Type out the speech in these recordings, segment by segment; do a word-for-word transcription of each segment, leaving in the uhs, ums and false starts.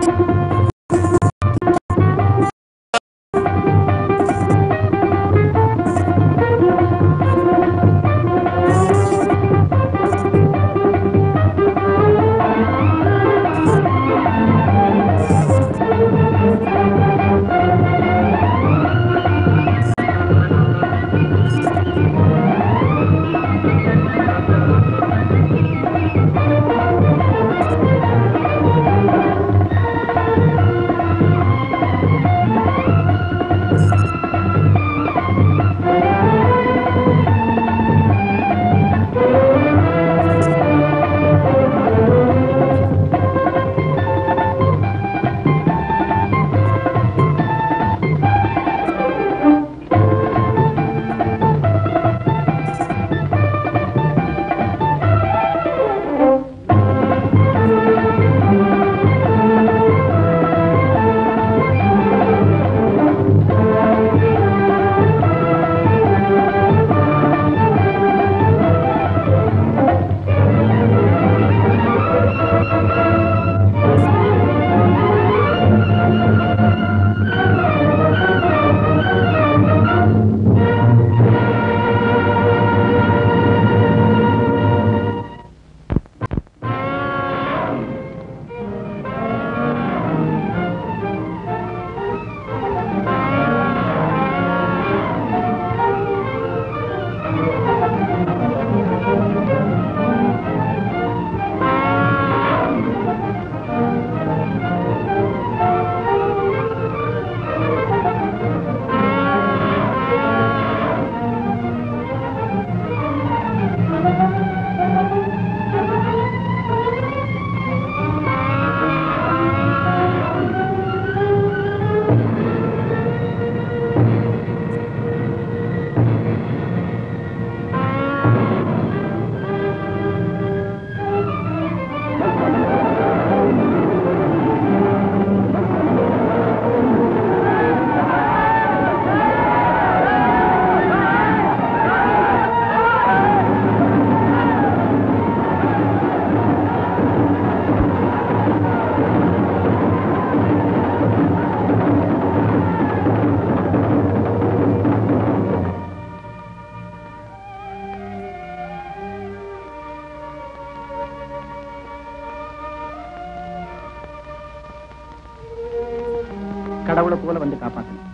கடவுளை போல வந்து காப்பாத்தணும்.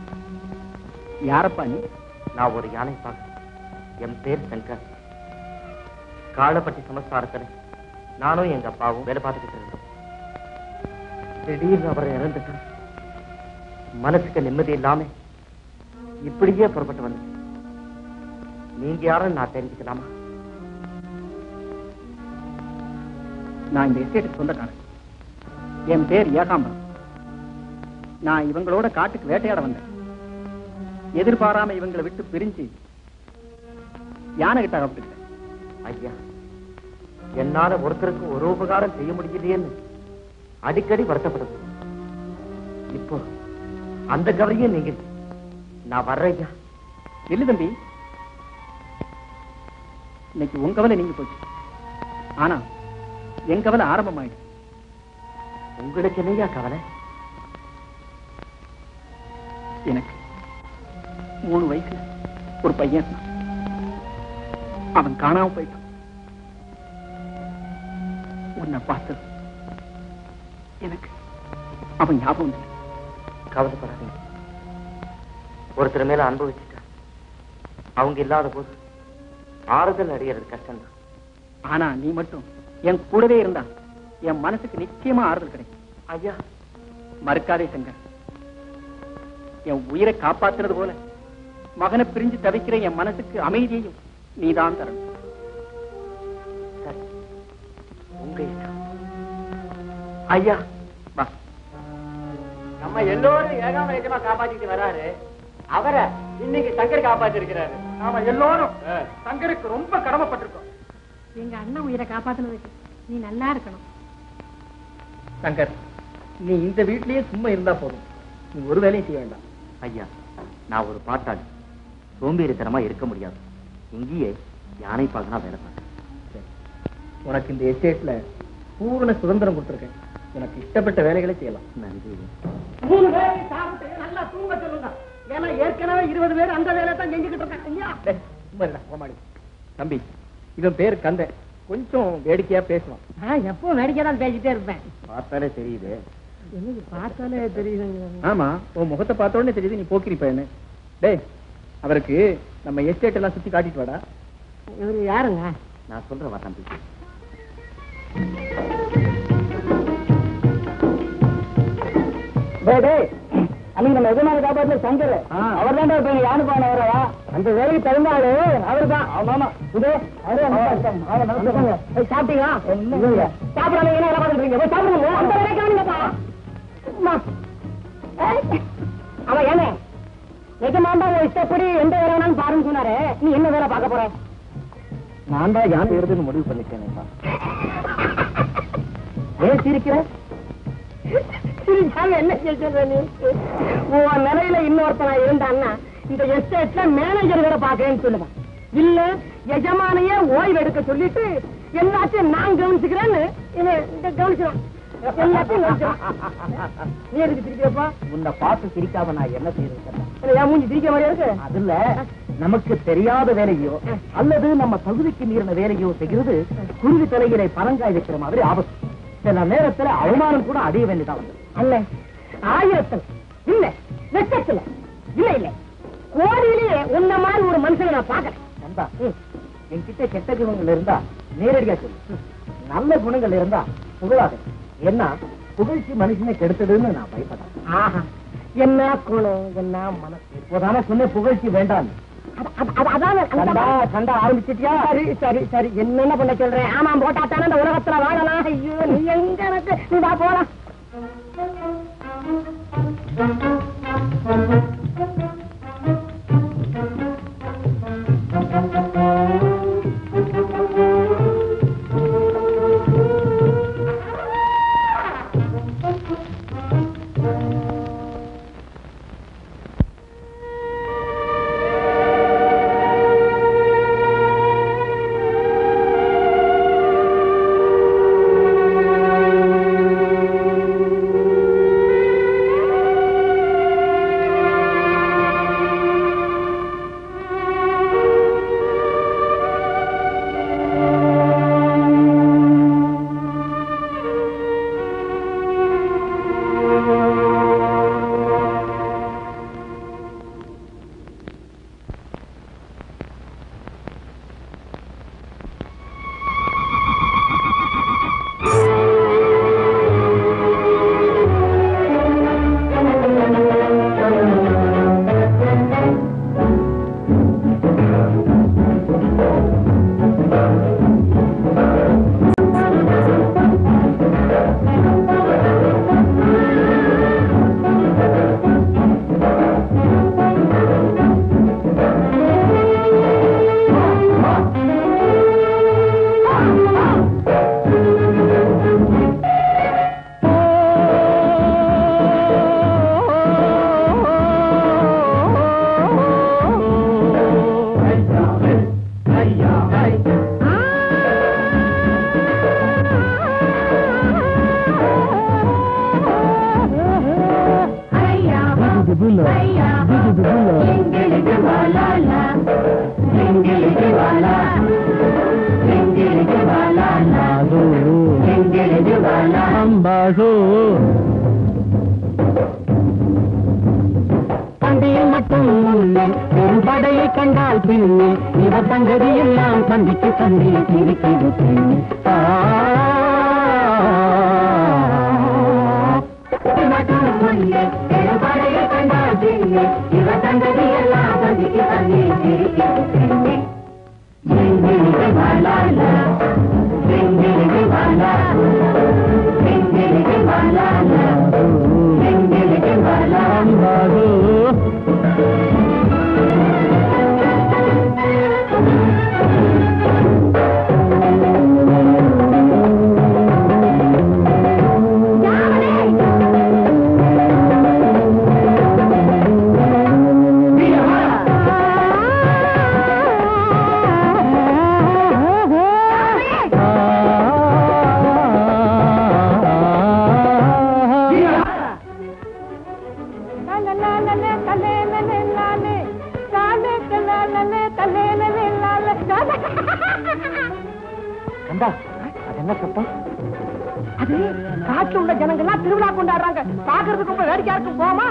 யாரப்பா நீ? நான் ஒரு யானை பாக்க. என் பேர் சங்கர். காலப்பட்டி சமஸ்தாரத்தில் நானும் எங்க அப்பாவும் வேலை பார்த்துக்கிட்டு இருந்தோம். திடீர்னு அவரை இறந்துட்டான். மனசுக்கு நிம்மதி இல்லாம இப்படியே புறப்பட்டு வந்து நீங்க யாரும் நான் தெரிஞ்சுக்கலாமா? நான் இந்த எஸ்டேட்டுக்கு சொந்தக்காரன். என் பேர் ஏகாம்பரம். நான் இவங்களோட காட்டுக்கு வேட்டையாட வந்தேன். எதிர்பாராம இவங்களை விட்டு பிரிஞ்சு யானை கிட்ட அகப்பட்டுட்டேன். ஐயா, என்னால ஒருத்தருக்கு ஒரு உபகாரம் செய்ய முடியலையேன்னு அடிக்கடி வருத்தப்படுது. இப்போ அந்த கவலையும் நீங்க. நான் வர்றேன் ஐயா. இல்ல தம்பி, இன்னைக்கு உங்க கவலை நீங்க போச்சு. ஆனா என் கவலை ஆரம்பமாயிடுச்சு. உங்களுக்கு என்னையா கவலை? எனக்கு மூணு வயசு ஒரு பையன். அவன் காணாம போயிட்டான். உன்னை பார்த்தது எனக்கு அவன் ஞாபகம் இல்லை. கவலைப்படாதீங்க. ஒருத்தர் மேல அனுபவிச்சுட்டா அவங்க இல்லாத போது ஆறுதல் அடையிறது கஷ்டம்தான். ஆனா நீ மட்டும் என் கூடவே இருந்தா என் மனசுக்கு நிச்சயமா ஆறுதல் கிடைக்கும். ஐயா, மறுக்காதே சங்கர். என் உயிரை காப்பாத்துறது போல மகனை பிரிஞ்சு தவிக்கிற என் மனசுக்கு அமைதியையும் நீதான் தரணும். சரி, உங்க இஷ்டம். ஐயா வா. நம்ம எல்லோரும் ஏகாம ஏகமா காப்பாத்திட்டு வராரு. அவரை இன்னைக்கு சங்கர் காப்பாத்தி இருக்கிறாரு. நாம எல்லோரும் சங்கருக்கு ரொம்ப கடமைப்பட்டிருக்கோம். எங்க அண்ணன் உயிரை காப்பாத்தினதுக்கு நீ நல்லா இருக்கணும். சங்கர், நீ இந்த வீட்லயே சும்மா இருந்தா போதும். நீ ஒரு வேலையும் செய்ய வேண்டாம். ஐயா, நான் ஒரு பாட்டாளி. சோம்பேறித்தனமா இருக்க முடியாது. இங்கேயே யானை பார்க்கனா வேலை பார்க்க. உனக்கு இந்த எஸ்டேட்ல பூர்ண சுதந்திரம் கொடுத்துருக்கேன். எனக்கு இஷ்டப்பட்ட வேலைகளை செய்யலாம். நன்றி. மூணு பேர் சாப்பிட்டு நல்லா தூங்க சொல்லுங்க. ஏன்னா ஏற்கனவே இருபது பேர் அந்த வேலையை தான் செஞ்சுக்கிட்டு இருக்காங்க. தம்பி, இவன் பேர் கந்தன். கொஞ்சம் வேடிக்கையா பேசுவான். எப்பவும் வேடிக்கை தான் பேசிட்டே இருப்பேன். பார்த்தாலே தெரியுது. பார்த்தாலே தெரியுது. ஆமா, உன் முகத்தை பார்த்த உடனே தெரியுது நீ போக்கிரி பையனு. டேய், அவருக்கு நம்ம எஸ்டேட் எல்லாம் சுத்தி காட்டிட்டு வாடா. இவரு யாருங்க? நான் சொல்றேன் வா தம்பி. அன்னைக்கு நம்ம எஜமான காப்பாத்துல சங்கர் அவர் தான் இருப்பாங்க. யாரு பான வரவா அந்த வேலைக்கு தகுந்தாரு அவரு தான். ஆமா இது சாப்பிட்டீங்களா? சாப்பிடாம என்ன பாத்துருக்கீங்க? சாப்பிடுங்க. அந்த வேலைக்கு அவன் ஏனே எஜமாண்டா இஷ்டப்படி எந்த வேலை வேணாலும் பாருன்னு சொன்னாரு. நீ என்ன வேலை பார்க்க போற? நான் தான் யானை வருதுன்னு முடிவு பண்ணிட்டேன். ஏன் சிரிக்கிற? என்ன சொல்ற நீ? உன் நிலையில இன்னொருத்தனா இருந்தான்னா இந்த எஸ்டேட்ல மேனேஜர் வேற பாக்குறேன்னு சொல்லுவான். இல்ல எஜமானையே ஓய்வு எடுக்க சொல்லிட்டு எல்லாத்தையும் நான் கவனிச்சுக்கிறேன்னு கவனிச்சிடும். எல்லாத்தையும் கவனிச்சிடும். நீ எதுக்கு சிரிக்கிறப்பா? உன்னை பார்த்து சிரிக்காம நான் என்ன செய்யறேன்? என் மூஞ்சி சிரிக்க மாதிரியா இருக்கு? அதுல நமக்கு தெரியாத வேலையோ அல்லது நம்ம தகுதிக்கு மீறின வேலையோ செய்கிறது குருவி தலையிலே பரங்காய் வைக்கிற மாதிரி ஆபத்து. சில நேரத்துல அவமானம் கூட அடைய வேண்டியதா வந்து அல்ல ஆயிரத்துல இல்ல லட்சத்துல இல்ல இல்ல கோடியிலேயே உன்ன மாதிரி ஒரு மனுஷனை நான் பாக்கிறேன். நண்பா, என்கிட்ட கெட்ட குணங்கள் இருந்தா நேரடியா சொல்லு. நல்ல குணங்கள் இருந்தா புகழாத. என்ன புகழ்ச்சி மனுஷனை கெடுத்ததுன்னு நான் பயப்படேன். ஆஹா, என்ன குணம், என்ன மனசு. இப்போதானே சொன்ன புகழ்ச்சி வேண்டாம். சண்டை ஆரம்பிச்சிட்டியா? சரி சரி சரி, என்னென்ன பண்ண சொல்றேன்? ஆமா, போட்டா தானே இந்த உலகத்துல வாழலாம். ஐயோ, நீ எங்க எனக்கு நீ வா போலாம். பண்டையில் மட்டும் படையை கண்டால் பின்னே இவர் தங்கதி எல்லாம் சந்திக்கு சந்தி இருக்கிறது. படையை கண்டால் பின்னே இவர் தங்கதி எல்லாம் சந்திக்கு சந்தி இருக்கிறது. அது காட்டுல உள்ள ஜனங்கள்லாம் திருவிழா கொண்டாடுறாங்க. பாக்குறதுக்கு ரொம்ப வேடிக்கையா இருக்கும். போமா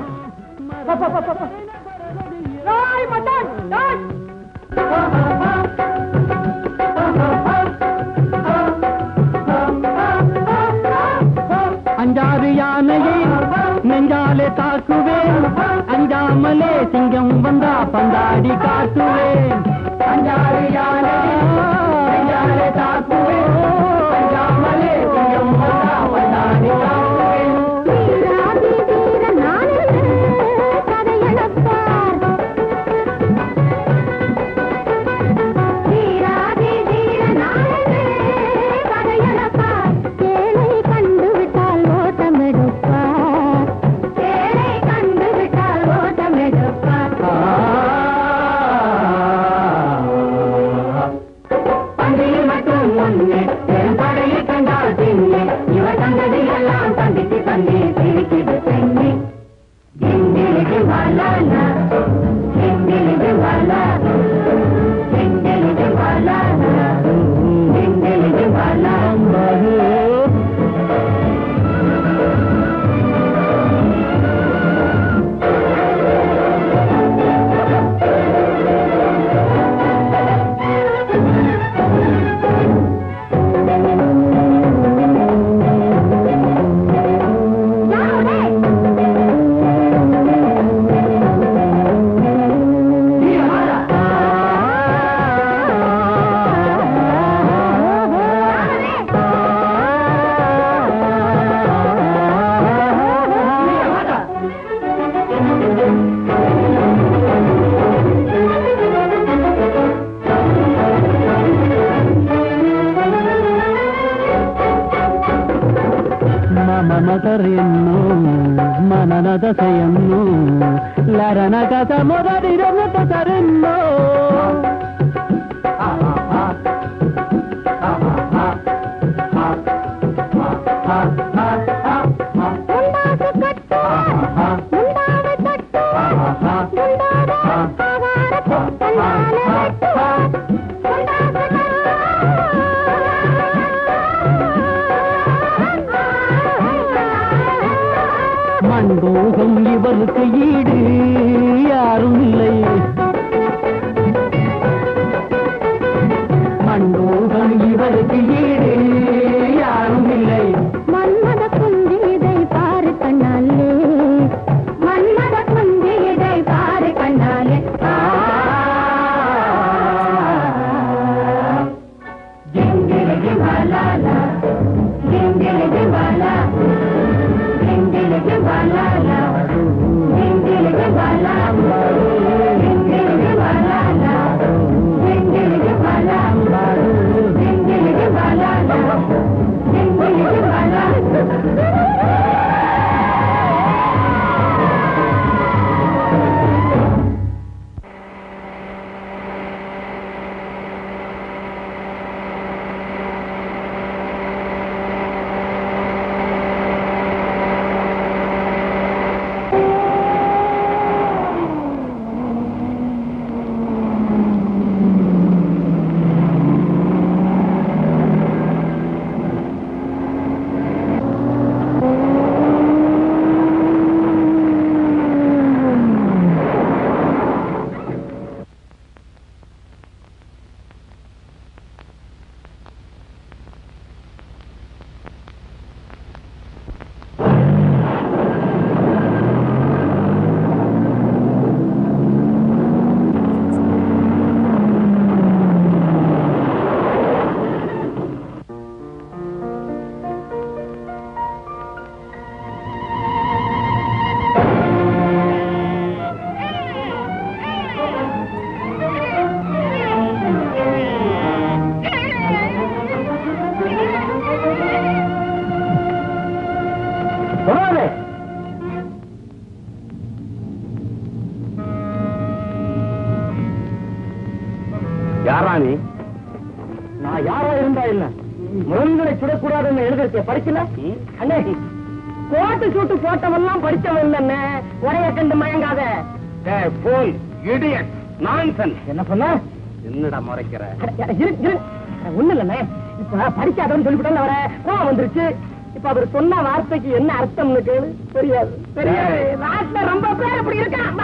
அஞ்சாறு யானையை நெஞ்சாலே தாக்குவேன், அஞ்சாமலே சிங்கம் வந்தா பந்தாடி காட்டுவேன். அஞ்சாறு யானையை நெஞ்சாலே தாக்குவேன், அஞ்சாமலே சிங்கம் வந்தா பந்தாடி காட்டுவேன். ಮಮತರೆಯನ್ನು ಮನನದ ಸೆಯನ್ನು ಲರನ ಕಸ ಮೊದಲಿರನ್ನು ತರೆನ್ನು மண்டூகம் இவருக்கு ஈடு யாரும் இல்லை, மண்டூகம் இவருக்கு ஈடு யாரும் இல்லை. மன்மத குந்தி இதை பாரு கண்ணாலே, மன்மத குந்தி இதை பாரு கண்ணாலே. ஜிங்கிலி வாலாலா ஜிங்கிலி வாலா ஜிங்கிலி வாலாலா ஜிங்கிலி வாலாலா ஜிங்கிலி வாலாலா ஜிங்கிலி வாலாலா ஜிங்கிலி வாலாலா ஜிங்கிலி வாலாலா. யாரானி? நான் யாரா இருந்தா என்ன, முரண்களை சுடக்கூடாதுன்னு எழுதிருக்க படிக்கல? அண்ணே, கோட்டு சூட்டு போட்டவெல்லாம் படிச்சவன் இல்லன்னு உடைய கண்டு மயங்காத. என்ன சொன்ன? என்னடா முறைக்கிற? ஒண்ணு இல்லண்ணே, இப்ப படிக்காதவன்னு சொல்லிவிட்டோம் அவரை கோவம் வந்துருச்சு. இப்ப அவர் சொன்ன வார்த்தைக்கு என்ன அர்த்தம்னு கேளு. தெரியாது தெரியாது. நாட்டுல ரொம்ப பேர் அப்படி இருக்கான்.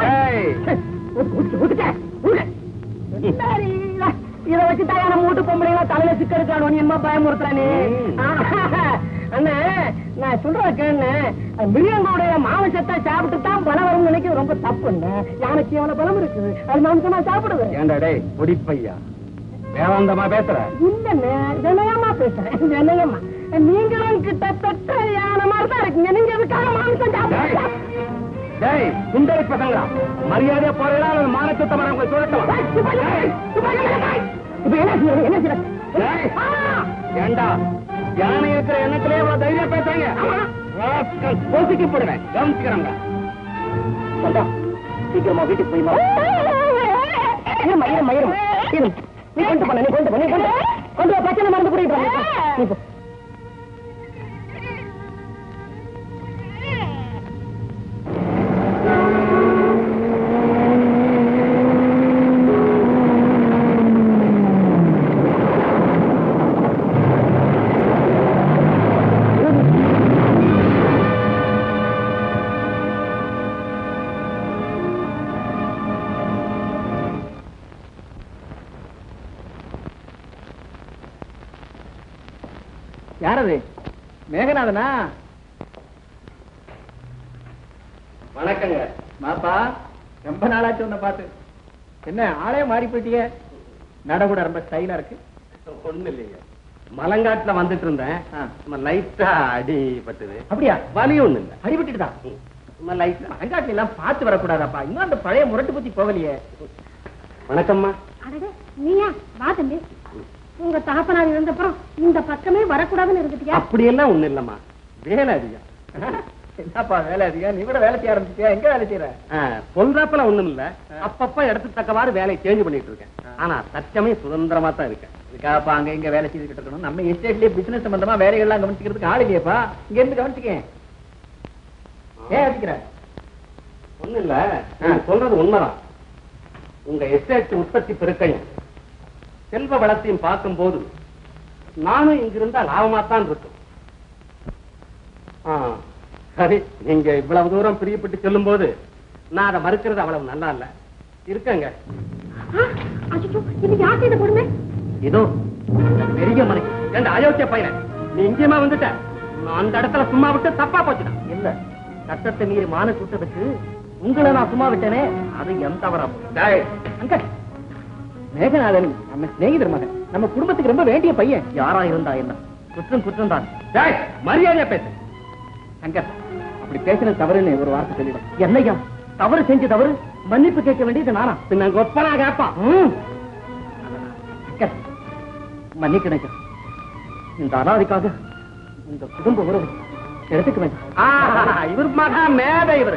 இத வச்சுதான் நம்ம வீட்டு பொம்பளைங்களா தலையில சிக்கெடுக்கானோ நீ என்ன பயமுறுத்துறானே. அண்ணா நான் சொல்ற கேண்ண மிருகங்களுடைய மாமிசத்தை சாப்பிட்டு தான் பலம் வரும்னு நினைக்கிறது ரொம்ப தப்பு. யானைக்கு எவ்வளவு பலம் இருக்குது, அது மாமிசமா சாப்பிடுது. ஏண்டா டேய் பொடிப்பையா வேதாந்தமா பேசுற? இல்லண்ணே வினயமா பேசுறேன், வினயமா. நீங்களும் கிட்டத்தட்ட யானை மாதிரி தான் இருக்கீங்க. நீங்க எதுக்காக மாமிசம் சாப்பிடுறீங்க? டேய் சுந்தரி பசங்களா, மரியாதையா போறீங்களா அல்லது மானச்சத்த மரம் உங்களை சொல்லட்டும்? இப்ப என்ன செய்யறது, என்ன செய்யறது? ஏண்டா யானை இருக்கிற எண்ணத்திலே இவ்வளவு தைரியம் பேசுறீங்க? கோசிக்கு போடுவேன், கவனிச்சுக்கிறாங்க. சீக்கிரமா வீட்டுக்கு போய் இருமா இருமா இருமா இரும். நீ கொண்டு பண்ண, நீ கொண்டு பண்ண, நீ கொண்டு கொண்டு பச்சனை மறந்து கூட்டிட்டு யாரது? மேகநாதனா? வணக்கங்க. மாப்பா ரொம்ப நாளாச்சு உன்னை பார்த்து. என்ன ஆளே மாறி போயிட்டிய? நட கூட ரொம்ப ஸ்டைலா இருக்கு. ஒண்ணு இல்லைங்க, மலங்காட்டுல வந்துட்டு இருந்தேன், லைட்டா அடிபட்டது. அப்படியா? வலி ஒண்ணு இல்ல, அடிபட்டுதா? லைட்டா. மலங்காட்டுல எல்லாம் பார்த்து வரக்கூடாதாப்பா? இன்னும் அந்த பழைய முரட்டு பத்தி போகலையே. வணக்கம்மா. அடடே நீயா? வா தம்பி. உங்க தகப்பனார் இருந்தப்புறம் இந்த பக்கமே வரக்கூடாதுன்னு இருந்துட்டியா? அப்படி எல்லாம் ஒண்ணு இல்லம்மா, வேலை அதிகம். என்னப்பா வேலை அதிகம்? நீ கூட வேலை செய்ய ஆரம்பிச்சியா? எங்க வேலை செய்யற? சொல்றப்பல ஒண்ணும் இல்ல, அப்பப்ப இடத்துக்கு தக்கவாறு வேலையை சேஞ்ச் பண்ணிட்டு இருக்கேன். ஆனா தற்சமே சுதந்திரமா தான் இருக்கேன். இதுக்காப்பா அங்க இங்க வேலை செய்துட்டு இருக்கணும். நம்ம எஸ்டேட்லயே பிசினஸ் சம்பந்தமா வேலைகள்லாம் கவனிச்சுக்கிறதுக்கு ஆள் இல்லையப்பா. இங்க இருந்து கவனிச்சுக்க. ஏன் அடிக்கிற? ஒண்ணு இல்ல, சொல்றது உண்மைதான். உங்க எஸ்டேட் உற்பத்தி பெருக்கையும் செல்வ வளத்தையும் பார்க்கும் போது நானும் இங்கிருந்தா லாபமா தான் இருக்கும். சரி, நீங்க இவ்வளவு தூரம் பிரியப்பட்டு சொல்லும் போது நான் அதை மறுக்கிறது அவ்வளவு நல்லா இல்ல. இருக்கங்க. ஏதோ பெரிய மனை. ரெண்டு அயோக்கிய பையன், நீ இங்கேயுமா வந்துட்ட? நான் அந்த இடத்துல சும்மா விட்டு தப்பா போச்சுதான். இல்ல, சட்டத்தை மீறி மான கூட்டத்துக்கு உங்களை நான் சும்மா விட்டேனே, அது என் தவறா? அங்க மேகநாதன் நம்ம சிநேகிதர் மகன், நம்ம குடும்பத்துக்கு ரொம்ப வேண்டிய பையன். யாரா இருந்தா என்ன, குற்றம் குற்றம் தான். மரியாதையா பேச. சங்கர், அப்படி பேசின தவறுன்னு ஒரு வார்த்தை சொல்லிடும். என்னையா தவறு செஞ்சு தவறு மன்னிப்பு கேட்க வேண்டியது நானா? பின்ன கொப்பனா கேப்பா. மன்னிக்கணும். இந்த அனாதிக்காக இந்த குடும்ப உறவு எடுத்துக்க வேண்டாம். இவர் மகா மேதை இவரு.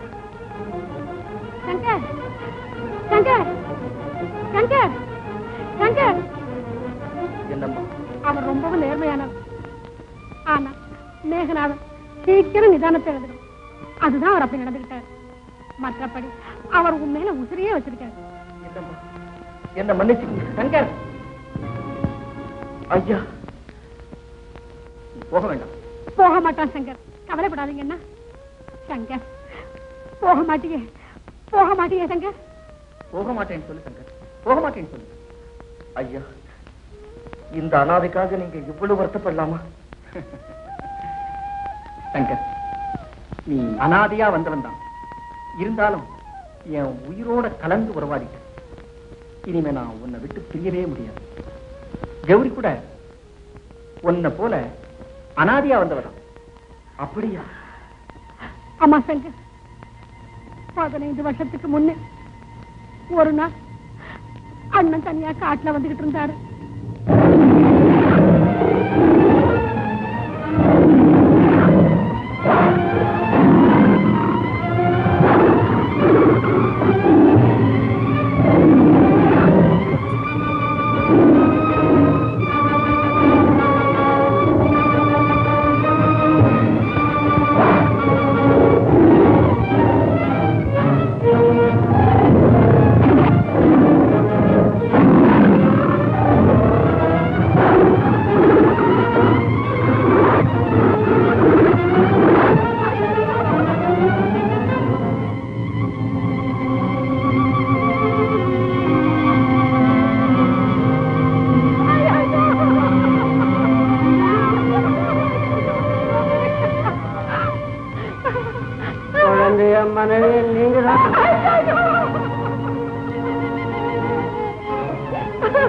சங்கர் சங்கர் சங்கர் சங்கர் என்னம்மா? அவர் ரொம்பவும் நேர்மையானவர். ஆனா மேகநாதன் சீக்கிரம் நிதானத்தை எழுதும். அதுதான் அவர் அப்படி நடந்துகிட்டார். மற்றபடி அவர் உண்மையில உசிரியே வச்சிருக்காரு. என்ன மன்னிச்சு சங்கர். ஐயா போக வேண்டாம். போக மாட்டான் சங்கர், கவலைப்படாதீங்க. என்ன சங்கர், போக மாட்டியே போக மாட்டியே சங்கர்? போக மாட்டேன்னு சொல்லு சங்கர், போக மாட்டேன்னு சொல்லு. ஐயா, இந்த அனாதைக்காக நீங்க இவ்வளவு வருத்தப்படலாமா? சங்கர், நீ அனாதையா வந்தவன் தான். இருந்தாலும் என் உயிரோட கலந்து உறவாடிட்ட. இனிமே நான் உன்னை விட்டு பிரியவே முடியாது. கௌரி கூட உன்னை போல அனாதையா வந்தவதான். அப்படியா? ஆமா சங்கர், பதினைந்து வருஷத்துக்கு முன்னே ஒரு நாள் அண்ணன் தனியா காட்டுல வந்துகிட்டு இருந்தாரு.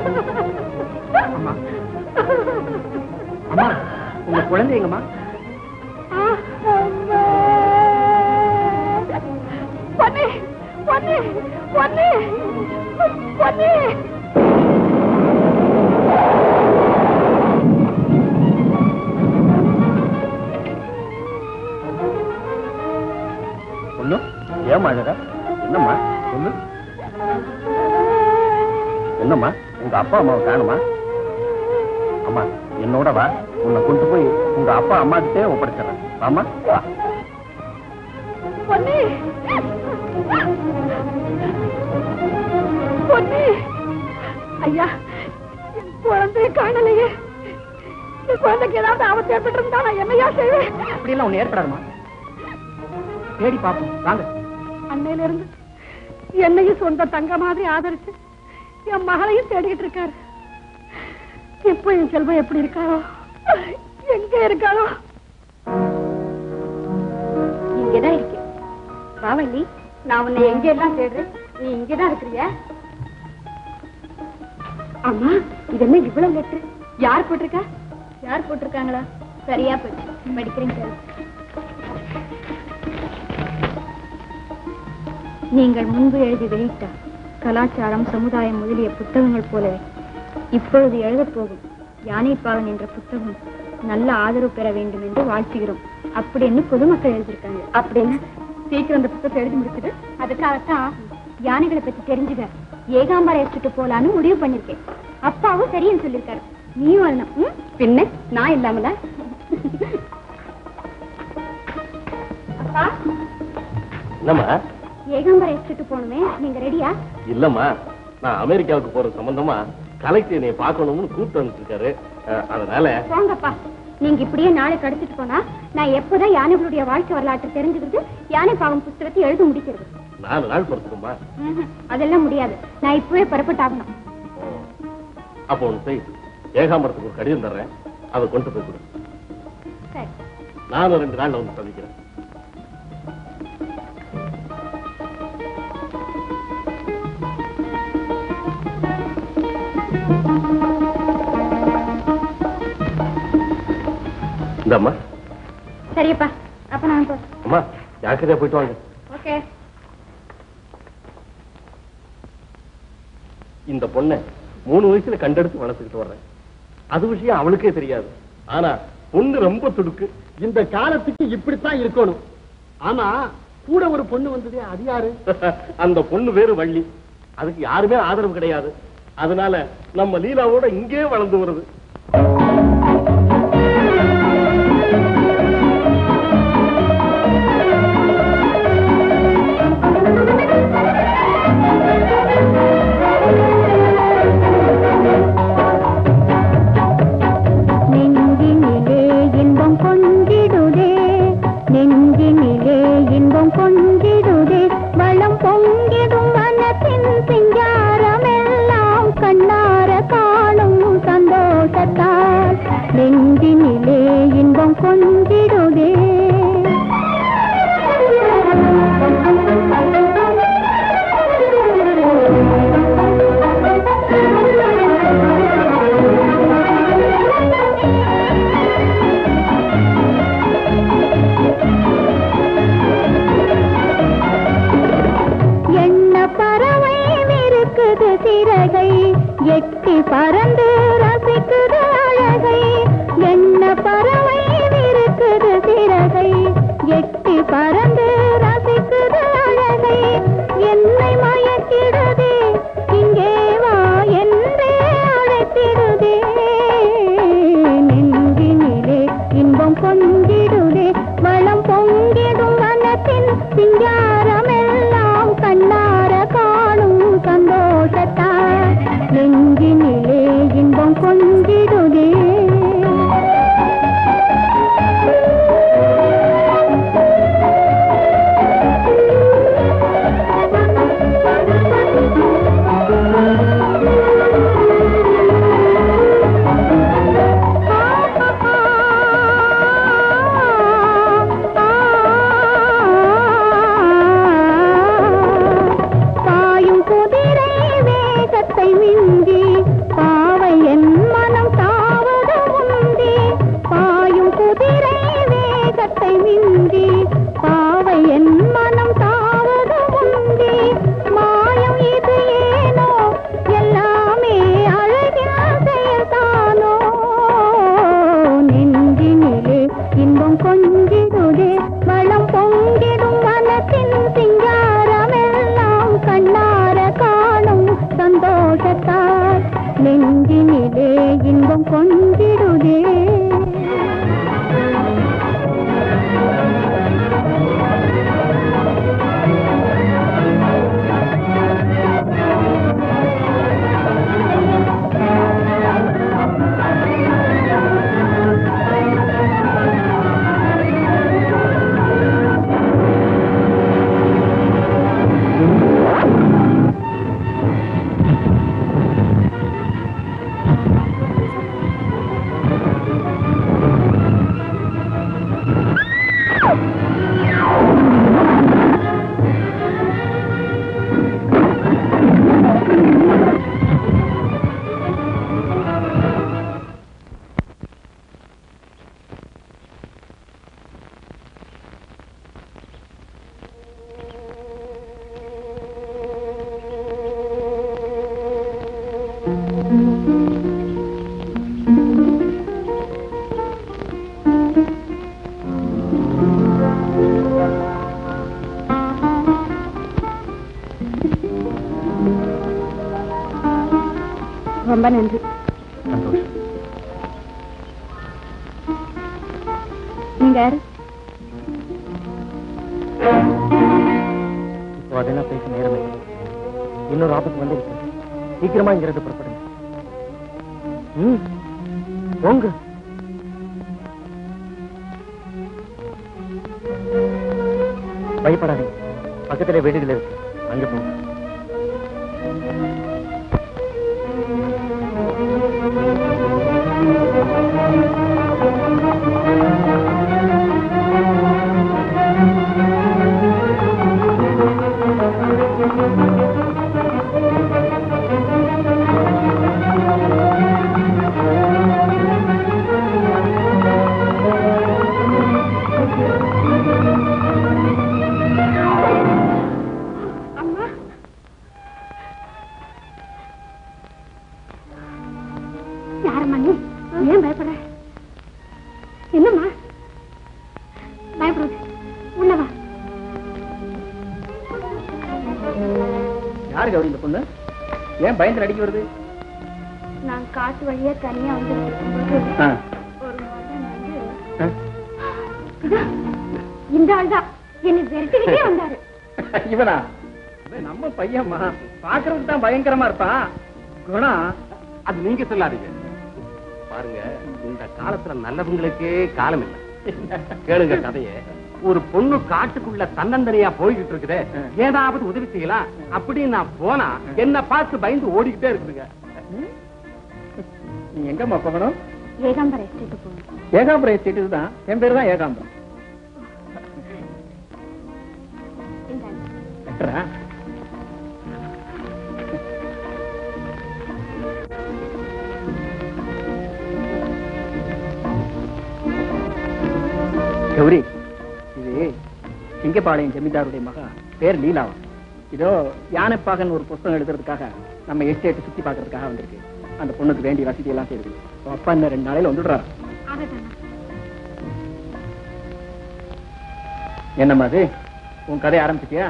அம்மா அம்மா உங்க குழந்தைங்கம்மா பொன்னி பொன்னி பொன்னி பொன்னி பொண்ணு ஏமா அழகா என்னம்மா பொண்ணு என்னம்மா உங்க அப்பா அம்மாவை காணுமா அம்மா என்னோட வா உன்னை கொண்டு போய் உங்க அப்பா அம்மா கிட்டே ஒப்படைச்சிடறேன் ஆமா வா பொன்னி பொன்னி ஐயா என் குழந்தைய காணலையே என் குழந்தைக்கு ஏதாவது ஆபத்து ஏற்பட்டிருந்தா நான் என்னையா செய்வேன் அப்படியெல்லாம் ஒண்ணு ஏற்படாதுமா தேடி பார்ப்போம் வாங்க அன்னையில இருந்து என்னையும் சொந்த தங்க மாதிரி ஆதரிச்சு என் மகளையும் தேடிக்கிட்டு இருக்காரு இப்போ என் செல்வம் எப்படி இருக்காரோ எங்க இருக்காரோ இங்கதான் இருக்கேன் பாவல்லி நான் உன்னை எங்க எல்லாம் தேடுறேன் நீ இங்கதான் இருக்கிறியா அம்மா இது என்ன இவ்வளவு லெட்டர் யார் போட்டிருக்கா யார் போட்டிருக்காங்களா சரியா போச்சு படிக்கிறேன் சார் நீங்கள் முன்பு எழுதி வெளியிட்ட கலாச்சாரம் சமுதாயம் முதலிய புத்தகங்கள் போலவே இப்பொழுது எழுதப் போகும் யானைப்பாகன் என்ற புத்தகம் நல்ல ஆதரவு பெற வேண்டும் என்று வாழ்த்துகிறோம் அப்படின்னு பொதுமக்கள் எழுதியிருக்காங்க அப்படின்னு சீக்கிரம் அந்த புத்தகத்தை எழுதி முடிச்சுட்டு அதுக்காகத்தான் யானைகளை பத்தி தெரிஞ்சுக்க ஏகாம்பரம் எடுத்துட்டு போலான்னு முடிவு பண்ணிருக்கேன் அப்பாவும் சரின்னு சொல்லியிருக்காரு நீயும் வரணும் பின்ன நான் இல்லாமல அப்பா என்னம்மா ஏகாம்பரம் எடுத்துட்டு போகணுமே நீங்க ரெடியா இல்லம்மா நான் அமெரிக்காவுக்கு போற சம்பந்தமா கலெக்டர் என்னை பார்க்கணும்னு கூப்பிட்டு வந்துருக்காரு அதனால போங்கப்பா நீங்க இப்படியே நாளை கடத்திட்டு போனா நான் எப்போதான் யானைகளுடைய வாழ்க்கை வரலாற்று தெரிஞ்சுக்கிறது யானை பாவம் புத்தகத்தை எழுத முடிக்கிறது நாலு நாள் பொறுத்துக்குமா அதெல்லாம் முடியாது நான் இப்பவே புறப்பட்டாகணும் அப்போ ஒண்ணு செய் ஏகாம்பரத்துக்கு ஒரு கடிதம் தர்றேன் அதை கொண்டு போய் கொடு சரி நானும் ரெண்டு நாள்ல வந்து சந்திக்கிறேன் இந்தம்மா சரியப்பா அப்ப நான் போ அம்மா ஜாக்கிரதையா போயிட்டு வாங்க ஓகே இந்த பொண்ணை மூணு வயசுல கண்டெடுத்து வளர்த்துக்கிட்டு வர்றேன் அது விஷயம் அவளுக்கே தெரியாது ஆனா பொண்ணு ரொம்ப துடுக்கு இந்த காலத்துக்கு இப்படித்தான் இருக்கணும் ஆனா கூட ஒரு பொண்ணு வந்ததே அது யாரு அந்த பொண்ணு வேறு வள்ளி அதுக்கு யாருமே ஆதரவு கிடையாது அதனால நம்ம லீலாவோட இங்கே வளர்ந்து வருது நெஞ்சினிலே இன்பம் கொஞ்சிடுதே என்ன பறவை இருக்குது சிறகை எட்டி பறந்து ரசிக்குது அழகை என்ன பறவை இருக்குது சிறகை எட்டி பறந்து ரசிக்குது அழகை என்னை மயக்கிடுதே இங்கே வா என்றே அழைத்திடுதே நெஞ்சினிலே இன்பம் கொஞ்சிடுதே வளம் பொங்கிடும் மனத்தின் சிங்காரமெல்லாம் கண்ணார காணும் சந்தோஷத்தால் நெஞ்சினிலே இன்பம் கொஞ்சிடுதே ரொம்ப நன்றி. சந்தோஷம். நீங்க யாரு? இப்போ அதெல்லாம் பேச நேரமே. இன்னொரு ஆபத்து வந்து சீக்கிரமா இங்கிறது புறப்படுங்க. ம் போங்க. பயப்படாதீங்க, பக்கத்துல வீடுகள் இருக்கு, அங்க போங்க. ஏன் பயந்து அடிக்க வருது? நான் காட்டு வழியா தனியா வந்து இந்த ஆள் தான் என்னை விரட்டிக்கிட்டே வந்தாரு. இவனா? நம்ம பையன்மா, பாக்குறதுக்கு தான் பயங்கரமா இருப்பான். குணம் அது நீங்க சொல்லாதீங்க. பாருங்க, இந்த காலத்துல நல்லவங்களுக்கே காலம் இல்லை. கேளுங்க கதைய. ஒரு பொண்ணு காட்டுக்குள்ள தன்னந்தனியா போய்கிட்டு இருக்குது, ஏதாவது உதவி செய்யலாம் அப்படின்னு நான் போனா என்ன பார்த்து பயந்து ஓடிக்கிட்டே இருக்குதுங்க. நீ எங்கம்மா போகணும்? ஏகாம்பரம் எஸ்டேட் போகணும். ஏகாம்பரம் எஸ்டேட் தான், என் பேரு தான் ஏகாம்பரம். கௌரி, இது சிங்கப்பாளையம் ஜமீன்தாருடைய மகா, பேர் லீலாவா. இதோ யானைப்பாகன் ஒரு புத்தகம் எழுதுறதுக்காக நம்ம எஸ்டேட் சுத்தி பாக்குறதுக்காக வந்திருக்கு. அந்த பொண்ணுக்கு வேண்டிய வசதி எல்லாம் செய்யுது. அப்பா இன்னும் ரெண்டு நாளையில வந்துடுறாரு. என்னம்மா அது, உன் கதையை ஆரம்பிச்சிட்டியா?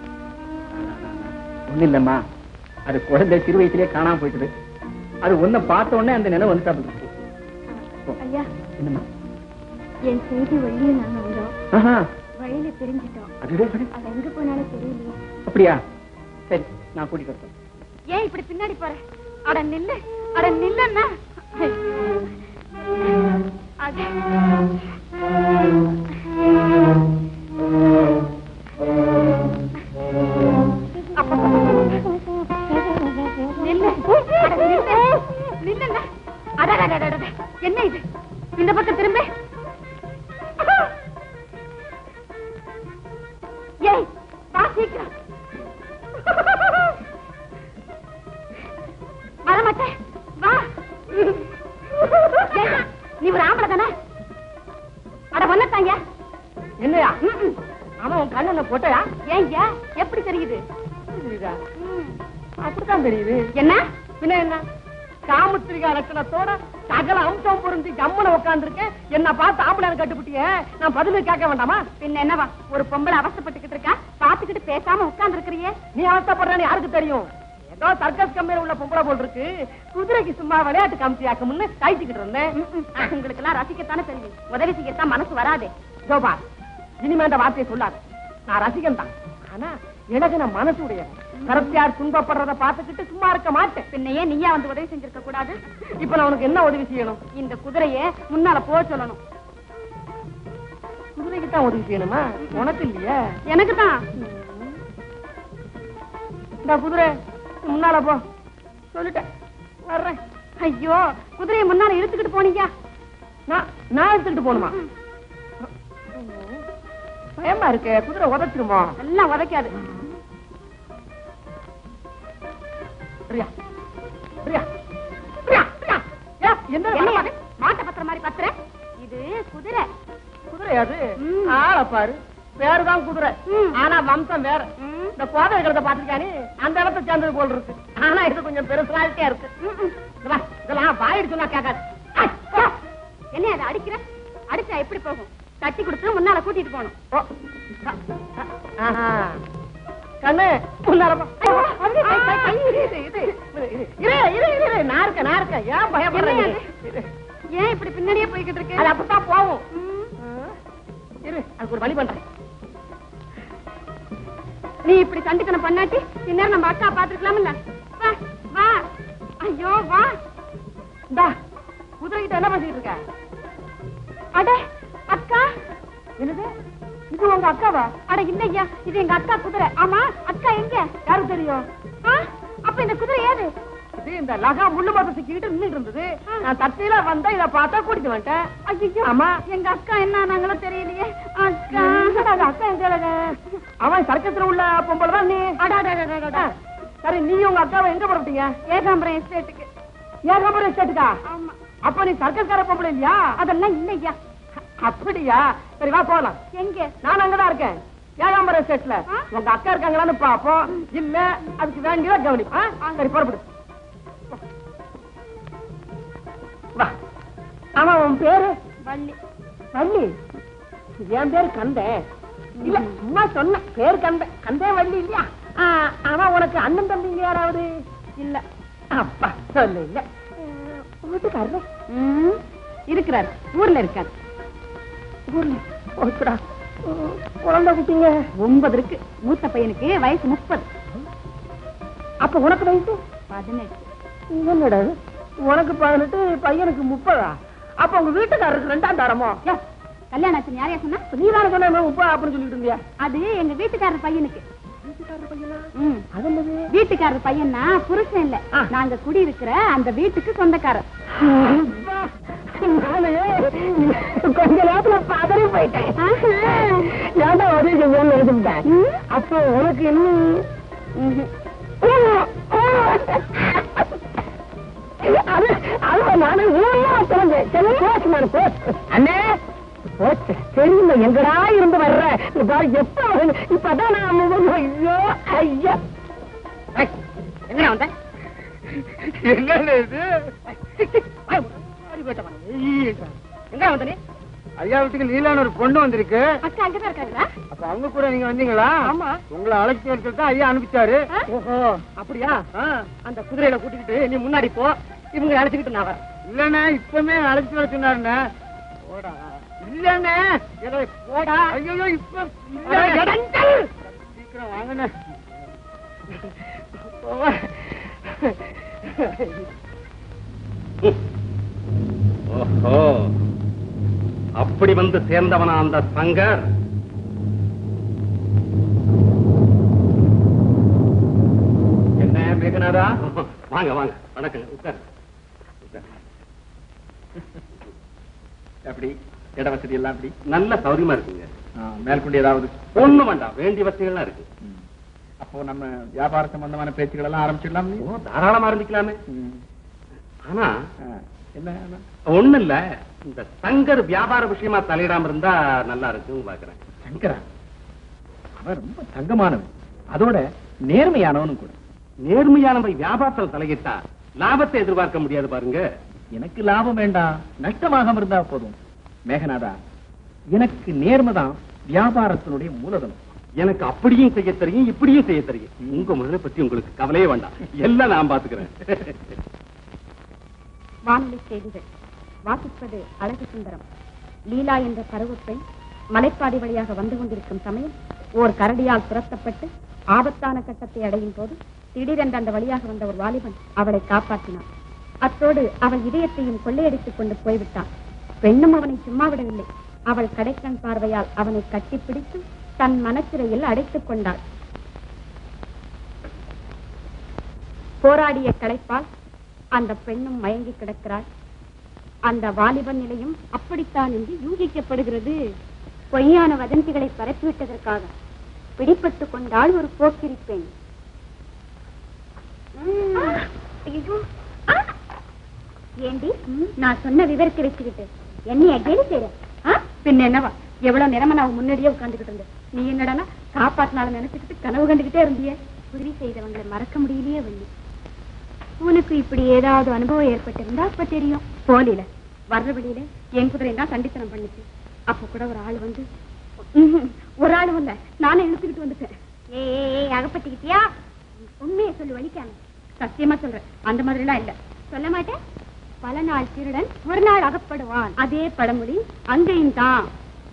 ஒண்ணு இல்லம்மா, அது குழந்தை சிறு வயசுலயே காணாம போயிட்டுது. அது ஒன்ன பார்த்த உடனே அந்த நினைவு வந்துட்டா. ஐயா, என்னம்மா? என் செய்தி வழியே நாங்க வந்தோம், வழியில தெரிஞ்சிட்டோம். அது எங்க போனாலும் தெரியலையே. அப்படியா? சரி, நான் கூட்டிட்டு வரேன். ஏன் இப்படி பின்னாடி போற? அட நில்லு, அட நில்லுன்னா. அது என்ன இது? இந்த பக்கம் திரும்ப. ஏய், வா சீக்கிரம். வரமாட்டேன், வா. நீ ஒரு ஆம்பளை தானே? அட பண்ணத்தாங்க. என்னையா ஆமா, உன் கண்ணு போட்டயா? ஏங்க எப்படி தெரியுது? அப்படித்தான் தெரியுது. என்ன பின்ன என்ன, சாமுத்திரிகா லட்சணத்தோட சகல அம்சம் பொருந்தி ஜம்முன உட்கார்ந்துருக்கேன். என்ன பார்த்து ஆம்பளை கட்டுப்பிட்டிய, நான் பதில் கேட்க வேண்டாமா? பின்ன என்னவா, ஒரு பொம்பளை அவசப்பட்டுக்கிட்டு இருக்கா, பாத்துக்கிட்டு பேசாம உட்கார்ந்து இருக்கிறியே. நீ அவசப்படுறான்னு யாருக்கு தெரியும்? ஏதோ சர்க்கஸ் கம்பெனில உள்ள பொம்பளை போல் இருக்கு. குதிரைக்கு சும்மா விளையாட்டு காமிச்சியாக்கும்னு கைச்சிக்கிட்டு இருந்தேன். உங்களுக்கு எல்லாம் ரசிக்கத்தானே தெரியும், உதவி செய்யத்தான் மனசு வராதே. ஜோபா, இனிமே அந்த வார்த்தையை சொல்லாது. நான் ரசிகன் தான், ஆனா எனக்கு நான் மனசு உடைய கரத்தியார் துன்பப்படுறத பார்த்துக்கிட்டு சும்மா இருக்க மாட்டேன். பின்னையே நீயா வந்து உதவி செஞ்சிருக்க கூடாது? இப்ப நான் உனக்கு என்ன உதவி செய்யணும்? இந்த குதிரையை முன்னால போக சொல்லணும். குதிரைக்கு தான் உதவி செய்யணுமா? உனக்கு இல்லையா? எனக்கு தான். இந்த குதிரை முன்னால போ சொல்லிட்டேன், வர்றேன். ஐயோ, குதிரையை முன்னால இழுத்துக்கிட்டு போனீங்க. நான் நான் எடுத்துக்கிட்டு போகணுமா? பயமா இருக்கு, குதிரை உதச்சிருமா? எல்லாம் உதைக்காது. மாட்ட பத்திர மாதிரி பத்திர. இது குதிரை. குதிரையாது? ஆளை பாரு, பேருதான் குதிரை, ஆனா வம்சம் வேற. இந்த கோதை இருக்கிறத பாத்துருக்கானே, அந்த இடத்த சேர்ந்தது போல் இருக்கு. ஆனா இது கொஞ்சம் பெருசாலிட்டியா இருக்கு. இதெல்லாம் பாயிட்டு சொன்னா கேட்காது. என்ன அதை அடிக்கிற? அடிச்சா எப்படி போகும்? தட்டி கொடுத்து முன்னால கூட்டிட்டு போகணும். கண்ணு முன்னாரமா நான் இருக்கேன் நான் இருக்கேன் ஏன் பயப்படுறேன் ஏன் இப்படி பின்னாடியே போய்கிட்டு இருக்கு? அது அப்படித்தான் போகும். இரு அதுக்கு ஒரு வழி பண்றேன். நீ இப்படி சண்டித்தனம் பண்ணாட்டி பின்னர் நம்ம அக்கா பாத்துக்கலாம்ல. வா வா. ஐயோ வா. இந்தா குதிரைகிட்ட என்ன பேசிட்டு இருக்க? அட அக்கா. என்னது இது உங்க அக்காவா? அட இல்லையா, இது எங்க அக்கா குதிரை. ஆமா அக்கா எங்க? யாருக்கு தெரியும்? அப்ப இந்த குதிரை ஏது? இது இந்த லகா முள்ளு பார்த்து சிக்கிட்டு நின்றுட்டு இருந்தது. நான் தட்டில வந்தா இத பார்த்தா கூட்டிட்டு வந்துட்டேன். ஐயோ ஆமா எங்க அக்கா என்ன நாங்களும் தெரியலையே. அக்கா அக்கா எங்க? அவன் சர்க்கஸ்ல உள்ள பொம்பளை தான் நீ. அடா சரி நீ உங்க அக்காவை எங்க புறப்பட்டீங்க? ஏகாம்பரம் எஸ்டேட்டுக்கு. ஏகாம்பரம் எஸ்டேட்டுக்கா? ஆமா. அப்ப நீ சர்க்கஸ்கார பொம்பளை இல்லையா? அதெல்லாம் இல்லையா. அப்படியா? சரி வா போலாம். எங்க? நான் அங்கதான் இருக்கேன் ஏகாம்பரம் எஸ்டேட்ல. உங்க அக்கா இருக்காங்களான்னு பாப்போம். இல்ல அதுக்கு வேண்டியதா கவனிப்பா. சரி புறப்படு. வா. ஆமா உன் பேரு? வள்ளி. வள்ளி? என் பேரு கந்தேன். இல்ல சும்மா சொன்ன பேரு கந்தேன். கந்தே வள்ளி இல்லையா? ஆனா உனக்கு அண்ணன் தம்பிங்க யாராவது? இல்ல. அப்பா சொல்ல இல்ல. வீட்டுக்காரரு இருக்கிறார், ஊர்ல இருக்கார். ஊர்ல போச்சுடா. குழந்தை குட்டிங்க ஒன்பது இருக்கு. மூத்த பையனுக்கு வயசு முப்பது. அப்ப உனக்கு வயசு பதினெட்டு. என்னடா உனக்கு பதினெட்டு பையனுக்கு முப்பதா? அப்ப உங்க வீட்டுக்காரருக்கு ரெண்டாம் தாரமோ? கல்யாணம் ஆச்சு யாரையா சொன்னா? நீ தானே சொன்ன முப்பது அப்படின்னு சொல்லிட்டு இருந்தியா? அது எங்க வீட்டுக்காரர் பையனுக்கு. வீட்டுக்காரர் பையனா? ம். அது என்னது? வீட்டுக்காரர் பையனா புருஷன் இல்ல, நாங்க குடி இருக்கிற அந்த வீட்டுக்கு சொந்தக்காரர். கொஞ்ச நேரத்துல பதறி போயிட்டேன். ஏன்டா உதவி செய்யணும்னு நினைச்சுட்டேன். அப்போ உனக்கு இன்னும் தெரியுமா எங்கடா இருந்து வர்ற? எப்ப இப்பதான் நான் ஐயோ ஐயா எங்க வந்த? என்ன இது? எங்க வந்த நீ? ஐயா வீட்டுக்கு லீலான ஒரு பொண்ணு வந்திருக்கு. அக்கா அங்கதான் இருக்காங்களா? அப்ப அவங்க கூட நீங்க வந்தீங்களா? ஆமா. உங்களை அழைச்சி எடுத்து ஐயா அனுப்பிச்சாரு. ஓஹோ அப்படியா? அந்த குதிரையில கூட்டிக்கிட்டு நீ முன்னாடி போ, இவங்க அழைச்சிக்கிட்டு நான் வரேன். இல்லண்ணே இப்பமே அழைச்சி வர சொன்னாருண்ணே. போடா. இல்லண்ணே போடா. ஐயோ இப்ப சீக்கிரம் வாங்கண்ணே. ஓஹோ, அப்படி வந்து சேர்ந்தவனா அந்த சங்கர்? என்ன மேகநாதா? வாங்க வாங்க, வணக்கம். உட்கார். எப்படி இட வசதி எல்லாம் எப்படி? நல்ல சௌரியமா இருக்குங்க. மேற்கொண்டு ஏதாவது? ஒண்ணும் வேண்டாம், வேண்டிய வசதிகள்லாம் இருக்கு. அப்போ நம்ம வியாபார சம்பந்தமான பேச்சுக்கள் எல்லாம் ஆரம்பிச்சிடலாம். தாராளமா ஆரம்பிக்கலாமே. ஆனா என்ன ஒண்ணு இல்ல, இந்த சங்கர் வியாபார விஷயமா தலையிடாம இருந்தா நல்லா இருக்கும் பாக்குறேன். சங்கரா அவன் ரொம்ப தங்கமானவன், அதோட நேர்மையானவனும் கூட. நேர்மையானவை வியாபாரத்தில் தலையிட்டா லாபத்தை எதிர்பார்க்க முடியாது பாருங்க. எனக்கு லாபம் வேண்டாம், நஷ்டமாக இருந்தா போதும். மேகநாதா, எனக்கு நேர்மைதான் வியாபாரத்தினுடைய மூலதனம். எனக்கு அப்படியும் செய்ய தெரியும், இப்படியும் செய்ய தெரியும். உங்க முதலை பத்தி உங்களுக்கு கவலையே வேண்டாம், எல்லாம் நான் பாத்துக்கிறேன். வானொலி செய்திகள் வாசிப்பது அழகு சுந்தரம். லீலா என்ற பருவப்பெண் மலைப்பாடி வழியாக வந்து கொண்டிருக்கும் சமயம் ஓர் கரடியால் துரத்தப்பட்டு ஆபத்தான கட்டத்தை அடையும் போது திடீரென்று அந்த வழியாக வந்த ஒரு வாலிபன் அவளை காப்பாற்றினான். அத்தோடு அவள் இதயத்தையும் கொள்ளையடித்துக் கொண்டு போய்விட்டான். பெண்ணும் அவனை சும்மா விடவில்லை. அவள் கடைக்கண் பார்வையால் அவனை கட்டிப்பிடித்து தன் மனச்சிறையில் அடைத்துக் கொண்டாள். போராடிய களைப்பால் அந்த பெண்ணும் மயங்கி கிடக்கிறாள். அந்த வாலிபன் நிலையும் அப்படித்தான் என்று யூகிக்கப்படுகிறது. பொய்யான வதந்திகளை பரப்பிவிட்டதற்காக பிடிப்பட்டுக் கொண்டாள் ஒரு போக்கிரி பெண். ஏண்டி நான் சொன்ன விவரத்தை வச்சுக்கிட்டு என்னைய கேலி செய்ற? பின்ன என்னவா, எவ்வளவு நேரமா நான் முன்னாடியே உட்கார்ந்துகிட்டு இருந்தேன். நீ என்னடா காப்பாற்றினாலும் நினைச்சுக்கிட்டு கனவு கண்டுகிட்டே இருந்தியே. உதவி செய்தவங்களை மறக்க முடியலையே வள்ளி. உனக்கு இப்படி ஏதாவது அனுபவம் ஏற்பட்டிருந்தா அப்ப தெரியும். போலில வர்ற வழியில என் குதிரை தான் சண்டித்தனம் பண்ணிச்சு. அப்ப கூட ஒரு ஆள் வந்து ஒரு ஆள் இல்ல, நானே இழுத்துக்கிட்டு வந்துட்டேன். ஏய் அகப்பட்டுக்கிட்டியா? உண்மையை சொல்லி வலிக்காம. சத்தியமா சொல்றேன், அந்த மாதிரி எல்லாம் இல்ல. சொல்ல மாட்டேன். பல நாள் திருடன் ஒரு நாள் அகப்படுவான். அதே பழமொழி அங்கேயும் தான்.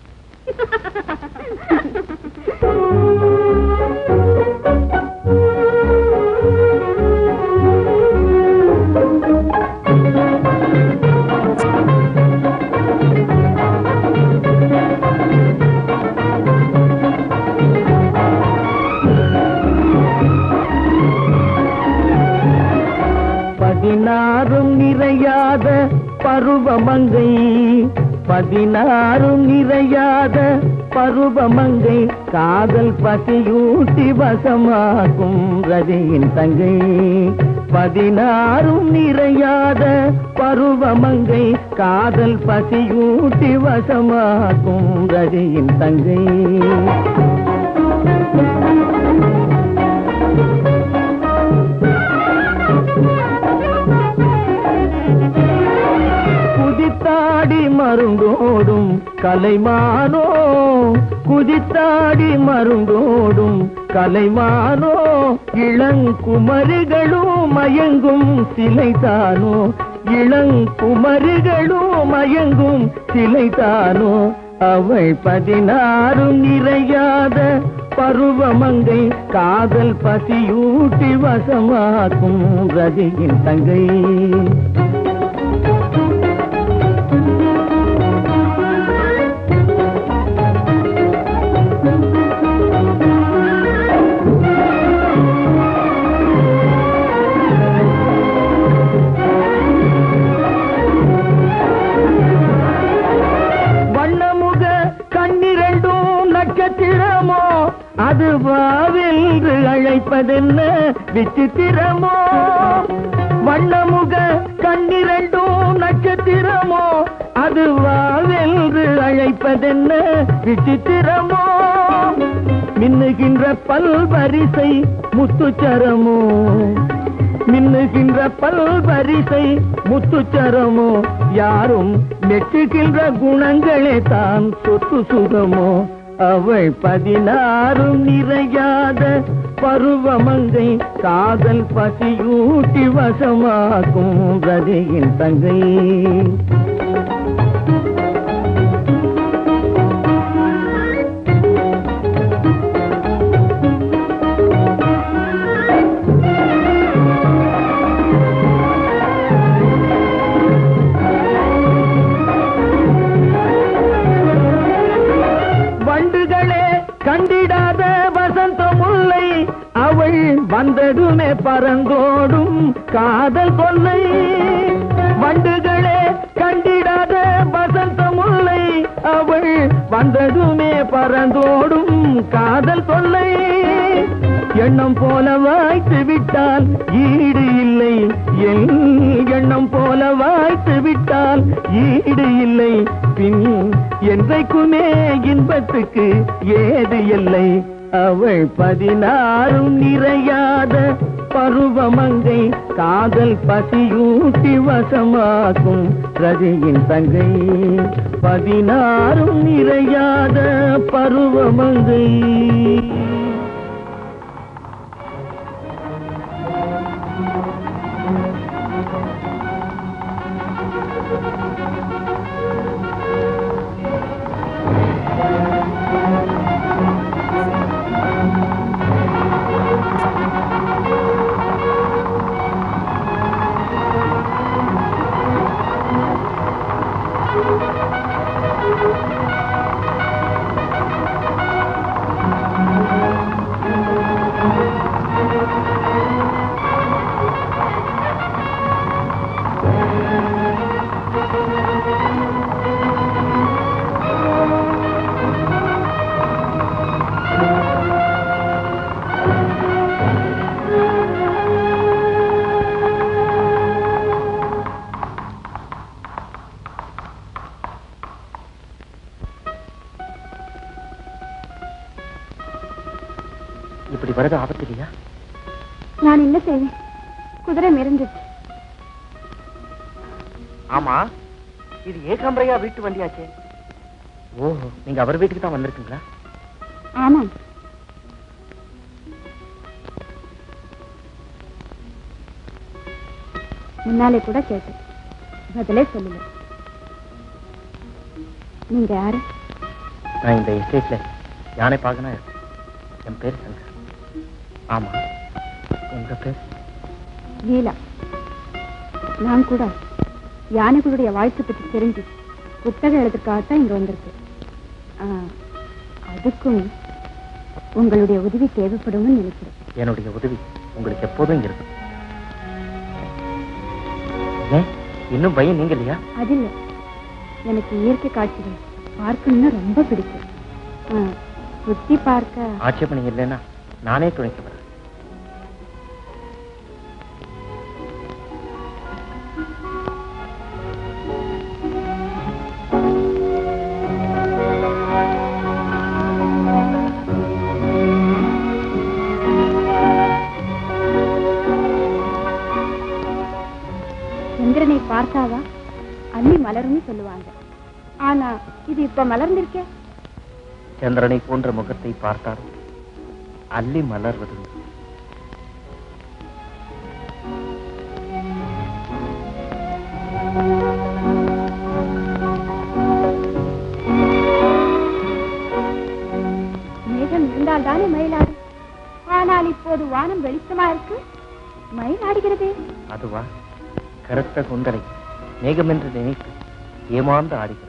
பதினாறும் நிறையாத பருவமங்கை, பதினாறும் நிறையாத பருவமங்கை, காதல் பசியூட்டி வசமாக்கும் ரதியின் தங்கை. பதினாறும் நிறையாத பருவமங்கை, காதல் பசியூட்டி வசமாக்கும் ரதியின் தங்கை. குதித்தாடி மருங்கோடும் கலைமானோ, குதித்தாடி மருங்கோடும் கலைமானோ, இளங்குமரிகளும் மயங்கும் சிலைதானோ, இளங்குமரிகளும் மயங்கும் சிலைதானோ. அவள் பதினாறும் நிறையாத பருவமங்கை, காதல் பசியூட்டி வசமாக்கும் ரதியின் தங்கை. அது வாவென்று அழைப்பதென்ன விசித்திரமோ, வண்ணமுக கண்ணிரண்டும் நட்சத்திரமோ, அது வாவென்று அழைப்பதென்ன விசித்திரமோ. மின்னுகின்ற பல்வரிசை முத்துச்சரமோ, மின்னுகின்ற பல்வரிசை முத்துச்சரமோ, யாரும் மெச்சுகின்ற குணங்களே தான் சொத்து சுகமோ. அவள் பதினாறும் நிறையாத பருவமங்கை, காதல் பசியூட்டி வசமாக்கும் ரதியின் தங்கை. கண்டிடாத வசந்த முல்லை, அவள் வந்ததுமே பறந்தோடும் காதல் கொல்லை. வண்டுகளே கண்டிடாத வசந்த முல்லை, அவள் வந்ததுமே பறந்தோடும் காதல் கொல்லை. எண்ணம் போல வாய்த்து விட்டால் ஈடு இல்லை, என் எண்ணம் போல வாய்த்து விட்டால் ஈடு இல்லை. பின் என்றைக்குமே இன்பத்துக்கு ஏது இல்லை. அவள் பதினாறும் நிறையாத பருவமங்கை, காதல் பசியூட்டி வசமாக்கும் ரதியின் தங்கை. பதினாறும் நிறையாத பருவமங்கை. இப்படி வரது ஆபத்து இல்லையா? நான் என்ன செய்வேன், குதிரை மிரண்டுச்சு. ஆமா, இது ஏகாம்பரையா வீட்டு வண்டியாச்சே. ஓஹோ, நீங்க அவர் வீட்டுக்கு தான் வந்திருக்கீங்களா? ஆமாம். முன்னாலே கூட கேட்டேன், பதிலே சொல்லல. நீங்க யாரு? நான் இந்த எஸ்டேட்ல யானை பார்க்கணும் இருக்கேன். என் பேர் சங்கர். ஆமா, உங்க பேர்? லீலா. நான் கூட யானைகளுடைய வாழ்க்கை பற்றி தெரிஞ்சு புத்தகம் எழுதுறதுக்காகத்தான் இங்க வந்திருக்கு. அதுக்கும் உங்களுடைய உதவி தேவைப்படும் நினைக்கிறேன். என்னுடைய உதவி உங்களுக்கு எப்போதும் இருக்கும். இன்னும் பயம் நீங்க இல்லையா? அது இல்லை, எனக்கு இயற்கை காட்சிகள் பார்க்கணும்னு ரொம்ப பிடிக்கும். சுத்தி பார்க்க ஆட்சேபனை இல்லைன்னா நானே துணைக்கு வரேன். சந்திரனை பார்த்தாவா அள்ளி மலர்னு சொல்லுவாங்க. ஆனா இது இப்ப மலர்ந்திருக்கே. சந்திரனை போன்ற முகத்தை பார்த்தால் அள்ளி மலர்வது. மேகம் இருந்தால் தானே மயிலாடு. ஆனால் இப்போது வானம் வெளிச்சமா இருக்கு, மயில் ஆடுகிறதே. அதுவா? கருத்த குந்தரை மேகம் என்று நினைத்து ஏமாந்து ஆடுகிறது.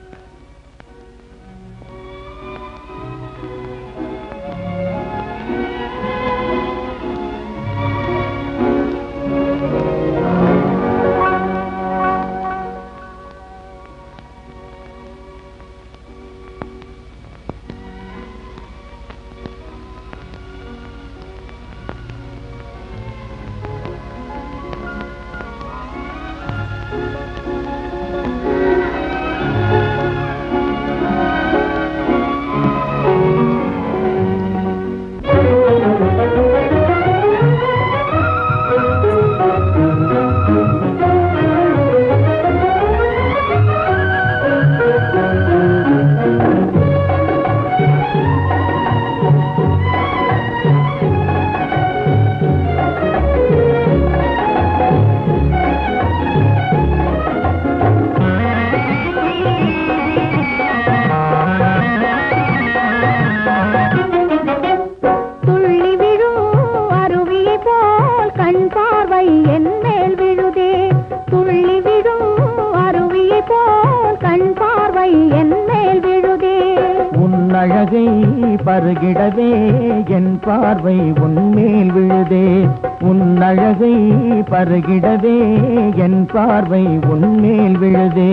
பருகிடவே என் பார்வை உன்மேல் விழுதே. உன் அழகை பருகிடவே என் பார்வை உன்மேல் விழுதே.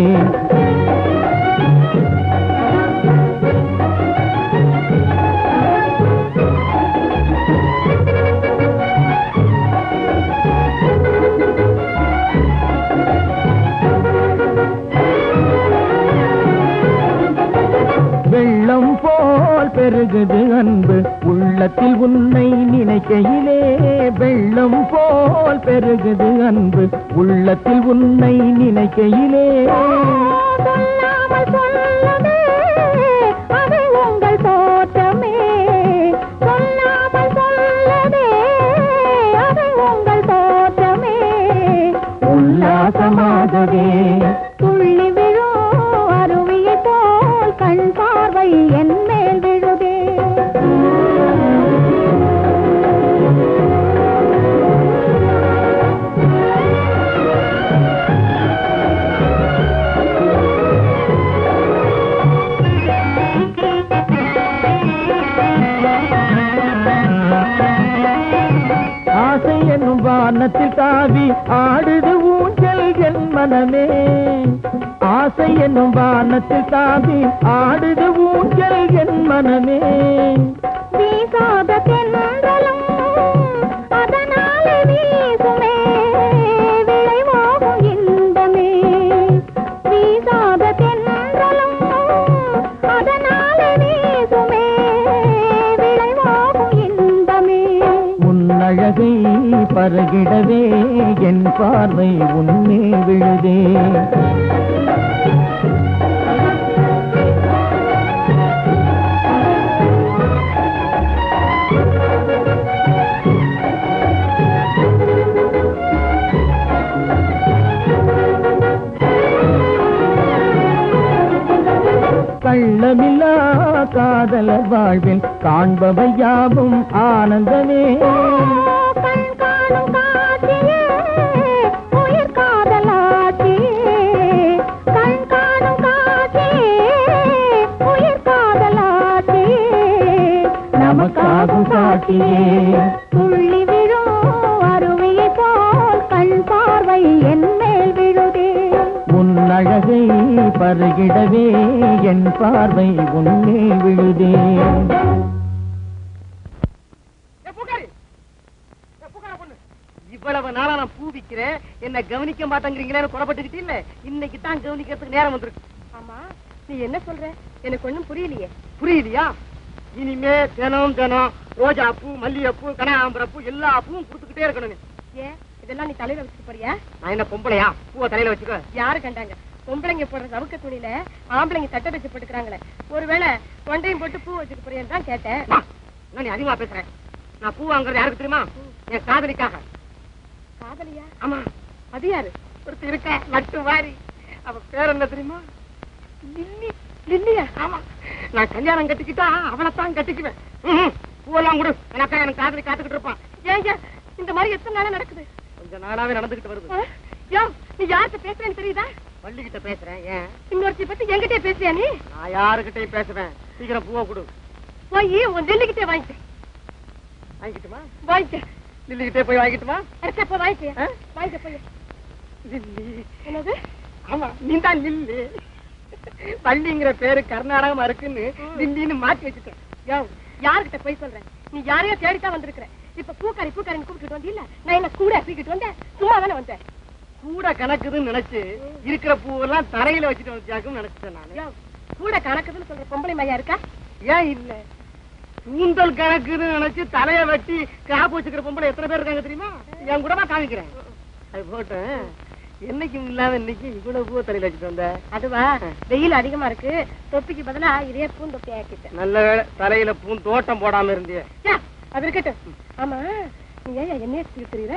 வெள்ளம் போல் பெருகுது அன்பு உள்ளத்தில் உன்னை நினைக்கையிலே. வெள்ளம் போல் பெருகுது அன்பு உள்ளத்தில் உன்னை நினைக்கையிலே. சொல்லாமல் சொல்லவே அது உங்கள் தோற்றமே. சொல்லாமல் சொல்லவே அது உங்கள் தோற்றமே. உல்லாசமாகவே துள்ளி விழும் அருவியை போல் கண் பார்வை என் மேல் விழுதே. ஆசை என்னும் வானத்தில் தாவி ஆடுது ஊஞ்சல் என் மனமே. ஆசை என்னும் வானத்தில் தாவி ஆடுது ஊஞ்சல் என் மனமே. வீசாத தென்றலும் அதனாலே வீசுமே விளைவாகும் இன்பமே. வீசாத தென்றலும் அதனாலே வீசுமே விளைவாகும் இன்பமே. உன் அழகை பருகிடவே என் பார்வை உன்மே விழுதே. காதலர் வாழ்வில் காண்பவை யாவும் ஆனந்தமே. கண் காணும் காட்சியே உயிர் காதலாட்சியே, கண் காணும் காட்சியே உயிர் காதலாட்சியே, நமக்காகும் காட்சியே. துள்ளி விழும் அருவியை போல் கண் பார்வை என் மேல் விழுதே. உன் அழகை பருகிடவே என் பார்வை உன்னே விழுதே. இவ்வளவு நாளா நான் பூ விக்கிறேன், என்ன கவனிக்க மாட்டேங்கிறீங்களேன்னு குறப்பட்டுக்கிட்டு இல்ல, இன்னைக்கு தான் கவனிக்கிறதுக்கு நேரம் வந்திருக்கு. ஆமா, நீ என்ன சொல்ற? எனக்கு ஒண்ணும் புரியலையே. புரியுதியா? இனிமே தினம் தினம் ரோஜா பூ, மல்லிகைப்பூ, கனகாம்பரப்பூ எல்லா பூவும் கொடுத்துக்கிட்டே இருக்கணும். ஏன் இதெல்லாம் நீ தலையில வச்சுக்க போறியா? நான் என்ன பொம்பளையா பூவை தலையில வச்சுக்க? யாரு கண்டாங்க? பொம்பளைங்க போடுற சவுக்க துணியில ஆம்பளைங்க தட்டை வச்சு போட்டுக்கிறாங்களே, ஒருவேளை கொண்டையும் போட்டு பூ வச்சுக்க போறியான்னு தான் கேட்டேன். நீ அதிகமா பேசுறேன். நான் பூ வாங்குறது யாருக்கு தெரியுமா? என் காதலிக்காக. காதலியா? ஆமா. அது யாரு? ஒருத்தர் இருக்க நட்டு வாரி, அவ பேர் என்ன தெரியுமா? லில்லி. லில்லியா? ஆமா. நான் கல்யாணம் கட்டிக்கிட்டா அவளைத்தான் கட்டிக்குவேன். பூவெல்லாம் கொடு, எனக்கா எனக்கு காதலி காத்துக்கிட்டு இருப்பான். ஏன் இந்த மாதிரி எத்தனை நாளா நடக்குது? கொஞ்ச நாளாவே நடந்துகிட்டு வருது. யோ, நீ யார்கிட்ட பேசுறேன்னு தெரியுதா? பள்ளிக்கிட்ட பேசுறேன். ஏன் இன்னொருத்தி பத்தி என்கிட்டே பேசுறியா நீ? நான் யாருக்கிட்டையும் பேசுவேன். சீக்கிரம் பூவை கொடு. போய் உன் லில்லிக்கிட்டே வாங்கிக்க. வாங்கிட்டுமா? வாங்கிக்க. லில்லிக்கிட்டே போய் வாங்கிட்டுமா? அடுத்த போ வாங்கிக்க. வாங்கிக்க போய். லில்லி. என்னது? ஆமா, நீ தான் லில்லி. பள்ளிங்கிற பேரு கர்நாடகமா இருக்குன்னு லில்லின்னு மாத்தி வச்சுட்டேன். யோ, யாருக்கிட்ட போய் சொல்றேன்? நீ யாரையோ தேடித்தான் வந்திருக்கிற. இப்ப பூக்காரி பூக்காரின்னு கூப்பிட்டு வந்தீல்ல, நான் என்ன கூட தூக்கிட்டு வந்தேன்? சும்மா தானே வந்தேன். கூட கணக்குதுன்னு நினைச்சு இருக்கிற பூவெல்லாம் தரையில வச்சுட்டு வச்சாக்குன்னு நினைச்சிட்டேன் நானு. யோ, கூட கணக்குதுன்னு சொல்ற பொம்பளை மையா இருக்கா? ஏன் இல்ல? கூந்தல் கணக்குன்னு நினைச்சு தலைய வெட்டி காப்பு வச்சுக்கிற பொம்பளை எத்தனை பேர் இருக்காங்க தெரியுமா? என் கூடமா காமிக்கிறேன். அது போட்டேன். என்னைக்கும் இல்லாம இன்னைக்கு இவ்வளவு பூவை தலையில வச்சுட்டு வந்த. அதுவா, வெயில் அதிகமா இருக்கு, தொப்பிக்கு பதிலா இதே பூந்தொப்பி ஆக்கிட்டேன். நல்ல வேளை தலையில பூ தோட்டம் போடாம இருந்தியே. அது இருக்கட்டும். ஆமா, நீ ஏன் என்னைய தெரியுற?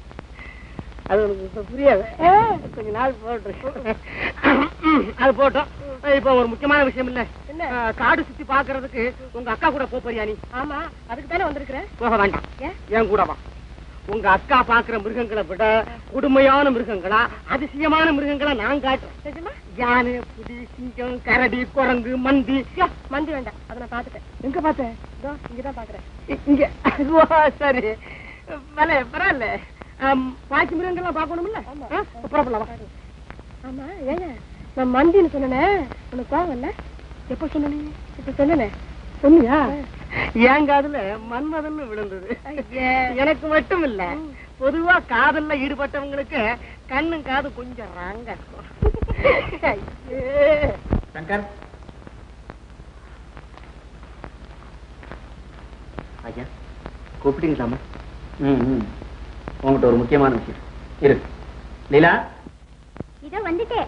அது உனக்கு புரியாது. கொஞ்ச நாள் போட்டு அது போட்டோம். இப்ப ஒரு முக்கியமான விஷயம் இல்ல, காடு சுத்தி பாக்குறதுக்கு உங்க அக்கா கூட போறியா நீ? ஆமா, அதுக்கு தானே வந்திருக்கிறேன். போக வேண்டாம், ஏன் கூட வா. உங்க அக்கா பாக்குற மிருகங்களை விட கொடுமையான மிருகங்களா, அதிசயமான மிருகங்களா நான் காட்டுறேன். யானை, புலி, சிங்கம், கரடி, குரங்கு, மந்தி. மந்தி வேண்டாம், அதை நான் பாத்துட்டேன். எங்க பார்த்தேன்? இங்கதான் பாக்குறேன். இங்க. சரி, பரவாயில்ல. பாக்கி மிருகங்கள்லாம் பாக்கணும்ல. ஆமா, ஏங்க நான் மந்தின்னு சொன்னேன், உனக்கு கோவம் இல்ல? எப்ப சொன்னேன்? இப்ப சொன்னேன். சொன்னியா? என் காதுல மன்மதன்னு விழுந்தது. எனக்கு மட்டும் இல்ல, பொதுவா காதல்ல ஈடுபட்டவங்களுக்கு கண்ணும் காது கொஞ்சம் ராங்க. சங்கர், ஐயா கூப்பிட்டீங்களாமா? ம் ம் உங்ககிட்ட ஒரு முக்கியமான விஷயம் இருக்கு. லீலா, இதோ வந்துட்டே.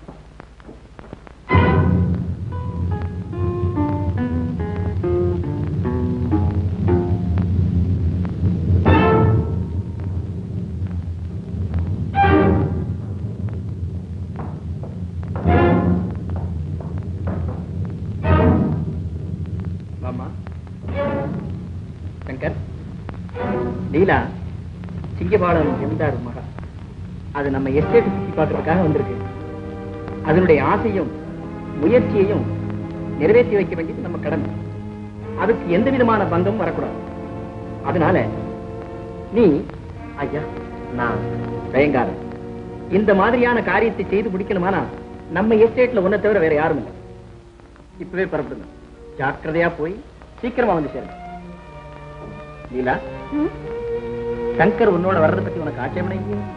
சங்கர், லீலா சிங்கபாலம் ஜமீன்தார் மகா. அது நம்ம எஸ்டேட் சுத்தி பார்க்கறதுக்காக வந்திருக்கு. அதனுடைய ஆசையும் முயற்சியையும் நிறைவேற்றி வைக்க வேண்டியது நம்ம கடமை. அதுக்கு எந்த விதமான பங்கம் வரக்கூடாது. அதனால நீ ஐயா நான் தயங்காத. இந்த மாதிரியான காரியத்தை செய்து முடிக்கணுமானா நம்ம எஸ்டேட்ல ஒன்ன தவிர வேற யாரும் இல்லை. இப்பவே புறப்படுங்க. ஜாக்கிரதையா போய் சீக்கிரமா வந்து சேருங்க. லீலா, சங்கர் உன்னோட வர்றதை பத்தி உனக்கு ஆட்சேபனை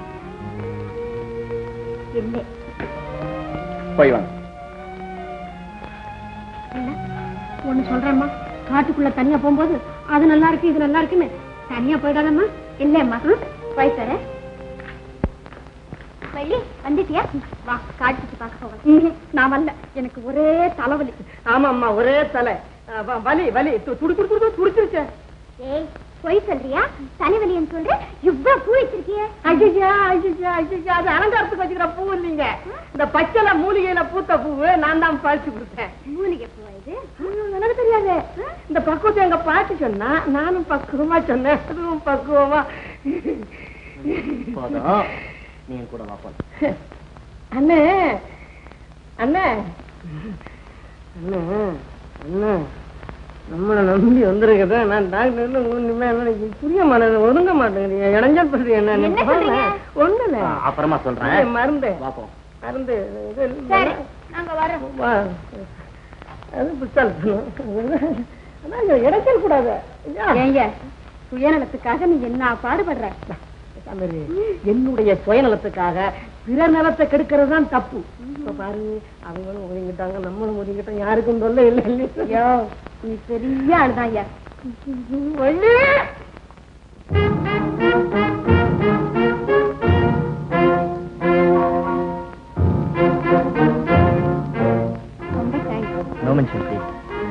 இல்லை? போய் வாங்க. ஒண்ணு சொல்றேம்மா, காட்டுக்குள்ள தனியா போகும்போது அது நல்லா இருக்கு இது நல்லா இருக்குன்னு தனியா போயிடாதம்மா. இல்லம்மா, போய் தரேன். வள்ளி, வந்துட்டியா? வா, காட்டு சுத்தி பார்க்க போகலாம். நான் வரல, எனக்கு ஒரே தலைவலி. ஆமா அம்மா, ஒரே தலை வலி வலி துடி துடி துடி துடிச்சிருச்சேன். ஏய், போய் சொல்றியா? தலைவலின்னு சொல்ற, இவ்வளவு பூ வச்சிருக்கிய? ஐயா ஐயா ஐயா, அது அலங்காரத்துக்கு வச்சுக்கிற பூ இல்லைங்க. இந்த பச்சைல மூலிகையில பூத்த பூவு நான் தான் பறிச்சு கொடுத்தேன். மூலிகை பூ இது? எனக்கு தெரியாது. இந்த பக்குவத்தை எங்க பாட்டு சொன்னா, நானும் பக்குவமா சொன்னேன், அதுவும் பக்குவமா. நீ கூட வா. அண்ணே அண்ணே அண்ணே அண்ணே, நம்மளை நம்பி வந்துருக்கத நான் டாக்டர் ஒண்ணுமே புரிய மாட்டேன், ஒதுங்க மாட்டேங்கிறீங்க. இடைஞ்சல் பண்றீங்க. என்ன ஒண்ணு இல்ல, அப்புறமா சொல்றேன். மருந்து பாப்போம். மருந்து சரி, நாங்க வரோம். அது புத்தால் இடைச்சல் கூடாது. ஏங்க, சுயநலத்துக்காக நீ என்ன பாடுபடுற? என்னுடைய சுயநலத்துக்காக பிற நலத்தை கெடுக்கிறது தான் தப்பு. இப்ப பாரு, அவங்களும் ஒதுங்கிட்டாங்க, நம்மளும் ஒதுங்கிட்டோம், யாருக்கும் தொல்லை இல்லை. இல்லையா? நீ பெரிய ஆளுதான் ஐயா. ரொம்ப தேங்க்ஸ். No mention please.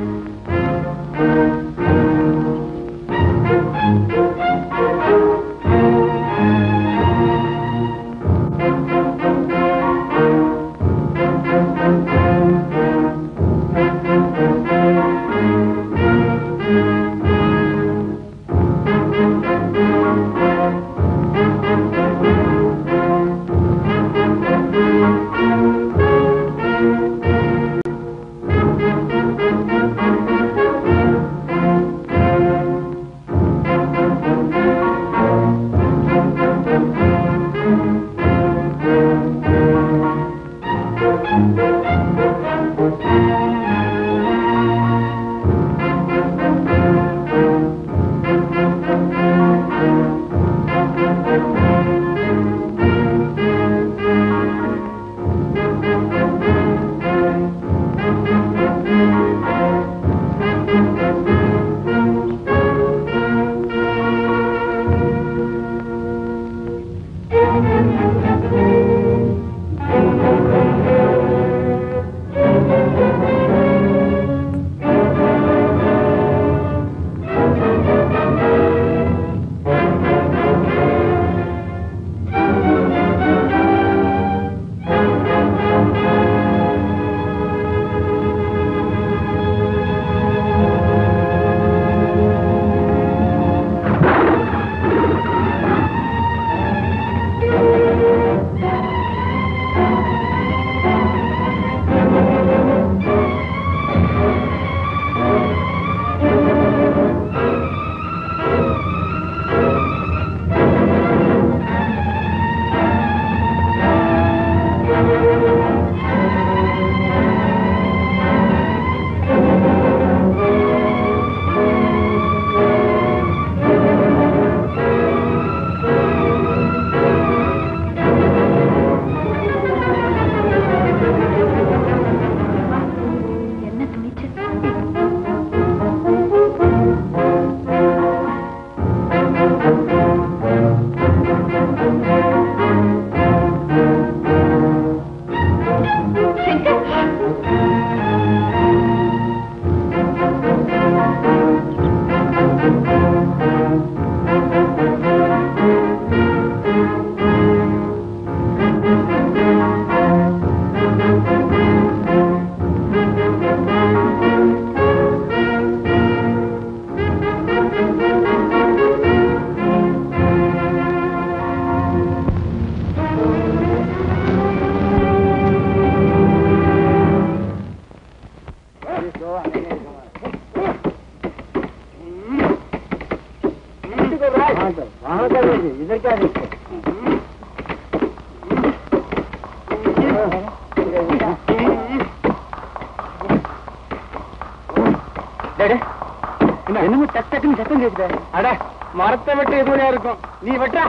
என்னமோ டக் டக்குன்னு சத்தம் கேக்குது. அட, மரத்தை வெட்ட எதுவரையா இருக்கும், நீ வெட்டா.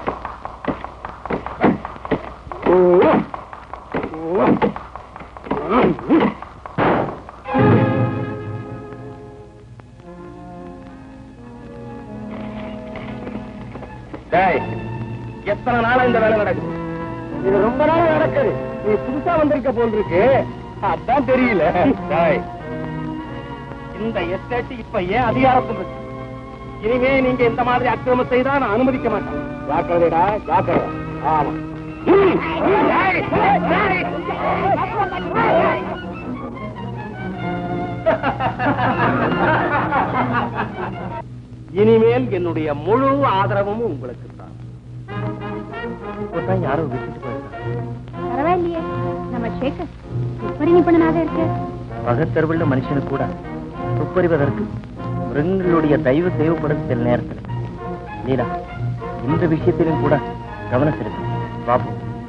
எத்தனை நாளா இந்த வேலை நடக்குது? இது ரொம்ப நாள் நடக்குது. நீ புதுசா வந்திருக்க போல் இருக்கு, அதான் தெரியல. இந்த எஸ்டேட் இப்ப ஏன் அதிகாரத்தில் இருக்கு? இனிமே நீங்க இந்த மாதிரி அக்கிரமத்தை தான் நான் அனுமதிக்க மாட்டேன். ஜாக்கிரதைடா, ஜாக்கிரதை. ஆமா. இனிமேல் என்னுடைய முழு ஆதரவும் உங்களுக்கு தான். யாரோ விட்டுட்டு போயிருக்காங்க. பரவாயில்லையே, நம்ம சேகர் துப்பறிவு பண்ணனாக இருக்கு. பகத்தறிவுள்ள மனுஷனு கூட துப்பறிவதற்கு மிருகங்களுடைய தயவு தேவைப்படும் சில நேரத்தில். லீலா, இந்த விஷயத்திலும் கூட கவனம் செலுத்து. பாபு,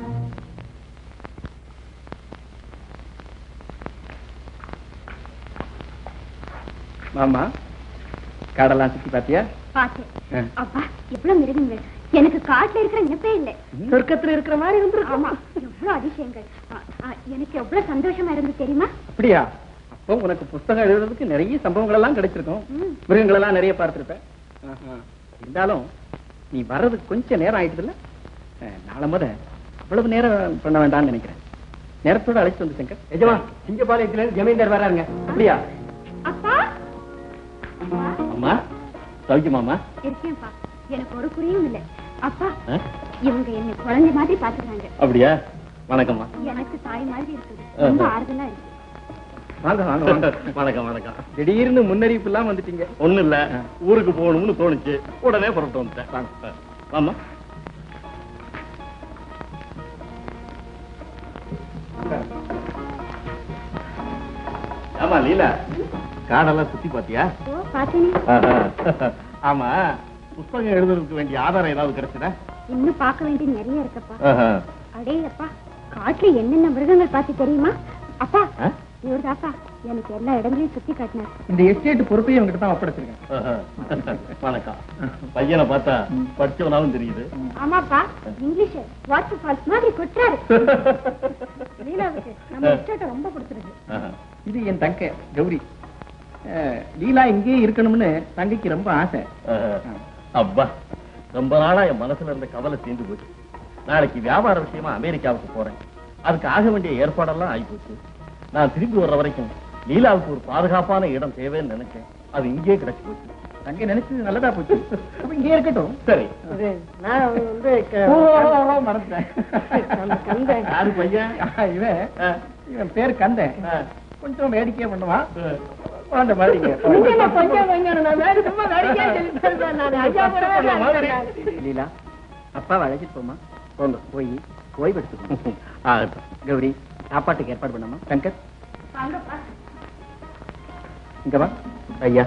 மாமா காடெல்லாம் சுத்தி பாத்தியா? பார்த்தேன். அப்பா, எவ்வளவு மிருகங்கள். எனக்கு காட்டுல இருக்கிற நினைப்பே இல்லை. சொர்க்கத்துல இருக்கிற மாதிரி இருந்து. ஆமா, எவ்வளவு அதிசயங்கள். ஆ, ஆ, எனக்கு எவ்வளவு சந்தோஷமா இருந்து தெரியுமா? அப்படியா? அப்போ உனக்கு புத்தகம் எழுதுறதுக்கு நிறைய சம்பவங்கள் எல்லாம் கிடைச்சிருக்கும். மிருகங்கள் எல்லாம் நிறைய பார்த்திருப்ப. இருந்தாலும் நீ வர்றதுக்கு கொஞ்சம் நேரம் ஆயிடுதுல்ல. நாளை முத அவ்வளவு நேரம் பண்ண வேண்டாம்னு நினைக்கிறேன். நேரத்தோட அழைச்சிட்டு வந்து சங்கர். எஜமா, சிங்கப்பாளையத்துல ஜமீன்தார் வர்றாருங்க. அப்படியா? அப்பா, அம்மா சௌக்கியமாமா? இருக்கேன்ப்பா. எனக்கு ஒரு குறையும் இல்லை. அப்பா, இவங்க என்னை குழந்தை மாதிரி பாத்துக்கிறாங்க. அப்படியா? வணக்கம்மா. எனக்கு தாய் மாதிரி இருக்குது. ரொம்ப ஆறுதலா இருக்கு. வாங்க வாங்க வாங்க. வணக்கம் வணக்கம். திடீர்னு முன்னறிவிப்பு எல்லாம் வந்துட்டீங்க. ஒண்ணு இல்ல, ஊருக்கு போகணும்னு தோணுச்சு, உடனே புறப்பட்டு வந்துட்டேன். ஆமா. ஆமா லீலா, காடெல்லாம் சுத்தி பாத்தியா? ஓ, பாத்தேனே. ஆமா, புத்தகம் எழுதுறதுக்கு வேண்டிய ஆதாரம் ஏதாவது கிடைச்சதா? இன்னும் பார்க்க வேண்டியது நிறைய இருக்கப்பா. அடே அப்பா, காட்டுல என்னென்ன மிருகங்கள் பார்த்து தெரியுமா? அப்பா, இவர்தாப்பா எனக்கு எல்லா இடங்களையும் சுத்தி காட்டினார். இந்த எஸ்டேட் பொறுப்பையும் உங்ககிட்ட தான் ஒப்படைச்சிருக்கேன். வணக்கம். பையனை பார்த்தா படிச்சவனாலும் தெரியுது. ஆமாப்பா, இங்கிலீஷ் வாட்டர் ஃபால்ஸ் மாதிரி கொட்டுறாரு. லீலாவுக்கு நம்ம எஸ்டேட்டை ரொம்ப பிடிச்சிருக்கு. இது என் தங்கை கௌரி. லீலா இங்கே இருக்கணும்னு தங்கைக்கு ரொம்ப ஆசை. அப்பா, ரொம்ப நாளா என் மனசுல இருந்த கவலை தீர்ந்து போச்சு. நாளைக்கு வியாபார விஷயமா அமெரிக்காவுக்கு போறேன். அதுக்கு ஆக வேண்டிய ஏற்பாடெல்லாம் ஆகி போச்சு. நான் திரும்பி வர்ற வரைக்கும் லீலாவுக்கு ஒரு பாதுகாப்பான இடம் தேவைன்னு நினைச்சேன். அது இங்கே கிடைச்சு போச்சு. தங்கை நினைச்சது நல்லதா போச்சு. இங்கே இருக்கட்டும். சரி. நான் வந்து மறந்துட்டேன். கந்தன். யாரு பையன்? இவன் இவன் பேர் கந்தன். கொஞ்சம் வேடிக்கையா பண்ணுவான். குழந்தை மாதிரி. லீலா, அப்பாவை அழைச்சிட்டு போமா. போங்க, போய் ஓய்வு எடுத்துக்கணும். கௌரி, சாப்பாட்டுக்கு ஏற்பாடு பண்ணாமா? சங்கர், இங்க வா. ஐயா,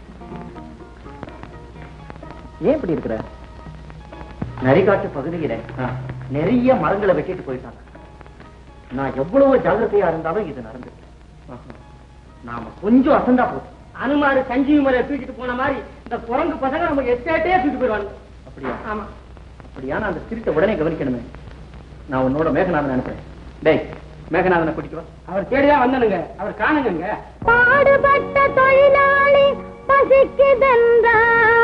ஏன் இப்படி இருக்கிற? நரிகாட்டு பகுதியில நிறைய மரங்களை வெட்டிட்டு போயிட்டாங்க. நான் எவ்வளவு ஜாகிரதையா இருந்தாலும் இது நடந்து. நாம கொஞ்சம் அசந்தா போதும், அனுமாரு சஞ்சீவி மலையை தூக்கிட்டு போன மாதிரி இந்த குரங்கு பசங்க நம்ம எஸ்டேட்டே தூக்கிட்டு போயிடுவாங்க. அப்படியா? ஆமா. அப்படியா? நான் அந்த திருட்ட உடனே கவனிக்கணுமே. நான் உன்னோட மேகநாதன் அனுப்புறேன். டேய், மேகநாதனை கூட்டிட்டு வா. அவர் தேடிதான் வந்தனுங்க. அவர் காணுங்க. பாடுபட்ட தொழிலாளி பசிக்குதென்றான்,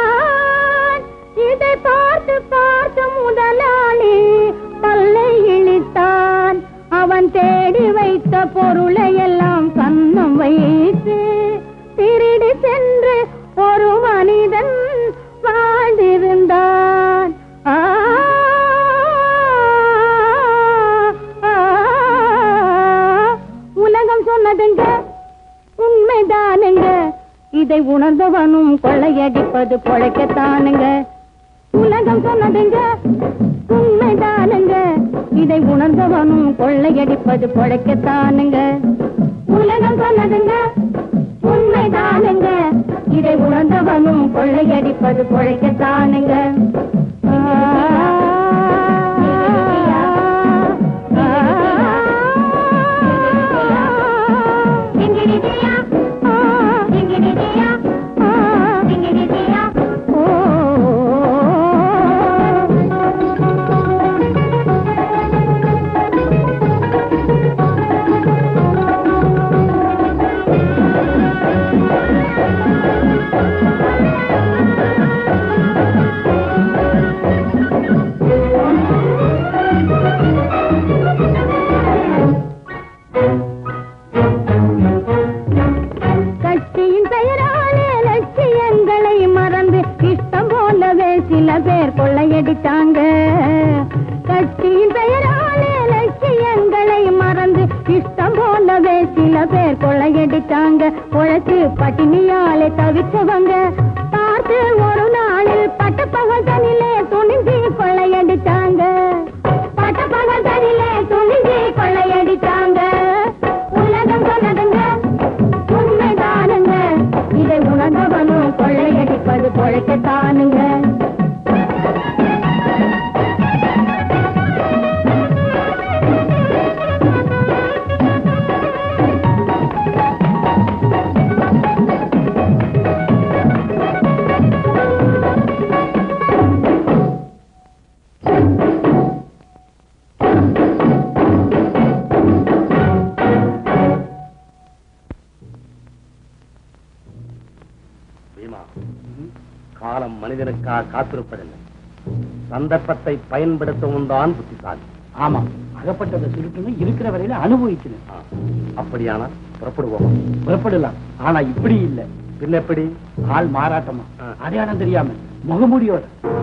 இதை பார்த்து பார்த்து முதலாளி பல்லை இழித்தான். அவன் தேடி வைத்த பொருளை எல்லாம் கன்னம் வைத்து திருடி சென்று ஒரு மனிதன் வாழ்ந்திருந்தான். ஆ, உலகம் சொன்னதுங்க உண்மைதானுங்க, இதை உணர்ந்தவனும் கொள்ளையடிப்பது பொழைக்கத்தானுங்க. உலகம் சொன்னதுங்க உண்மைதானுங்க, இதை உணர்ந்தவனும் கொள்ளையடிப்பது பொழைக்கத்தானுங்க. உலகம் சொன்னதுங்க உண்மைதானுங்க, இதை உணர்ந்தவனும் கொள்ளையடிப்பது பொழைக்கத்தானுங்க. சில பேர் கொள்ளையடித்தாங்க. கட்சியின் பெயராலே லட்சியங்களை மறந்து இஷ்டம் போலவே சில பேர் கொள்ளையடித்தாங்க. உழைச்சு பட்டினியாலே தவிச்சவங்க பார்த்து ஒரு நாளில் பட்டப்பகல் தனிலே துணிஞ்சி கொள்ளையடித்தாங்க. பட்டப்பகல் தனிலே துணிஞ்சி கொள்ளையடித்தாங்க. உலகம் சொன்னதுங்க உண்மைதானுங்க, இதை உணர்ந்தவனும் கொள்ளையடிப்பது கொழைக்கத்தானுங்க. காலம் மனிதனுக்காக காத்திருப்பதில்லை, சந்தர்ப்பத்தை பயன்படுத்தவும் தான் புத்திசாலி. ஆமா, அகப்பட்டதை சுருட்டணும், இருக்கிற வரையில அனுபவிக்கணும். அப்படியானா புறப்படுவோமா? புறப்படலாம், ஆனா இப்படி இல்ல. பின்ன எப்படி? ஆள் மாறாட்டமா, அடையாளம் தெரியாம முகமூடியோட.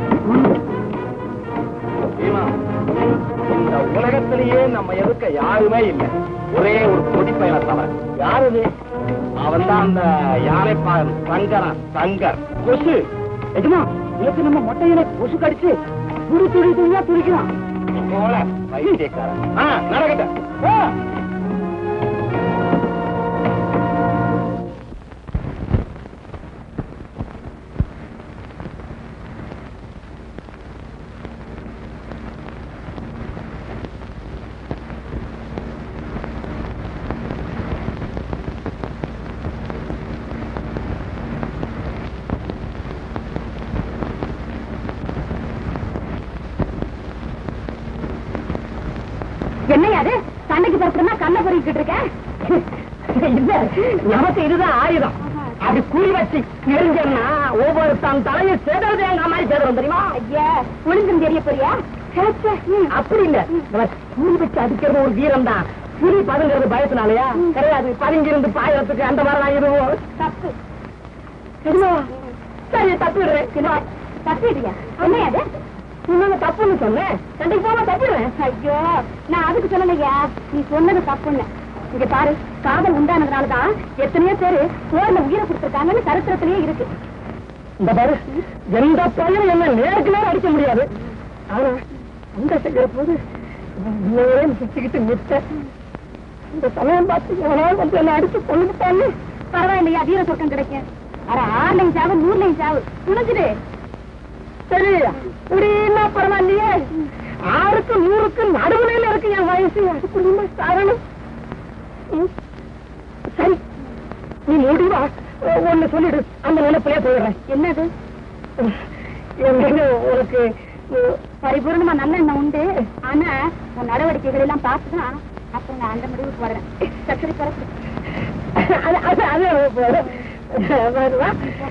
இந்த உலகத்திலேயே நம்ம எதுக்க யாருமே இல்லை, ஒரே ஒரு கொடி பயண தவிர. யாரு? அவன் தான் அந்த யானைப்பாகன் சங்கரன். சங்கர் கொசு. எஜமா, நேற்று நம்ம மொட்டையில கொசு கடிச்சு துடி துடி துடியா துடிக்கிறான். நடக்கட்ட என்னையாது சண்டைக்கு பறக்கணும்னா கண்ணை பொறிக்கிட்டு இருக்கேன். இல்ல, நமக்கு இதுதான் ஆயுதம். அப்படி குறி வச்சு நெருங்கன்னா ஒவ்வொரு தன் தலையை சேதறது எங்க மாதிரி சேதரும் தெரியுமா? ஐயா, புளிஞ்சும் தெரிய போறியா? அப்படி இல்ல, குறி வச்சு அடிக்கிறது ஒரு வீரம் தான். புலி பதுங்கிறது பயத்தினாலயா? கிடையாது, பதுங்கிருந்து பாயறதுக்கு அந்த மாதிரி தான் இதுவும் தப்பு. சரி, தப்பிடுறேன். தப்பிடுறியா? என்னையாது தப்புன்னு சொன்னேன். சண்டைக்கு போனா தப்புறேன். ஐயோ, நான் அதுக்கு சொல்லலையா, நீ சொன்னது தப்புன்னு. இங்க பாரு, காதல் உண்டானதுனாலதான் எத்தனையோ பேரு போர்ல உயிரை கொடுத்திருக்காங்கன்னு சரித்திரத்திலேயே இருக்கு. இந்த பாரு, எந்த பையனும் என்ன நேருக்கு நேரம் அடிக்க முடியாது. ஆனா அந்த செய்யற போது சுத்திக்கிட்டு நிற்க இந்த சமயம் பார்த்து எவனாலும் வந்து என்ன அடிச்சு கொண்டுட்டான்னு. பரவாயில்லையா, வீர சொர்க்கம் கிடைக்கும். அட, ஆறுலையும் சாவு நூறுலையும் சாவு துணிஞ்சுடு. சரி, இப்படின்னா பரவாயில்லையே. ஆறுக்கு நூறுக்கு நடுவுலையில இருக்கு என் வயசு. அதுக்குள்ள காரணம். சரி, நீ முடிவா ஒண்ணு சொல்லிடு, அந்த நினைப்பிலே போயிடுறேன். என்னது? உனக்கு பரிபூர்ணமா நல்ல எண்ணம் உண்டு. ஆனா உன் நடவடிக்கைகள் எல்லாம் பார்த்துதான் அப்ப நான் அந்த முடிவுக்கு வரேன். சரி, பரப்பு வருவா.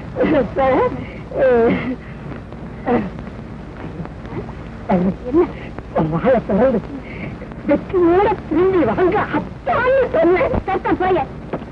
என்ன வாழ திறந்து வெற்றியோட திரும்பி வாங்க அத்தான்னு சொன்னேன். சத்தம் போய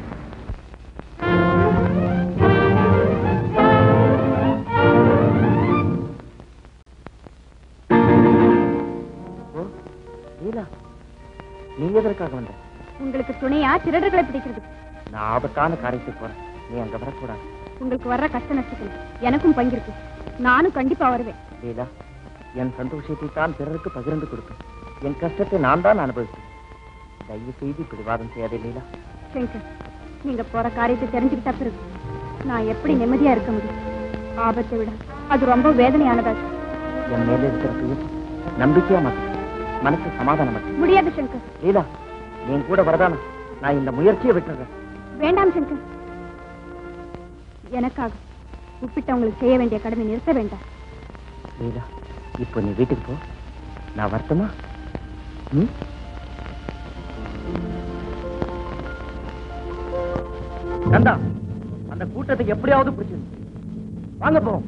நீங்க எதற்காக வந்த? உங்களுக்கு துணையா திருடர்களை பிடிக்கிறது. நான் ஆபத்தான காரியத்துக்கு போறேன், நீ அங்க வரக்கூடாது. உங்களுக்கு வர்ற கஷ்ட நஷ்டத்தில் எனக்கும் பங்கிருக்கு. நானும் கண்டிப்பா வருவேன். லீலா, என் சந்தோஷத்தை தான் பிறருக்கு பகிர்ந்து கொடுப்பேன், என் கஷ்டத்தை நான் தான் அனுபவிப்பேன். தயவு செய்து பிடிவாதம் செய்யாதே லீலா. சங்கர், நீங்க போற காரியத்தை தெரிஞ்சுக்கிட்ட பிறகு நான் எப்படி நிம்மதியா இருக்க முடியும்? ஆபத்தை விட அது ரொம்ப வேதனையானதாச்சு. என் மேல இருக்கிற துயர் நம்பிக்கையா மாற்று, மனசு சமாதானம் முடியாது சங்கர். லீலா, நீ கூட வரதானா? நான் இந்த முயற்சியை விட்டுறேன். வேண்டாம் சங்கர், எனக்காக உப்பிட்டவங்களுக்கு செய்ய வேண்டிய கடமை நிறுத்த வேண்டாம். லீலா, இப்போ நீ வீட்டுக்கு போ, நான் வரட்டுமா? ம், கந்தா, அந்த கூட்டத்துக்கு எப்படியாவது பிடிச்சிரு. வாங்க போ.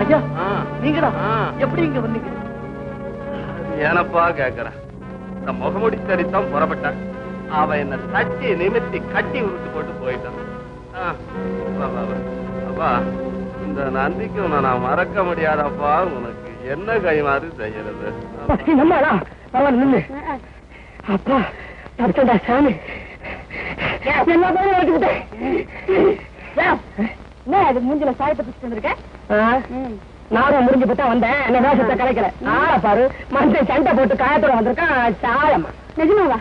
ஐயா நீங்களா எப்படி இங்க வந்தீங்க? ஏனப்பா கேக்குற, இந்த முகமுடி சரித்தான் புறப்பட்டான். அவ என்ன தட்டி நிமித்தி கட்டி உருட்டு போட்டு போயிட்டான். அப்பா இந்த நந்திக்கும் நான் மறக்க முடியாதப்பா. உனக்கு என்ன கைமாறு செய்யறது? அப்பா தப்பிச்சா சாமி. என்ன அது மூஞ்சில சாயத்தை பிடிச்சிட்டு வந்திருக்கேன். நானும் முடிஞ்சு போட்டா வந்தேன். என்ன வேஷத்தை கலைக்கல. ஆள பாரு மனுஷன் சண்டை போட்டு காயத்தோட வந்திருக்கான். சாயமா நிஜமாவா?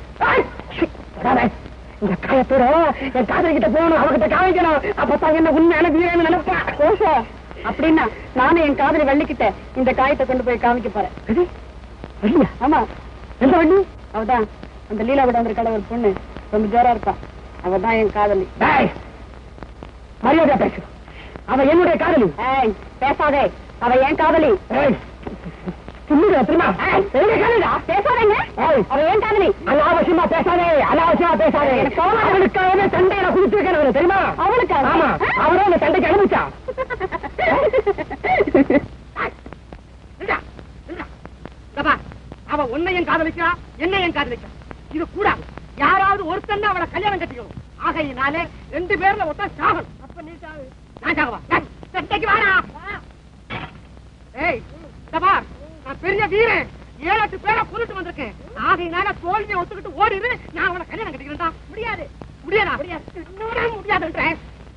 இந்த காயத்தோட என் காதல் கிட்ட போகணும், அவகிட்ட காமிக்கணும். அப்பதான் என்ன உண்மையான வீரன்னு நினைப்பா. ஓசோ அப்படின்னா நானும் என் காதலி வள்ளிக்கிட்ட இந்த காயத்தை கொண்டு போய் காமிக்க போறேன். ஆமா எந்த வள்ளி? அவதான் அந்த லீலா விட வந்திருக்காள ஒரு பொண்ணு, ரொம்ப ஜோரா இருப்பா. அவதான் என் காதலி. மரியாதையா பேசு. அவ என்னுடைய காதலி. பேசாதே, அவ என் காதலி. பேசாதேங்க, அவ ஏன் காதலி? அனாவசியமா பேசாதே, அனாவசியமா பேசாதே. அவளுக்காக சண்டையில குடிச்சு வைக்கிறவரு தெரியுமா? அவளுக்கு? ஆமா, அவரே அந்த சண்டைக்கு அனுப்பிச்சா. அவ உன்னையும் காதலிக்கிறா, என்னையும் காதலிக்கிறா. இது கூட யாராவது ஒருத்தன் அவளை கல்யாணம் கட்டிக்கணும். ஆகையினாலே ரெண்டு பேர்ல ஒருத்தன் சாகணும். அப்ப நீ சாகு, நான் சாகவா? சண்டைக்கு வாடா. ஏய் தபா, நான் பெரிய வீரன், ஏழு எட்டு பேரை கொண்டுட்டு வந்திருக்கேன். ஆகையினால தோல்வியை ஒத்துக்கிட்டு ஓடிடு. நான் அவளை கல்யாணம் கட்டிக்கிறேன்டா. முடியாது, முடியாதா? முடியாது, முடியாதுன்றேன்.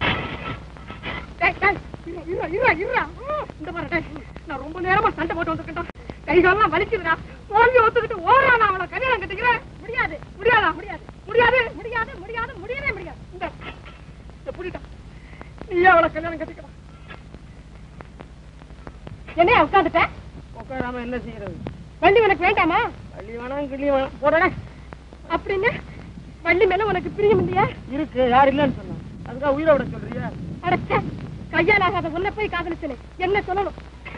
இந்த மாதிரி நான் ரொம்ப நேரமா சண்டை போட்டு வந்திருக்கேன். கைகாலாம் வலிக்குதுடா. தோல்வி ஒத்துக்கிட்டு ஓடுறா, நான் அவளை கல்யாணம் கட்டிக்கிறேன். முடியாது, முடியாதா? முடியாது, முடியாது, முடியாது, முடியாது, முடியவே முடியாது. இந்த புரிட்டா நீ அவளை கல்யாணம் கட்டிக்கலாம். என்ன உட்காந்துட்ட? உட்காராம என்ன செய்யறது? வள்ளி உனக்கு வேண்டாமா? வள்ளி வேணாம், கிள்ளி வேணாம், போடா. அப்படின்னு வள்ளி மேல உனக்கு பிரியம் இல்லையா? இருக்கு, யார் இல்லன்னு சொன்னா? அதுக்காக உயிரை விட சொல்றியா? அடச்சே, கையால் ஆகாத உன்னை போய் காதலிச்சனே, என்ன சொல்லணும்?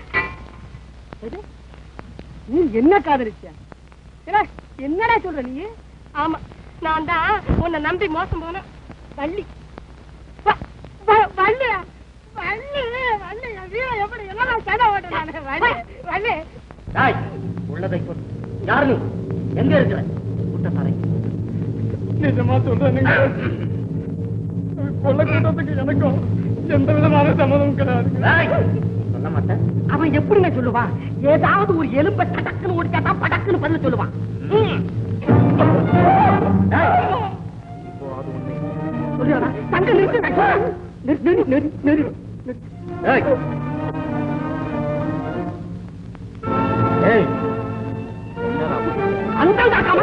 நீ என்ன காதலிச்ச? என்னடா சொல்ற நீ? ஆமா, நான் தான் உன்னை நம்பி மோசம் போன வள்ளி. வள்ளி வள்ளி வள்ளி எப்படி எல்லாம் சண்டை ஓட்டேன். வள்ளி வள்ளி உள்ளதை சொல். யாரு நீ? எங்க இருக்கிற? கூட்டத்தாரை நிஜமா சொல்றேன். கொள்ள கூட்டத்துக்கு எனக்கும் எந்த விதமான சம்மதமும் கிடையாது. சொல்ல மாட்டேன். அவன் எப்படிங்க சொல்லுவான்? ஏதாவது ஒரு எலும்பை டக்குன்னு ஓடிச்சாதான் படக்குன்னு பதில் சொல்லுவான். சொல்லுடா, தங்க நிறுத்து. நெரு நெரு நெரு அந்த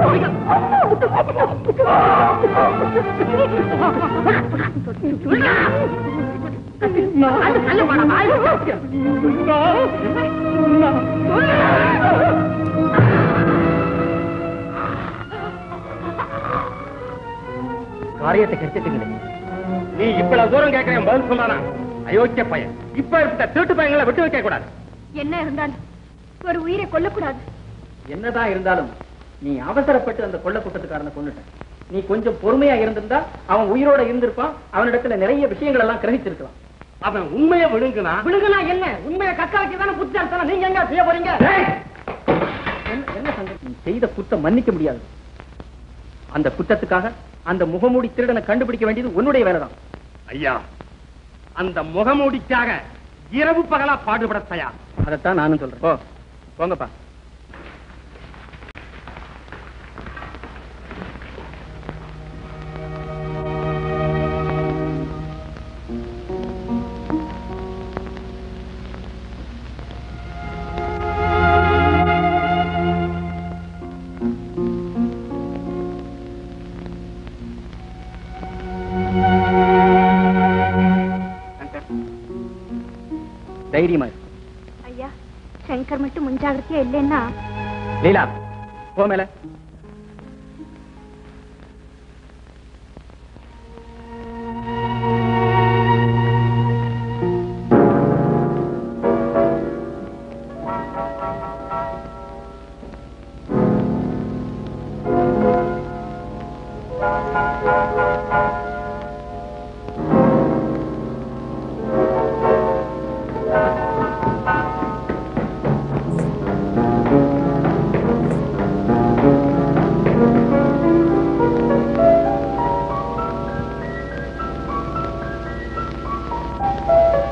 காரியத்தை கெடுத்துட்டீங்களே. நீ இவ்வளவு தூரம் கேட்கிறேன், பதில் சொல்லானா? அயோக்கிய பையன். இப்ப இருக்க திருட்டு பையங்களை விட்டு வைக்க கூடாது. என்ன இருந்தாலும் ஒரு உயிரை கொல்லக்கூடாது. என்னதான் இருந்தாலும் நீ அவசரப்பட்டு அந்த கொள்ள கூட்டத்துக்காரனை கொண்டுட்ட. நீ கொஞ்சம் பொறுமையா இருந்திருந்தா அவன் உயிரோட இருந்திருப்பான். அவனிடத்துல நிறைய விஷயங்கள் எல்லாம் கிரகிச்சிருக்கலாம். அவன் உண்மையை விழுங்குனா விழுங்குனா என்ன? உண்மையை கக்க வைக்கதான புத்திசாலித்தனம். நீங்க எங்க செய்ய போறீங்க? என்ன சங்கதி? நீ செய்த குற்றம் மன்னிக்க முடியாது. அந்த குற்றத்துக்காக அந்த முகமூடி திருடனை கண்டுபிடிக்க வேண்டியது உன்னுடைய வேலைதான். ஐயா, அந்த முகமூடிக்காக இரவு பகலா பாடுபட தயார். அதைத்தான் நானும் சொல்றேன். ஓ போங்கப்பா. தைரியமா ஐயா, சங்கர் மட்டும் முன்ஜாகிரதையா இல்லைன்னா? லீலா போ மேல.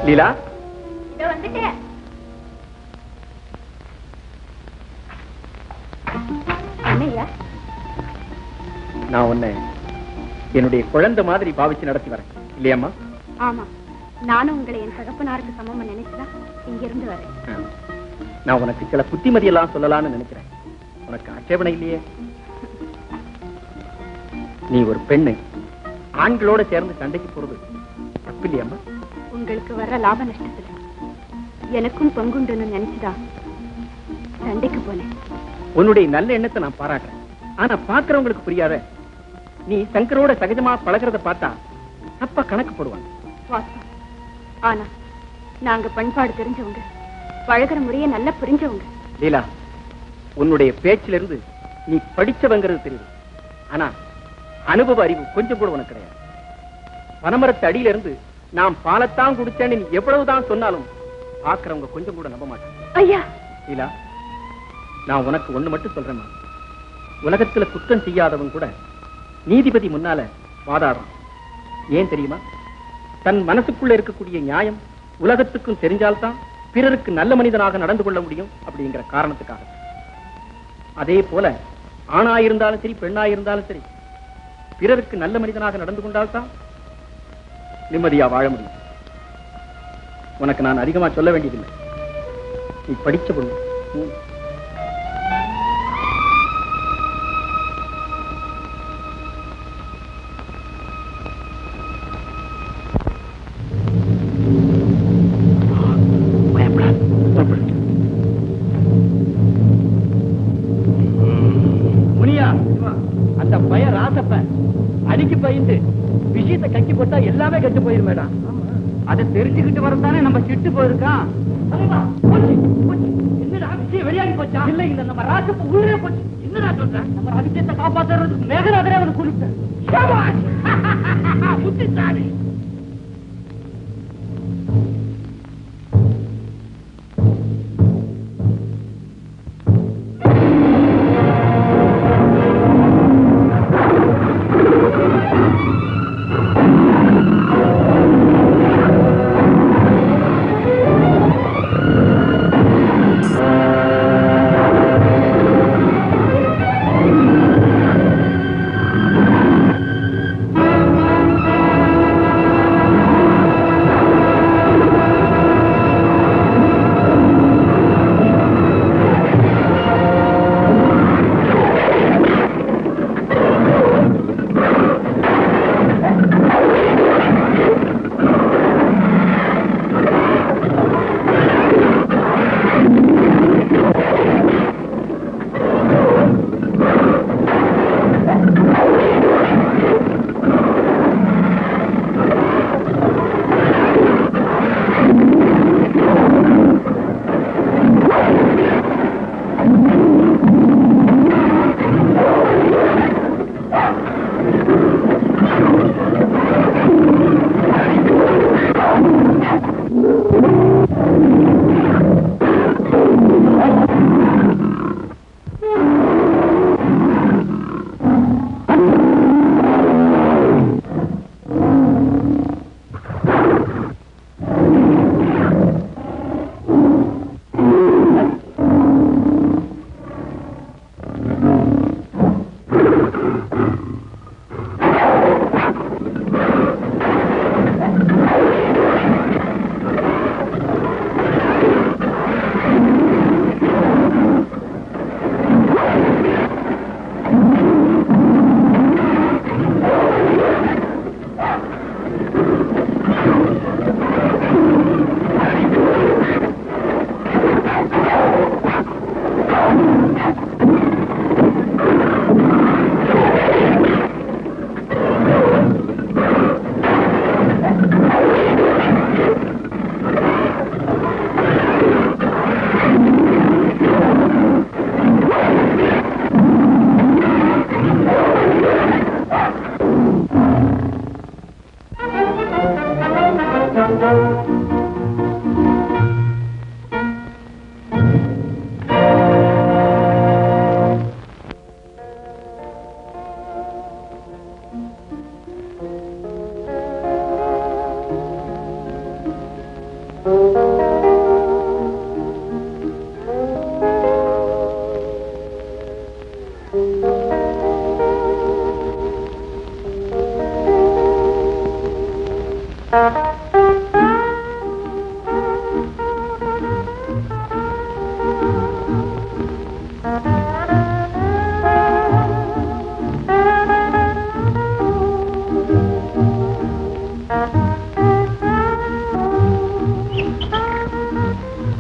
லீலா, வந்துட்டேன். என்னையா? நான் உன்னை என்னுடைய குழந்தை மாதிரி பாவிச்சு நடத்தி வரேன் இல்லையாம்மா? ஆமா, நானும் உங்களை என் தகப்பனாருக்கு சமமா நினைச்சுதான் இங்கிருந்து வரேன். நான் உனக்கு சில புத்திமதி எல்லாம் சொல்லலாம்னு நினைக்கிறேன். உனக்கு ஆட்சேபனை இல்லையே? நீ ஒரு பெண்ணு ஆண்களோட சேர்ந்து சண்டைக்கு போறது தப்பு இல்லையாம்மா? உங்களுக்கு வர்ற லாப நஷ்டத்துல எனக்கும் பங்குண்டுன்னு நினைச்சுதான் சண்டைக்கு போனேன். உன்னுடைய நல்ல எண்ணத்தை நான் பாராட்டுறேன். ஆனா பாக்குறவங்களுக்கு புரியாத நீ சங்கரோட சகஜமா பழகிறத பார்த்தா தப்பா கணக்கு போடுவாங்க. வாஸ்தவம். ஆனா நாங்க பண்பாடு தெரிஞ்சவங்க, பழகிற முறையை நல்லா புரிஞ்சவங்க. லீலா, உன்னுடைய பேச்சில இருந்து நீ படிச்சவங்கிறது தெரியுது. ஆனா அனுபவ அறிவு கொஞ்சம் கூட உனக்கு கிடையாது. பனமரத்து அடியில இருந்து நான் பாலத்தான் குடிச்சேன்னு நீ எவ்வளவுதான் சொன்னாலும் பாக்குறவங்க கொஞ்சம் கூட நம்ப மாட்டாங்க. ஐயா லீலா, நான் உனக்கு ஒண்ணு மட்டும் சொல்றேன். உலகத்துல குற்றம் செய்யாதவன் கூட நீதிபதி முன்னால வாதாடுறான். ஏன் தெரியுமா? தன் மனசுக்குள்ள இருக்கக்கூடிய நியாயம் உலகத்துக்கும் தெரிஞ்சால்தான் பிறருக்கு நல்ல மனிதனாக நடந்து கொள்ள முடியும் அப்படிங்கிற காரணத்துக்காக. அதே போல ஆணாயிருந்தாலும் சரி, பெண்ணாயிருந்தாலும் சரி, பிறருக்கு நல்ல மனிதனாக நடந்து கொண்டால்தான் நிம்மதியா வாழ முடியும். உனக்கு நான் அதிகமா சொல்ல வேண்டியதில்லை. நீ படிச்ச பொண்ணு. முனியா, அந்த பையன் ராசப்ப அடிக்கு பயந்து விஷயத்தை கட்டி போட்டா எல்லாமே கெட்டு போயிரும் மேடம். அதை தெரிஞ்சுக்கிட்டு வரத்தானே நம்ம சிட்டு போயிருக்கான். என்னடா விஷயம் வெளியாகி போச்சா? இல்ல இல்ல, நம்ம ராசப்ப உயிரே போச்சு. என்னடா சொல்ற? நம்ம ரகசியத்தை காப்பாத்துறதுக்கு மேகநாதரே அவனை கொண்டுட்டார். புத்திசாலி.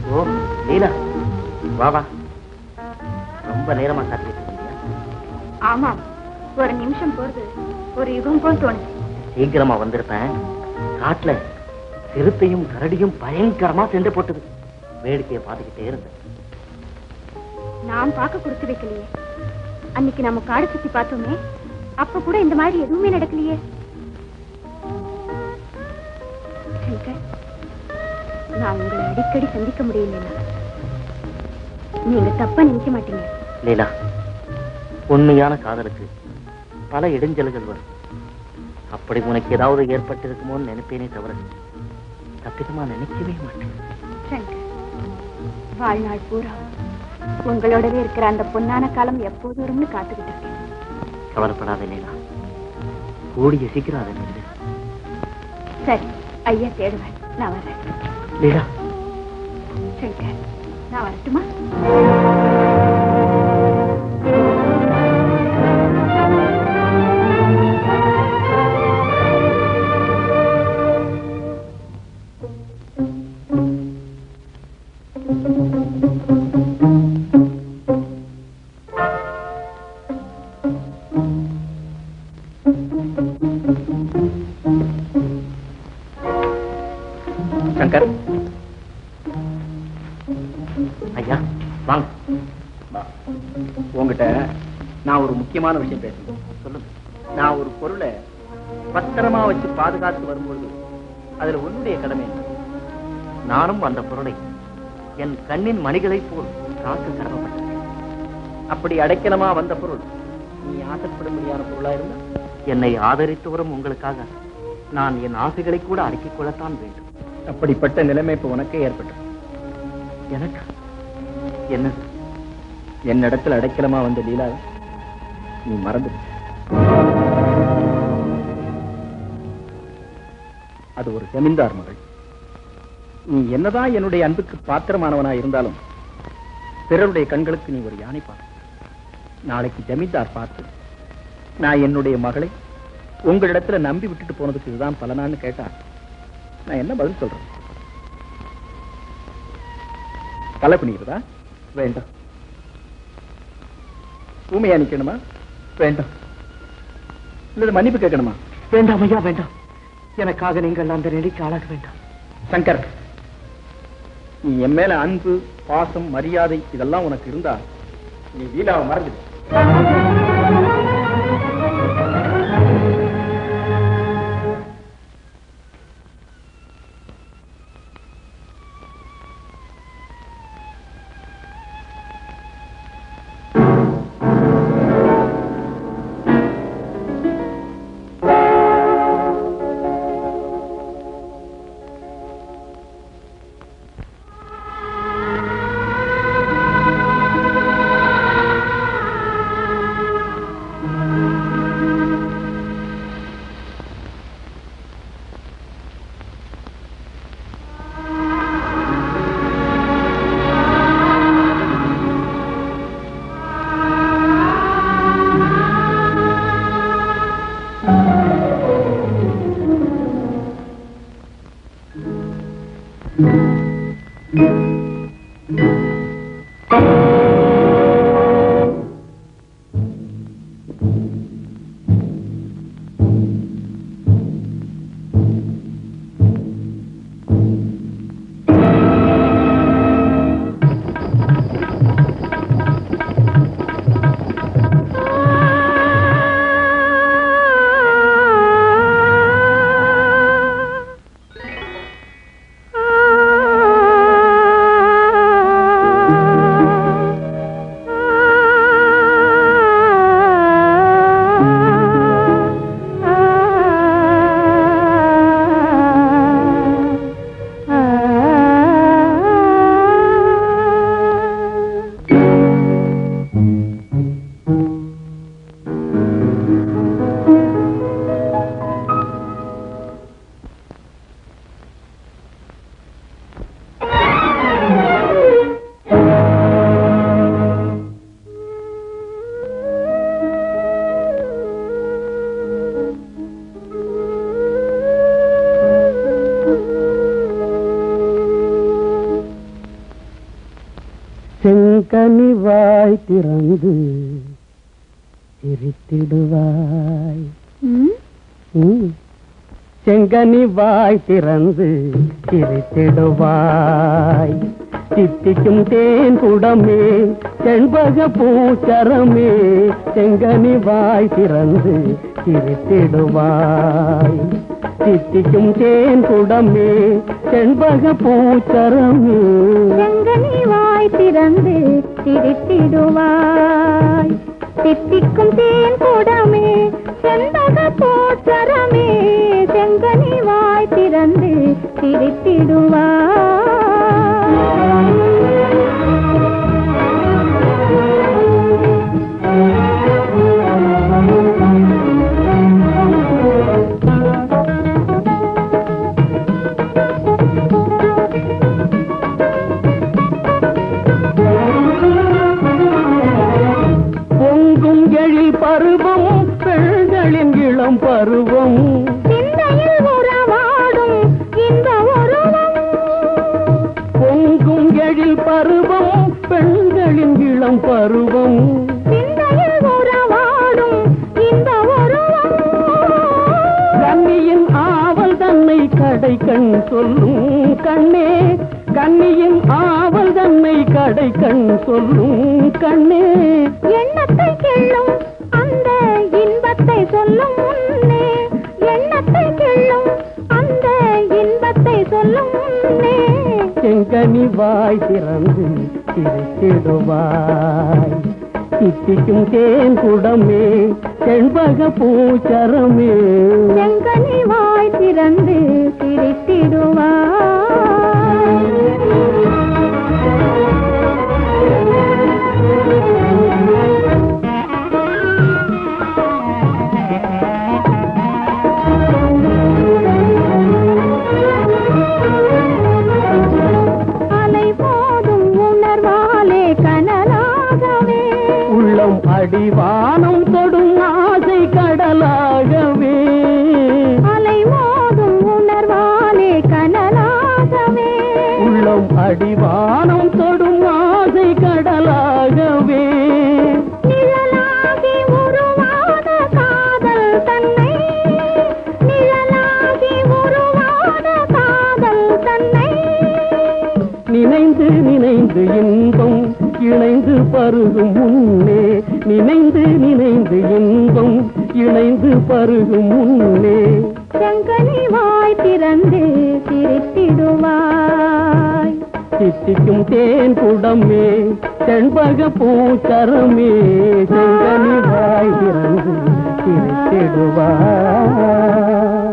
ஓ லீலா, வா வா. ரொம்ப நேரமா காத்துட்டு இருக்கியா? ஆமா, ஒரு நிமிஷம் போறது ஒரு யுகம் போல் தோணுது. சீக்கிரமா வந்திருப்பேன். காட்டுல சிறுத்தையும் கரடியும் பயங்கரமா சென்று போட்டது. வேடிக்கையை பார்த்துக்கிட்டே இருந்தேன். நான் பார்க்க கொடுத்து வைக்கலையே. அன்னைக்கு நம்ம காடு சுத்தி பார்த்தோமே, அப்ப கூட இந்த மாதிரி எதுவுமே நடக்கலையே. சங்கர், நான் உங்களை அடிக்கடி சந்திக்க முடியல. நீங்க தப்பா நினைக்க மாட்டீங்க. லீலா, உண்மையான காதலுக்கு பல இடைஞ்சல்கள் வரும். அப்படி உனக்கு ஏதாவது ஏற்பட்டிருக்குமோன்னு நினைப்பேனே தவிர தப்பிதமா நினைக்கவே மாட்டேன். சங்கர், வாழ்நாள் பூரா உங்களோடவே இருக்கிற அந்த பொன்னான காலம் எப்போது வரும்னு காத்துக்கிட்டு இருக்கேன். கவலைப்படாத லீலா, கூடிய சீக்கிரம் அதை நின்று. சரி, ஐயா தேடுவேன். நான் வரேன். லீலா. சங்கர், நான் வரட்டுமா? சங்கர், ஐயா வாங்க. உங்ககிட்ட நான் ஒரு முக்கியமான விஷயம் பேசணும். சொல்லுங்க. நான் ஒரு பொருளை பத்திரமா வச்சு பாதுகாத்து வரும்பொழுது அதுல உன்னுடைய கடமை. நானும் அந்த பொருளை என் கண்ணின் மணிகளை போல் காக்க கடமைப்பட்டேன். அப்படி அடைக்கலமா வந்த பொருள் நீ ஆசைப்படும்படியான பொருளா இருந்தா என்னை ஆதரித்து வரும் உங்களுக்காக நான் என் ஆசைகளை கூட அடக்கிக் கொள்ளத்தான் வேண்டும். அப்படிப்பட்ட நிலைமை இப்ப உனக்கே ஏற்பட்டு. எனக்கு என்னது? என்னிடத்தில் அடைக்கலமா வந்த லீலா நீ மறந்து. அது ஒரு ஜமீன்தார் மகள். நீ என்னதான் என்னுடைய அன்புக்கு பாத்திரமானவனா இருந்தாலும் பிறருடைய கண்களுக்கு நீ ஒரு யானை பார்த்து. நாளைக்கு ஜமீன்தார் பார்த்து நான் என்னுடைய மகளை உங்களிடத்துல நம்பி விட்டுட்டு போனதுக்கு இதுதான் பலனான்னு கேட்டா நான் என்ன பதில் சொல்றேன்? தலை குனிகிறதா? வேண்டாம். ஊமையா நிக்கணுமா? வேண்டாம். இல்ல மன்னிப்பு கேட்கணுமா? வேண்டாம் ஐயா, வேண்டாம். எனக்காக நீங்கள் அந்த நிலைக்கு ஆளாக வேண்டாம். சங்கர், நீ என் மேல அன்பு, பாசம், மரியாதை இதெல்லாம் உனக்கு இருந்தா நீ லீலாவை மறந்துடு. செங்கனி வாய் திறந்து சிரித்திடுவாய். செங்கனி வாய் திறந்து சிரித்திடுவாய். தித்திக்கும் தேன் குடமே செண்பக பூச்சரமே செங்கனி வாய் திறந்து சிரித்திடுவாய். தித்திக்கும் தேன் குடமே செண்பக பூச்சரமே செங்கனி வாய் திறந்து சிரித்திடுவாய். தித்திக்கும் தேன் குடமே செண்பக பூச்சரமே செங்கனி வாய் திறந்து சிரித்திடுவாய். பொங்கும் எழில் பருவம் பெண்களின் இளம் பருவம் சிந்தையில் உறவாடும் இந்த உருவம். பொங்கும் எழில் பருவம் பெண்களின் இளம் பருவம் சிந்தையில் உறவாடும் இந்த உருவம். கண்ணியின் ஆவல் தன்னை கடை கண் சொல்லும் கண்ணே. கண்ணியின் ஆவல் தன்னை கடை கண் சொல்லும் கண்ணே. எண்ணத்தை கிள்ளும் அந்த இன்பத்தை சொல்லும் முன்னே. எண்ணத்தை கிள்ளும் அந்த இன்பத்தை சொல்லும் முன்னே. செங்கனி வாய் திறந்து சிரித்திடுவாய். தித்திக்கும் தேன் குடமே செண்பக பூச்சரமே செங்கனி வாய் திறந்து சிரித்திடுவாய். அலை போதும் உணர்வாலே கனலாகவே உள்ளம் அடிவானம் தொடும் ஆசை கடலாகவே. அலை மோதும் உணர்வாலே கனலாகவே உள்ளம் அடிவானம் தொடும் ஆசை கடலாகவே. நிழலாகி உருவான காதல் தன்னை. நிழலாகி உருவான காதல் தன்னை. நினைந்து நினைந்து இன்பம் இணைந்து பருகும் முன்னே. நினைந்து நினைந்து இன்பம் இணைந்து பருகும் முன்னே. செங்கனி வாய் திறந்து சிரித்திடுவாய். தித்திக்கும் தேன் குடமே செண்பக பூச்சரமே செங்கனி வாய் திறந்து சிரித்திடுவாய்.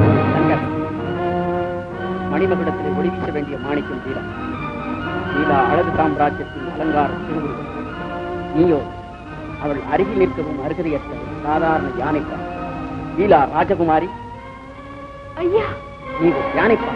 மணிமகுடத்திலே ஒளி வீச வேண்டிய மாணிக்கம் வீரா. வீரா அழகு சாம்ராஜ்யத்தின் அலங்கார திருவுருவம். நீயோ அவள் அருகில் நிற்கவும் அருகதையற்ற சாதாரண யானைப்பா. வீலா ராஜகுமாரி, ஐயா, நீ ஒரு யானைப்பா.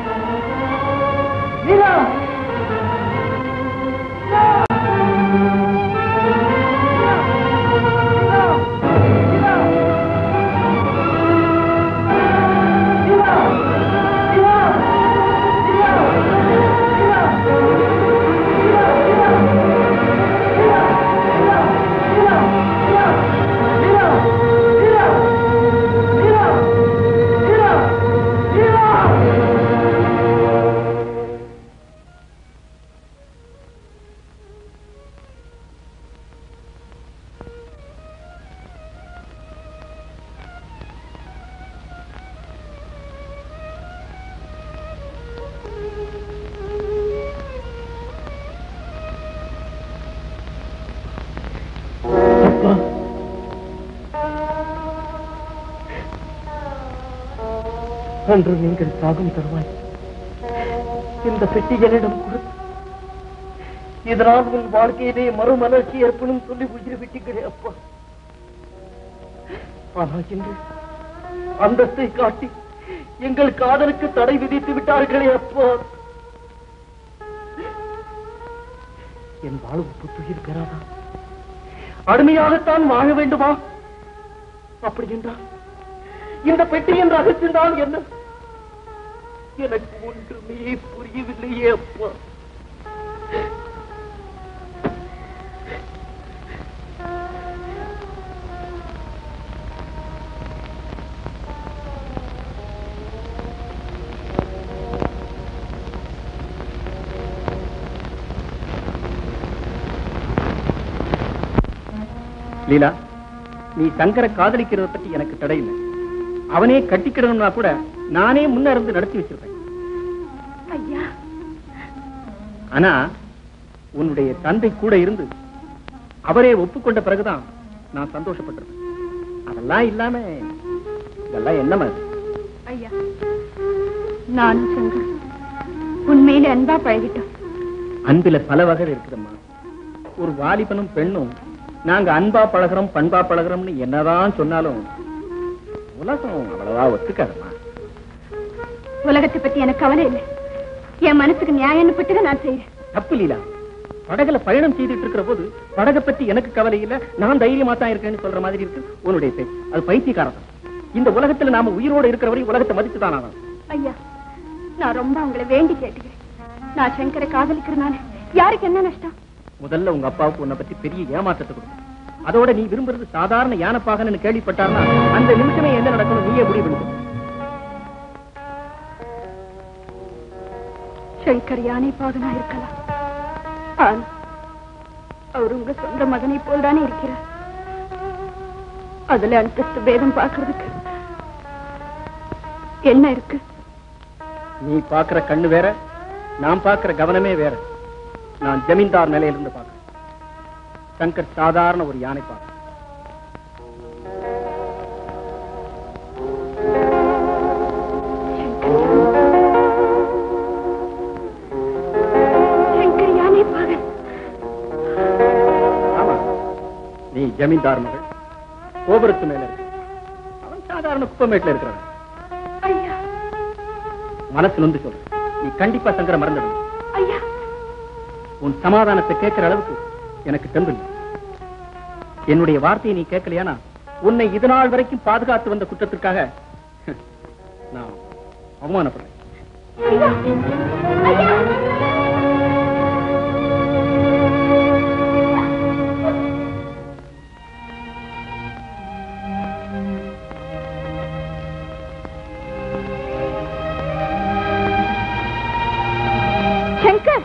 அன்று நீங்கள் சாகும் தருவாய் இந்த பெட்டி என்னிடம் கொடுத்து இதனால் உன் வாழ்க்கையிலே மறுமலர்ச்சி ஏற்படும் சொல்லி உயிர் விட்டீங்களே அப்பா. ஆனால் இன்று அந்தஸ்தை காட்டி எங்கள் காதலுக்கு தடை விதித்து விட்டார்களே அப்பா. என் வாழ்வு புத்துயிர் பெறாதா? அடிமையாகத்தான் வாழ வேண்டுமா? அப்படி என்றால் இந்த பெட்டியின் ரகசியம் தான் என்ன? எனக்கு ஒன்றுமே புரியவில்லையே அப்பா. லீலா, நீ சங்கரை காதலிக்கிறத பத்தி எனக்கு தடை இல்லை. அவனே கட்டிக்கிடணும்னா கூட நானே முன்ன இருந்து நடத்தி வச்சிருப்பேன். ஐயா, ஆனா உன்னுடைய தந்தை கூட இருந்து அவரே ஒப்புக்கொண்ட பிறகுதான் நான் சந்தோஷப்பட்டிருப்பேன். அதெல்லாம் இல்லாம இதெல்லாம் என்ன மாதிரி? ஐயா, நானும் சங்கர் உண்மையில அன்பா பழகிட்டோம். அன்பில பல வகை இருக்குதம்மா. ஒரு வாலிபனும் பெண்ணும் நாங்க அன்பா பழகிறோம் பண்பா பழகிறோம்னு என்னதான் சொன்னாலும் உலகம் அவ்வளவா ஒத்துக்காதம்மா. உலகத்தை பத்தி எனக்கு கவலை இல்லை. என் மனசுக்கு நியாயம் பட்டுதான் நான் செய்யறேன். தப்பு லீலா. படகுல பயணம் செய்துட்டு இருக்கிற போது படகை பத்தி எனக்கு கவலை இல்ல, நான் தைரியமா தான் இருக்கேன்னு சொல்ற மாதிரி இருக்கு உன்னுடைய பேச்சு. அது பைத்தியக்காரன். இந்த உலகத்துல நாம உயிரோட இருக்கிற வரை உலகத்தை மதிச்சுதான் ஆகணும். ஐயா, நான் ரொம்ப உங்களை வேண்டி கேட்டுக்கிறேன். நான் சங்கரை காதலிக்கிறனால யாருக்கு என்ன நஷ்டம்? முதல்ல உங்க அப்பாவுக்கு உன்னை பத்தி பெரிய ஏமாற்றத்தை கொடுக்கும். அதோட நீ விரும்புறது சாதாரண யானைப்பாகன்னு கேள்விப்பட்டார்னா அந்த நிமிஷமே என்ன நடக்கணும் நீயே முடிவு பண்ணிக்க. சங்கர் யானைப்பாகனா இருக்கலாம், ஆனா அவர் உங்க சொந்த மகனை போல் தானே இருக்கிறார். அதுல அந்தஸ்து பேதம் பார்க்கறதுக்கு என்ன இருக்கு? நீ பாக்குற கண்ணு வேற, நான் பாக்குற கவனமே வேற. நான் ஜமீன்தார் நிலையில இருந்து பாக்குறேன். சங்கர் சாதாரண ஒரு யானை பாக்க. சங்கர் யானை பாகன். ஆமா, நீ ஜமீன்தார் மகள், கோபுரத்து மேல இருக்கு. அவன் சாதாரண குப்பமேட்ல இருக்கிறவன். ஐயா, மனசு நொந்து சொல்ற, நீ கண்டிப்பா சங்கர மறந்துடணும். ஐயா, உன் சமாதானத்தை கேட்கிற அளவுக்கு எனக்கு தெம்பு இல்லை. என்னுடைய வார்த்தையை நீ கேட்கலையானா உன்னை இது நாள் வரைக்கும் பாதுகாத்து வந்த குற்றத்திற்காக நான் அவமானப்படுறேன். ஐயா, ஐயா. சங்கர்,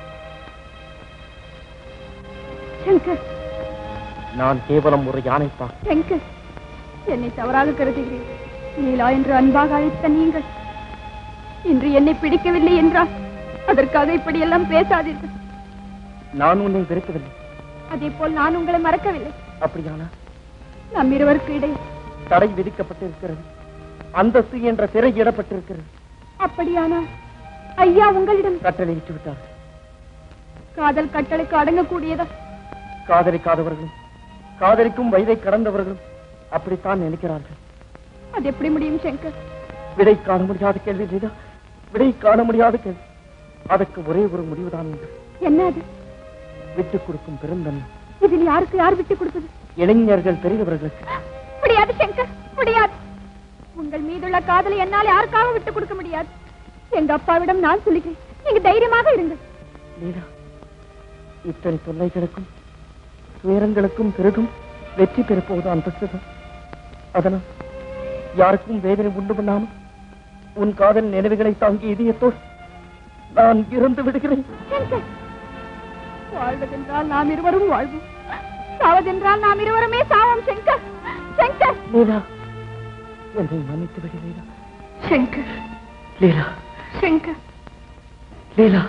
சங்கர், நான் கேவலம் ஒரு யானைப்பா. சங்கர், என்னை தவறாக கருதுகிறேன். நீலா என்று அன்பாக அழைத்த நீங்கள் இன்று என்னை பிடிக்கவில்லை என்றால் அதற்காக இப்படியெல்லாம் பேசாதீர்கள். நான் உன்னை வெறுக்கவில்லை. அதே போல் நான் உங்களை மறக்கவில்லை. அப்படியானா நம் இருவருக்கு இடையே தடை விதிக்கப்பட்டிருக்கிறது. அந்தஸ்து என்ற திரை இடப்பட்டிருக்கிறது. அப்படியானால் ஐயா உங்களிடம் கட்டளை இட்டு விட்டார். காதல் கட்டளைக்கு அடங்கக்கூடியதா? காதலிக்காதவர்களும் காதலிக்கும் வயதை கடந்தவர்களும் அப்படித்தான் நினைக்கிறார்கள். அது எப்படி முடியும் சங்கர்? விடை காண முடியாத கேள்வி லீலா, விடை காண முடியாத கேள்வி. அதற்கு ஒரே ஒரு முடிவுதான் உண்டு. என்ன அது? விட்டுக் கொடுக்கும் பெருந்தன்மை. இதில் யாருக்கு யார் விட்டுக் கொடுப்பது? இளைஞர்கள் பெரியவர்களுக்கு. முடியாது சங்கர், முடியாது. உங்கள் மீதுள்ள காதலை என்னால் யாருக்காக விட்டுக் கொடுக்க முடியாது. எங்க அப்பாவிடம் நான் சொல்லுகிறேன், நீங்க தைரியமாக இருங்கள். லீலா, இத்தனை தொல்லைகளுக்கும் துயரங்களுக்கும் பிறகும் வெற்றி பெறப்போவது அந்தஸ்து. அதனால் யாருக்கும் வேதனை உண்டு பண்ணாமல் உன் காதல் நினைவுகளை தாங்கி இதயத்தோடு நான் இறந்து விடுகிறேன். சங்கர், வாழ்வதென்றால் நாம் இருவரும் வாழ்வோம், சாவதென்றால் நாம் இருவருமே சாவோம். சங்கர், சங்கர். லீலா, என்னை மன்னித்து விடு லீலா. சங்கர், லீலா, சங்கர். லீலா.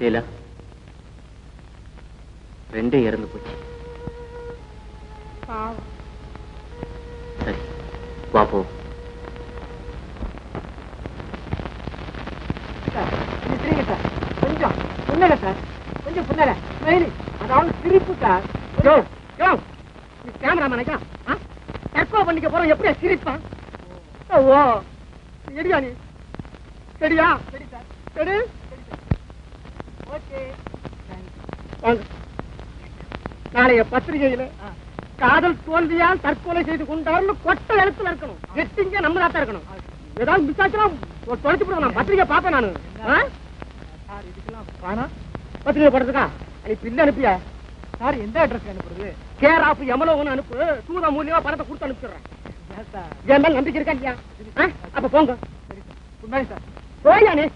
லீலா, ரெண்டே இறந்து போச்சு. சரி, வா போ. கொஞ்சம் புன்னல சார், கொஞ்சம் புன்னல. அதாவது சிரிப்பு சார். கேமராமேன் தற்கொலை பண்ணிக்க போறோம், எப்படியா சிரிப்பான்? ஓ சரியா நீ? சரியா? சரி சார், சரி. ஓகே, நாளைய பத்திரிகையில காதல் தோல்வியால் தற்கொலை செய்து கொண்டாருன்னு கொட்ட எழுத்துல இருக்கணும். கெட்டிங்க நம்ம தான் இருக்கணும். ஏதாவது மிஸ் ஆச்சுன்னா தொலைச்சு போடுங்க. நான் பத்திரிகை பார்ப்பேன் நானு. பத்திரிகை போடுறதுக்கா நீ பில்ல அனுப்பியா? சார் எந்த அட்ரஸ் அனுப்புறது? கேர் ஆஃப் எமலோன்னு அனுப்பு. சூதா மூலியமா பணத்தை கொடுத்து அனுப்பிடுறேன். என் மேல நம்பிக்கை இருக்கா இல்லையா? அப்ப போங்க. சார் போயா நீ?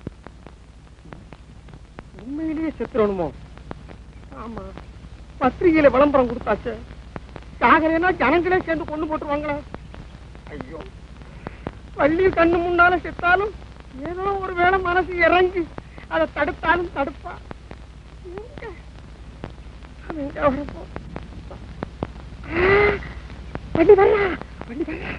உண்மையிலேயே செத்துறணுமோ? ஆமா, பத்திரிகையில விளம்பரம் கொடுத்தாச்சு. சாகரேனா ஜனங்களே சேர்ந்து கொண்டு போட்டுருவாங்களா? ஐயோ, பள்ளி கண்ணு முன்னால செத்தாலும் ஏதோ ஒரு வேளை மனசு இறங்கி அதை தடுத்தாலும் தடுப்பா. வண்டி வரா, வண்டி வரா.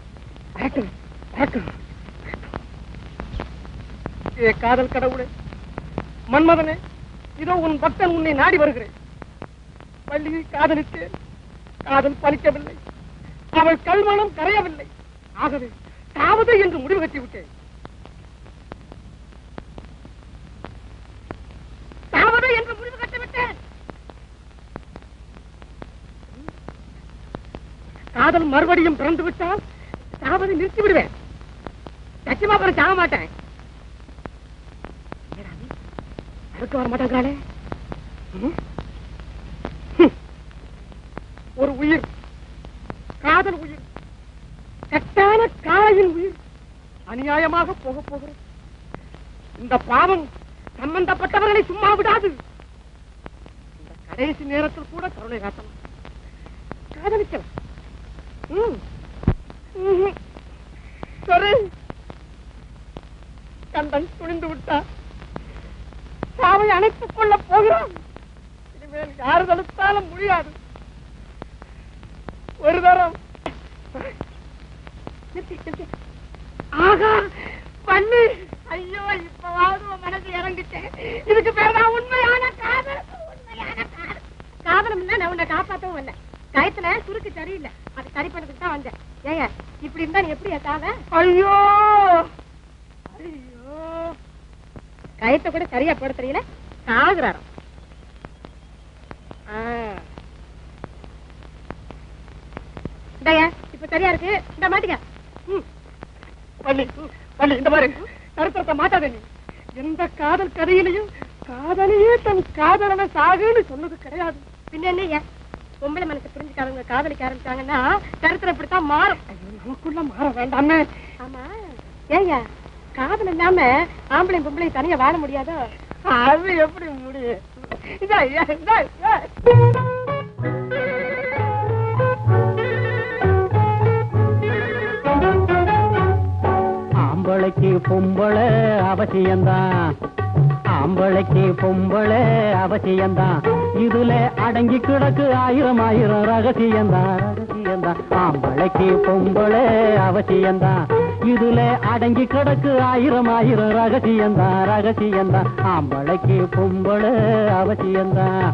ஏ காதல் கடவுளே, மன்மதனே, இதோ உன் பக்தன் உன்னை நாடி வருகிறேன். பள்ளியை காதலித்தேன், காதல் பலிக்கவில்லை. அவள் கல்மணம் கரையவில்லை. ஆகவே தாவது என்று முடிவு கட்டி விட்டேன். தாவது என்று முடிவு கட்டிவிட்டேன். காதல் மறுபடியும் பிறந்து விட்டால் சாவதை நிறுத்தி விடுவேன். சத்தியமா பிறகு சாக மாட்டேன். அதுக்கு வர மாட்டேங்கிறாளே. ஒரு உயிர், காதல் உயிர், கட்டான காளையின் உயிர் அநியாயமாக போக போகிறது. இந்த பாவம் சம்பந்தப்பட்டவர்களை சும்மா விடாது. இந்த கடைசி நேரத்தில் கூட கருணை காட்டலாம். காதலிக்கலாம். சரி, கண்டன் துணிந்து விட்டார். சாவை அணைத்துக் கொள்ள போகிறோம். இனிமேல் யாரு தடுத்தாலும் முடியாது. ஒரு தரம் ஆகா பண்ணு. ஐயோ, இப்பவாவது மனசு இறங்கிட்டேன். இதுக்கு பேர் தான் உண்மையான காதல். உண்மையான காதல். காதலும் இல்ல, நான் உன்னை காப்பாற்றவும் இல்லை. கயத்துல சுருக்கு சரியில்லை, அது சரி பண்ணதுக்கு தான் வந்தேன். ஏங்க இப்படி இருந்தா நீ எப்படி காத? ஐயோ ஐயோ, கயத்தை கூட சரியா போட தெரியல, சாகுறாராம். இப்ப சரியா இருக்கு. இந்த மாட்டிக்க. பள்ளி பள்ளி இந்த மாதிரி கருத்தரத்தை மாட்டாத. நீ எந்த காதல் கதையிலையும் காதலியே தன் காதலனை சாகுன்னு சொன்னது கிடையாது. பின்ன என்ன பொம்பளை மனசை புரிஞ்சுக்காதவங்க காதலிக்க ஆரம்பிச்சாங்கன்னா கருத்தரை இப்படித்தான் மாறும். நமக்குள்ள மாற வேண்டாமே. ஆமா, ஏய்யா காதல் இல்லாம ஆம்பளை பொம்பளை தனியா வாழ முடியாதோ? அது எப்படி முடியும்? ஆம்பளைக்கு பொம்பளை அவசியம்தான், ஆம்பளைக்கு பொம்பளை அவசியம்தான். இதுல அடங்கி கிடக்கு ஆயிரம் ஆயிரம் ரகசியம்தான், ரகசியம்தான். ஆம்பளைக்கு பொம்பளை அவசியம்தான், இதுல அடங்கி கிடக்கு ஆயிரம் ஆயிரம் ரகசியம்தான், ரகசியம்தான். ஆம்பளைக்கு பொம்பளை அவசியம்தான்.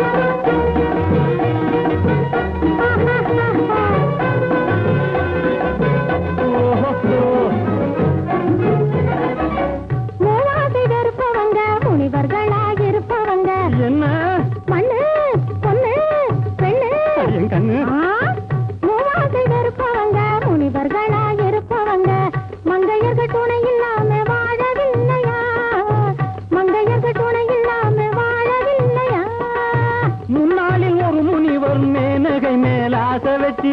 முனிவர்களாயிருப்பவங்க என்ன மண்ணு பொண்ணு பெண்ணு என் கண்ணு மூவாசையிருப்பவங்க முனிவர்களாயிருப்பவங்க மங்கையர்கள் துணை இல்லாம வாழவில்லையா, மங்கையர்கள் துணை இல்லாம வாழவில்லையா. முன்னாளில் ஒரு முனிவர் மேனகை மேல் ஆசை வச்சு,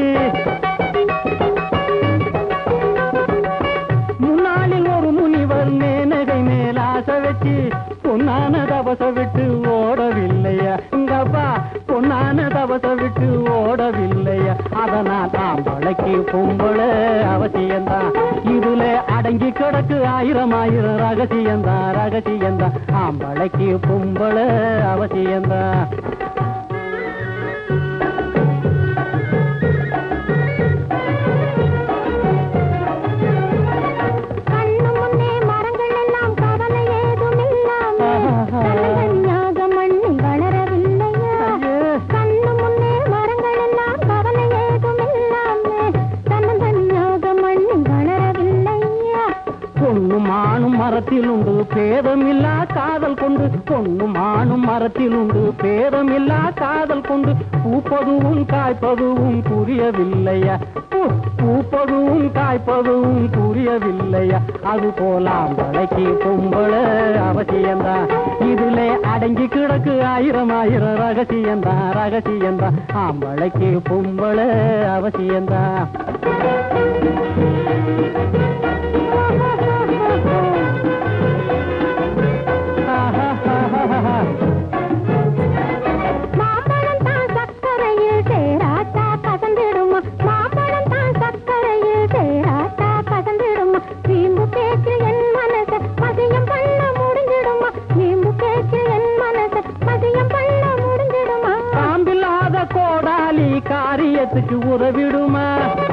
முன்னாளில் ஒரு முனிவர் மேனகை மேல் ஆசை வச்சு பொன்னான தவச விட்டு ஓடவில்லையா இங்கப்பா, பொன்னான தவச விட்டு ஓடவில்லையா. அதனால் ஆம்பளைக்கு பொம்பளை அவசியம்தான், இதுல அடங்கி கிடக்கு ஆயிரம் ஆயிரம் ரகசியந்தான் ரகசியந்தான் ஆம்பளைக்கு பொம்பளை அவசியந்தான். மரத்தில் உண்டு பேதமில்லா காதல் கொண்டு பொண்ணும் ஆணும் மரத்தில் உண்டு பேதமில்லா காதல் கொண்டு பூப்பதுவும் காய்ப்பதுவும் புரியவில்லையா பூப்பதுவும் காய்ப்பதுவும் புரியவில்லையா அது போலாம் வளைக்கு பொம்பளை அவசியந்தான். இதுல அடங்கி கிடக்கு ஆயிரம் ஆயிரம் ரகசியந்தான் ரகசியந்தான் ஆம்பளைக்கு பொம்பளை அவசியந்தான். காரியத்துக்கு உதவிடுமா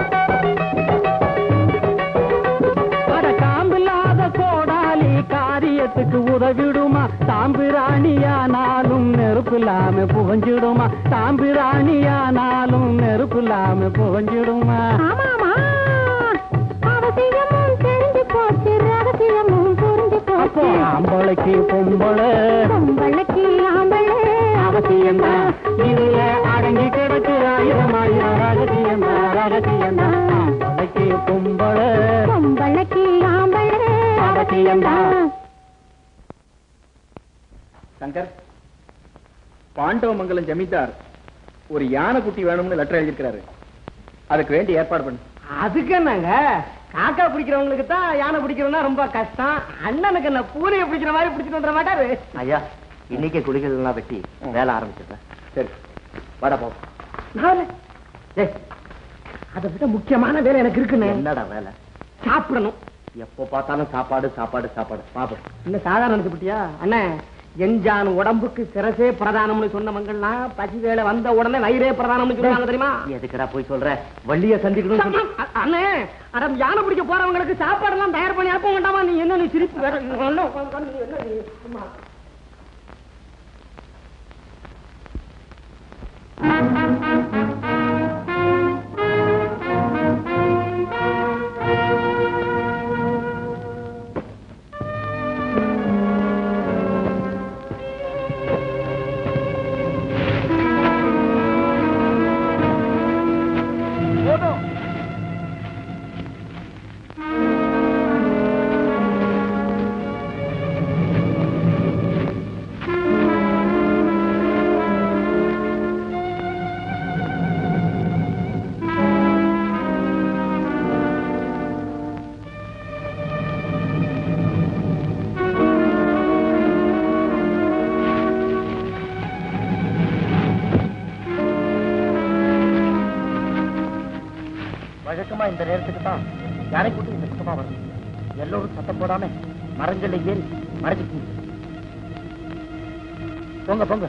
அட காம்பில்லாத கோடாலி காரியத்துக்கு உதவிடுமா தாம்பிராணியானாலும் நெருப்பில்லாம புகஞ்சிடுமா தாம்பிராணியானாலும் நெருப்பில்லாம புகஞ்சிடுமா. ஆம்பளைக்கு பொம்பளை பொம்பளைக்கு ஆம்பளை அவசியந்தான். இதுல அடங்கி கிடக்கு ஆயிரம் ஆயிரம் ரகசியந்தா ரகசியந்தா ஆம்பளைக்கு பொம்பளை பொம்பளைக்கு ஆம்பளை அவசியந்தா. சங்கர், பாண்டவமங்கலம் ஜமீன்தார் ஒரு யானை குட்டி வேணும்னு லெட்டர் எழுதியிருக்கிறாரு. அதுக்கு வேண்டி ஏற்பாடு பண்ணு. அதுக்கு என்னங்க, காக்கா பிடிக்கிறவங்களுக்கு தான் யானை பிடிக்கிறதுனா ரொம்ப கஷ்டம். அண்ணனுக்கு என்ன பூனையை பிடிக்கிற மாதிரி பிடிச்சிட்டு வந்துட மாட்டாரு. ஐயா, இன்னைக்கே குளிகள் எல்லாம் வெட்டி வேலை ஆரம்பிச்சிருக்கேன். சரி வாடா போ. அதை விட முக்கியமான வேலை எனக்கு இருக்குன்னு. என்னடா வேலை? சாப்பிடணும். எப்போ பார்த்தாலும் சாப்பாடு சாப்பாடு சாப்பாடு. பாப்போம் இன்னும் சாதாரண நினைச்சு விட்டியா அண்ணே? எஞ்சான் உடம்புக்கு சிரசே பிரதானம்னு சொன்னவங்கலாம் பசி வேலை வந்த உடனே வயிறே பிரதானம்னு சொல்லுவாங்க தெரியுமா? எதுக்குடா போய் சொல்ற? வள்ளிய சந்திக்கணும். அண்ணே, அட யானை பிடிக்க போறவங்களுக்கு சாப்பாடு எல்லாம் தயார் பண்ணி அனுப்ப வேண்டாமா? நீ என்ன நீ சிரிப்பு வேற என்ன? வழக்கமா இந்த நேரத்துக்கு தான் யானை கூட்டி இந்த பக்கமா வரும். எல்லோரும் சத்தம் போடாம மரங்கள்ல ஏறி மறைச்சு போங்க போங்க.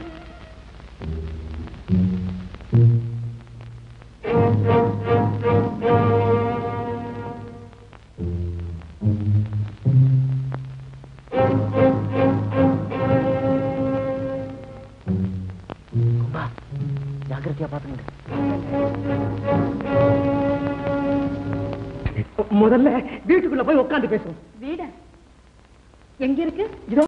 ஜாக்கிரதையா பாத்துங்க. முதல்ல வீட்டுக்குள்ள போய் உட்காந்து பேசுவோம். வீட எங்க இருக்கு? இதோ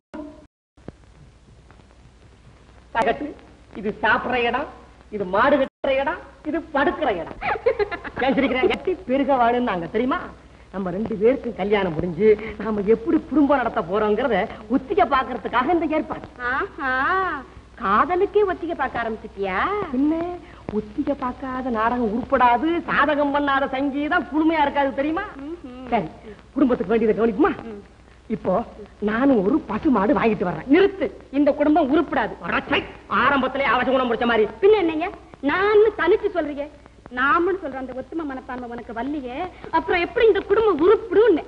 பகட்டு. இது சாப்பிடுற இடம், இது மாடு வெட்டுற இடம், இது படுக்கிற இடம். பேசிருக்கிறேன் கட்டி பெருக வாழுன்னாங்க தெரியுமா? நம்ம ரெண்டு பேருக்கும் கல்யாணம் முடிஞ்சு நாம எப்படி குடும்பம் நடத்த போறோங்கிறத ஒத்திகை பாக்குறதுக்காக இந்த ஏற்பாடு. காதலுக்கே ஒத்திகை பார்க்க ஆரம்பிச்சிட்டியா? என்ன, ஒத்திகை பார்க்காத நாடகம் உருப்படாது, சாதகம் பண்ணாத சங்கீதம் குழுமையா இருக்காது தெரியுமா? சரி, குடும்பத்துக்கு வேண்டியதை கவனிக்குமா? இப்போ நானும் ஒரு பசு மாடு வாங்கிட்டு வர்றேன். நிறுத்து, இந்த குடும்பம் உருப்படாது. ஆரம்பத்திலே அவசகுணம் முடிச்ச மாதிரி. பின்ன என்னங்க நான் தனிச்சு சொல்றீங்க? நாமன்னு சொல்ற அந்த ஒத்துமை மனப்பான்மை உனக்கு வல்லியே, அப்புறம் எப்படி இந்த குடும்பம் உருப்பிடும்?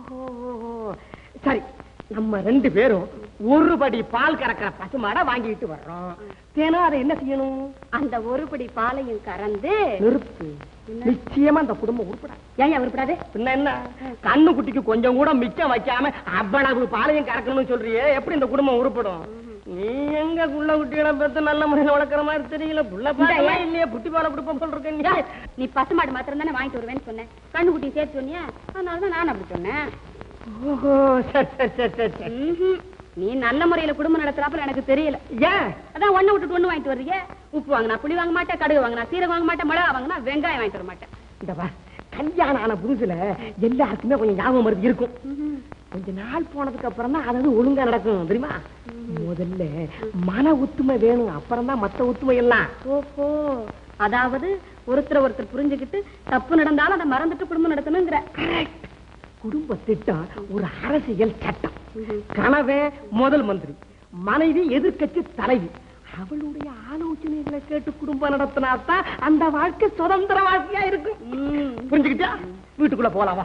சரி, நம்ம ரெண்டு பேரும் ஒரு படி பால் கறக்கிற பசுமாடை வாங்கிட்டு வர்றோம். தேனா அதை என்ன செய்யணும்? அந்த ஒரு படி பாலையும் கறந்து நிறுத்து. நிச்சயமா அந்த குடும்பம் உருப்படாது. ஏன் உருப்படாது? பின்ன என்ன, கண்ணு குட்டிக்கு கொஞ்சம் கூட மிச்சம் வைக்காம அவ்வளவு பாலையும் கறக்கணும்னு சொல்றியே, எப்படி இந்த குடும்பம் உருப்படும்? நீ எங்க புள்ள குட்டிகளை பத்தி நல்ல முறையில் வளர்க்குற மாதிரி தெரியல. புள்ள பாலையா இல்லையா, புட்டி பாலை கொடுப்போம் சொல்றேன். நீ பசுமாடு மாத்திரம் தானே வாங்கிட்டு வருவேன்னு சொன்னேன், கண்ணு குட்டி சேர்த்து சொன்னியா, அதனாலதான் நான் அப்படி சொன்னேன். ஓஹோ, சரி சரி சரி சரி சரி. நீ நல்ல முறையில குடும்பம் நடத்துறாப்புல எனக்கு தெரியல. ஏன்? அதான் ஒண்ணு விட்டுட்டு ஒண்ணு வாங்கிட்டு வர்றீங்க. உப்பு வாங்கினா புளி வாங்க மாட்டேன், கடுகு வாங்கினா சீரகம் வாங்க மாட்டேன், மிளகா வாங்கினா வெங்காயம் வாங்கிட்டு வர மாட்டேன். இந்த பா, கல்யாணம் ஆன புதுசுல எல்லாருக்குமே கொஞ்சம் ஞாபகம் மருந்து இருக்கும். கொஞ்ச நாள் போனதுக்கு அப்புறம் தான் அதாவது ஒழுங்கா நடக்கும் தெரியுமா? முதல்ல மன ஒத்துமை வேணும், அப்புறம் தான் மத்த ஒத்துமை எல்லாம். ஓஹோ, அதாவது ஒருத்தர் ஒருத்தர் புரிஞ்சுக்கிட்டு தப்பு நடந்தாலும் அதை மறந்துட்டு குடும்பம் நடத்தணுங்கிற. குடும்ப திட்டம் ஒரு அரசியல் சட்டம். கணவன் முதல் மந்திரி, மனைவி எதிர்க்கட்சி தலைவி. அவளுடைய ஆலோசனைகளை கேட்டு குடும்பம் நடத்தினாத்தான் அந்த வாழ்க்கை சுதந்திர வாழ்க்கையா இருக்கும். புரிஞ்சுக்கிட்டா? வீட்டுக்குள்ள போலாமா?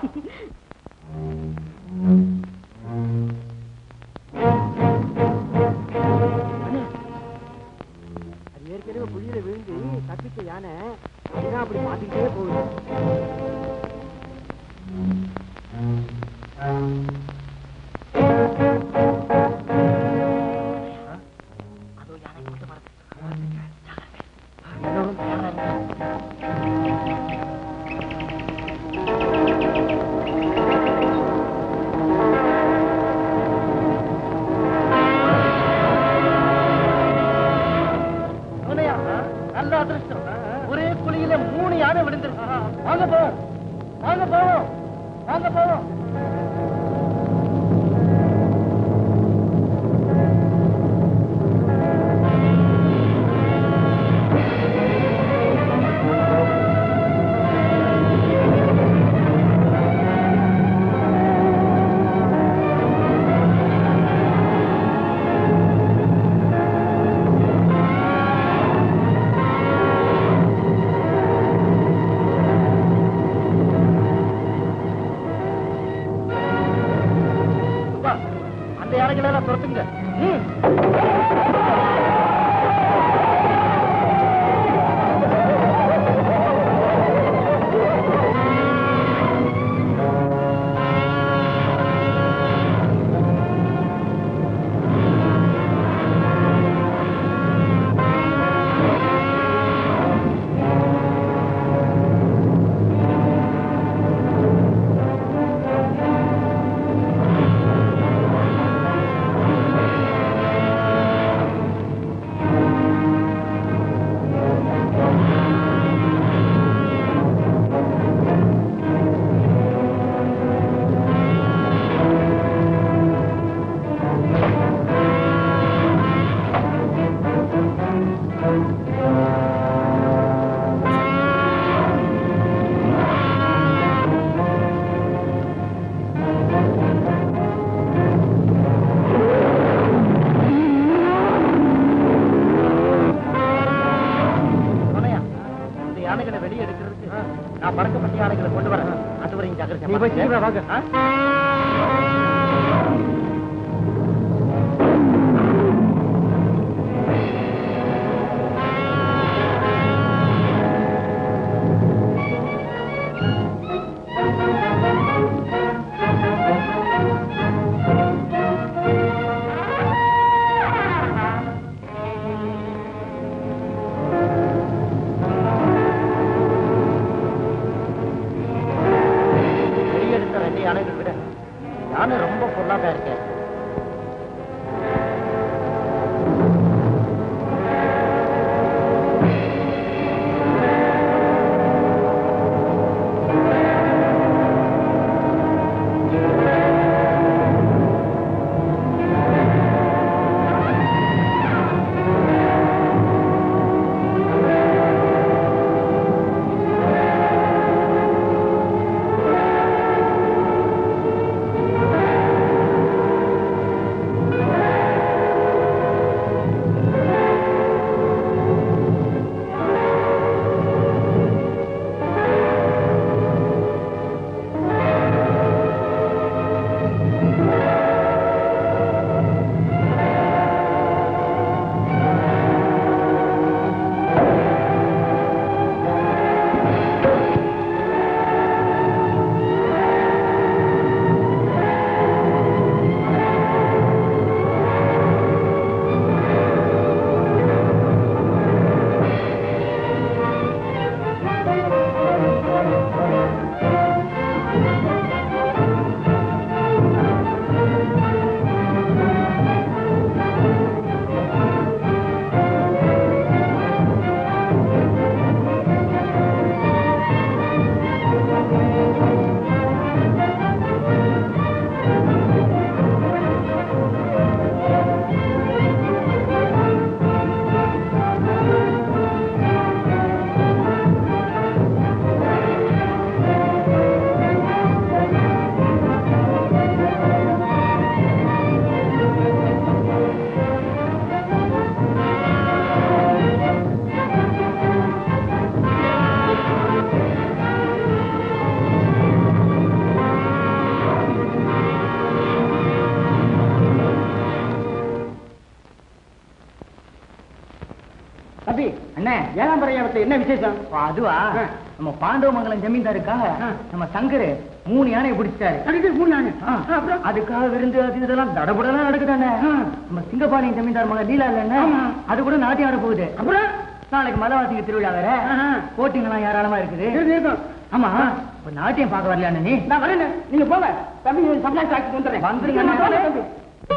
அது ஏற்கனவே புள்ளியில விழுந்து தப்பிச்ச யானை அப்படி மாத்திக்கிட்டே போகுது. நல்ல அதிர்ஷ்டம், ஒரே குழியில மூணு யானை விழுந்துருக்கு. வாங்க போவோம், வாங்க போவோம், வாங்க போவோம். நான் பறக்கப்பட்ட யானைகளை கொண்டு வரேன். அதுவரையும் ஜாக்கிரதை. வாங்க. யானைகள் விட தம்பி அண்ணே ஏழாம் பரையாவத்துல என்ன விசேஷம்? அதுவா நம்ம பாண்டவமங்கலம் ஜமீன்தாருக்காக நம்ம சங்கரு மூணு யானையை பிடிச்சாரு. மூணு யானை அதுக்காக விருந்து அது இதெல்லாம் தடபுடலாம் நடக்குதானே. நம்ம சிங்கப்பாளையம் ஜமீன்தார் மகன் லீலா இல்லைன்னு அது கூட நாட்டியம் ஆட போகுது. அப்புறம் நாளைக்கு மலைவாசிக்கு திருவிழா வேற, போட்டிங்கெல்லாம் ஏராளமா இருக்குது. ஆமா நாட்டியம் பார்க்க வரலையா நீ? நான் வரேன், நீங்க போங்க. தம்பி சப்ளை டாக்ஸி வந்துடுறேன். வந்துருங்க.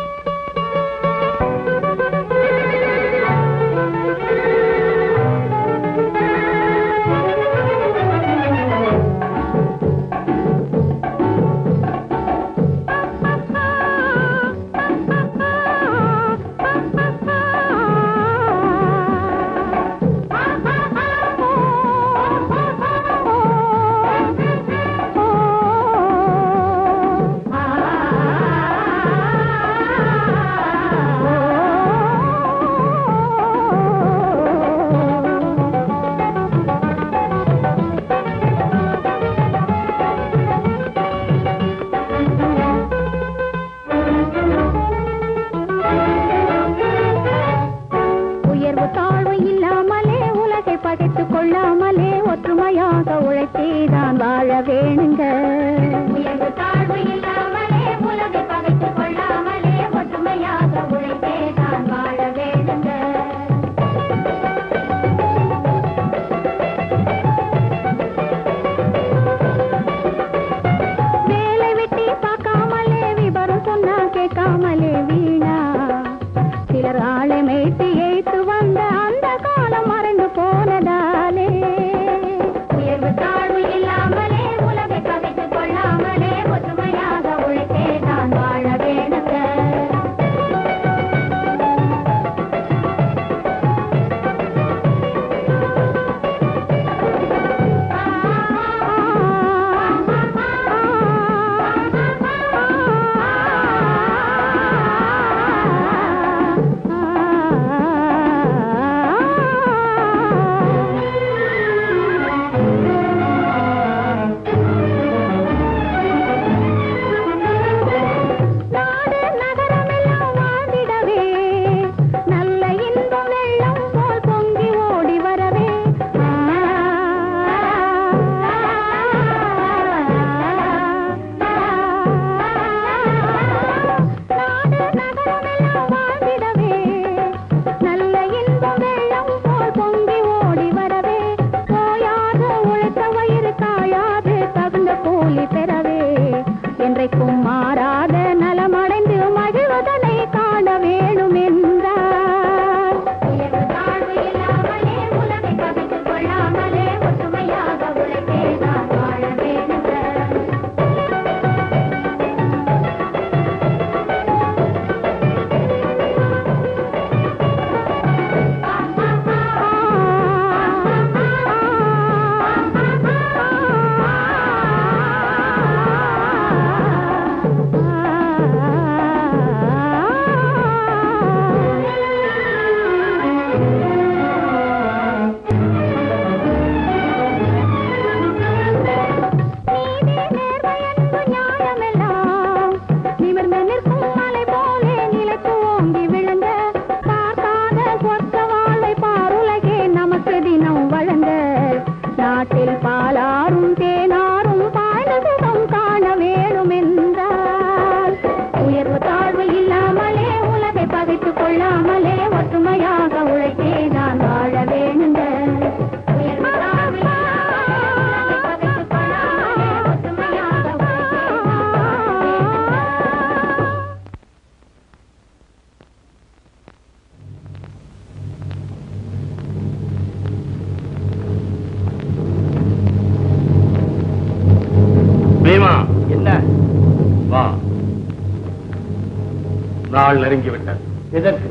நாள் நெருங்கிவிட்டது. எதற்கு?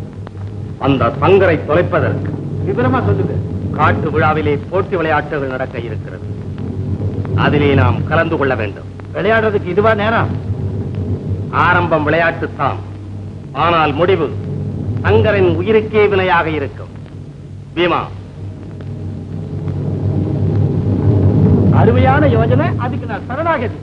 அந்த சங்கரை தொலைப்பதற்கு. விவரமா சொல்லுங்க. காட்டு விழாவிலே போட்டி விளையாட்டுகள் நடக்க இருக்கிறது. அதிலே நாம் கலந்து கொள்ள வேண்டும். விளையாடுறதுக்கு இதுவா நேரம்? ஆரம்பம் விளையாட்டுத்தான், ஆனால் முடிவு சங்கரின் உயிருக்கே வினையாக இருக்கும். பீமா, அருமையான யோஜனை. அதுக்கு நான் சரணாகதி.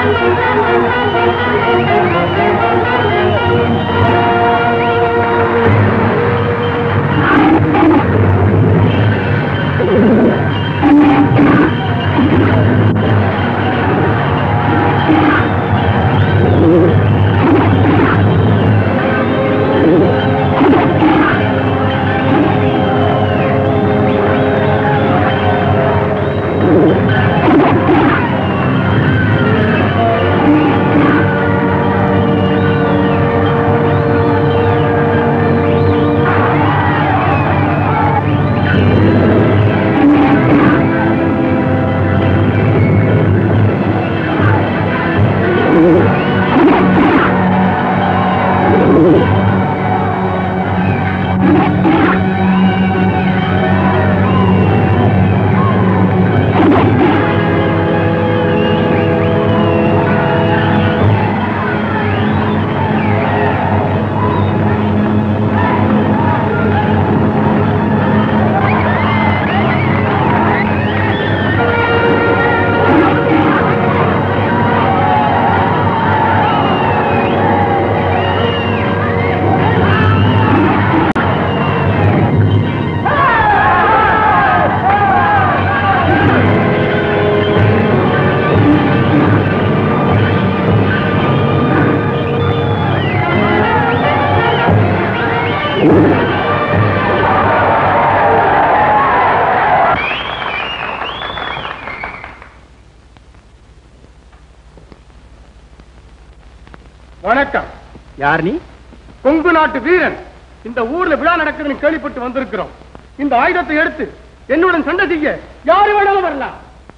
வணக்கம். யார் நீ? கொங்கு நாட்டு வீரன். இந்த ஊர்ல விழா நடக்குதுன்னு கேள்விப்பட்டு வந்திருக்கிறோம். இந்த ஆயுதத்தை எடுத்து என்னுடன் சண்டை செய்ய யாரு வேணாலும் வரலாம்.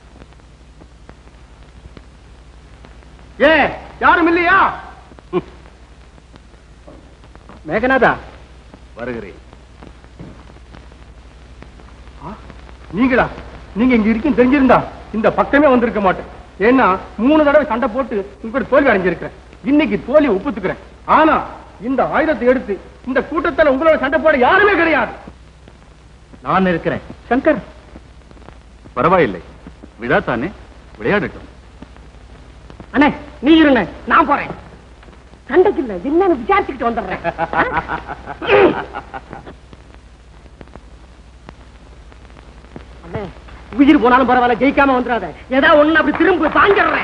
ஏ யாரும் இல்லையா? மேகநாதா, வருகிறேன். நீங்களா? நீங்க இங்க இருக்கும் தெரிஞ்சிருந்தா இந்த பக்கமே வந்திருக்க மாட்டேன். ஏன்னா மூணு தடவை சண்டை போட்டு உங்களுக்கு தோல்வி அடைஞ்சிருக்கிறேன். இன்னைக்கு தோல்வி ஒப்புத்துக்கிறேன். ஆனா இந்த ஆயுதத்தை எடுத்து இந்த கூட்டத்தில் உங்களோட சண்டை போட யாருமே கிடையாது. நான் இருக்கிறேன். சங்கர், பரவாயில்லை, விழா தானே, விளையாடட்டும். அண்ணே நீ இருண்ணே, நான் போறேன். சண்டைக்கு இல்ல என்னன்னு விசாரிச்சுக்கிட்டு வந்துடுறேன். அண்ணே உயிர் போனாலும் பரவாயில்ல, ஜெயிக்காம வந்துடாத. ஏதாவது ஒண்ணு அப்படி திரும்ப தாங்கிடுறேன்.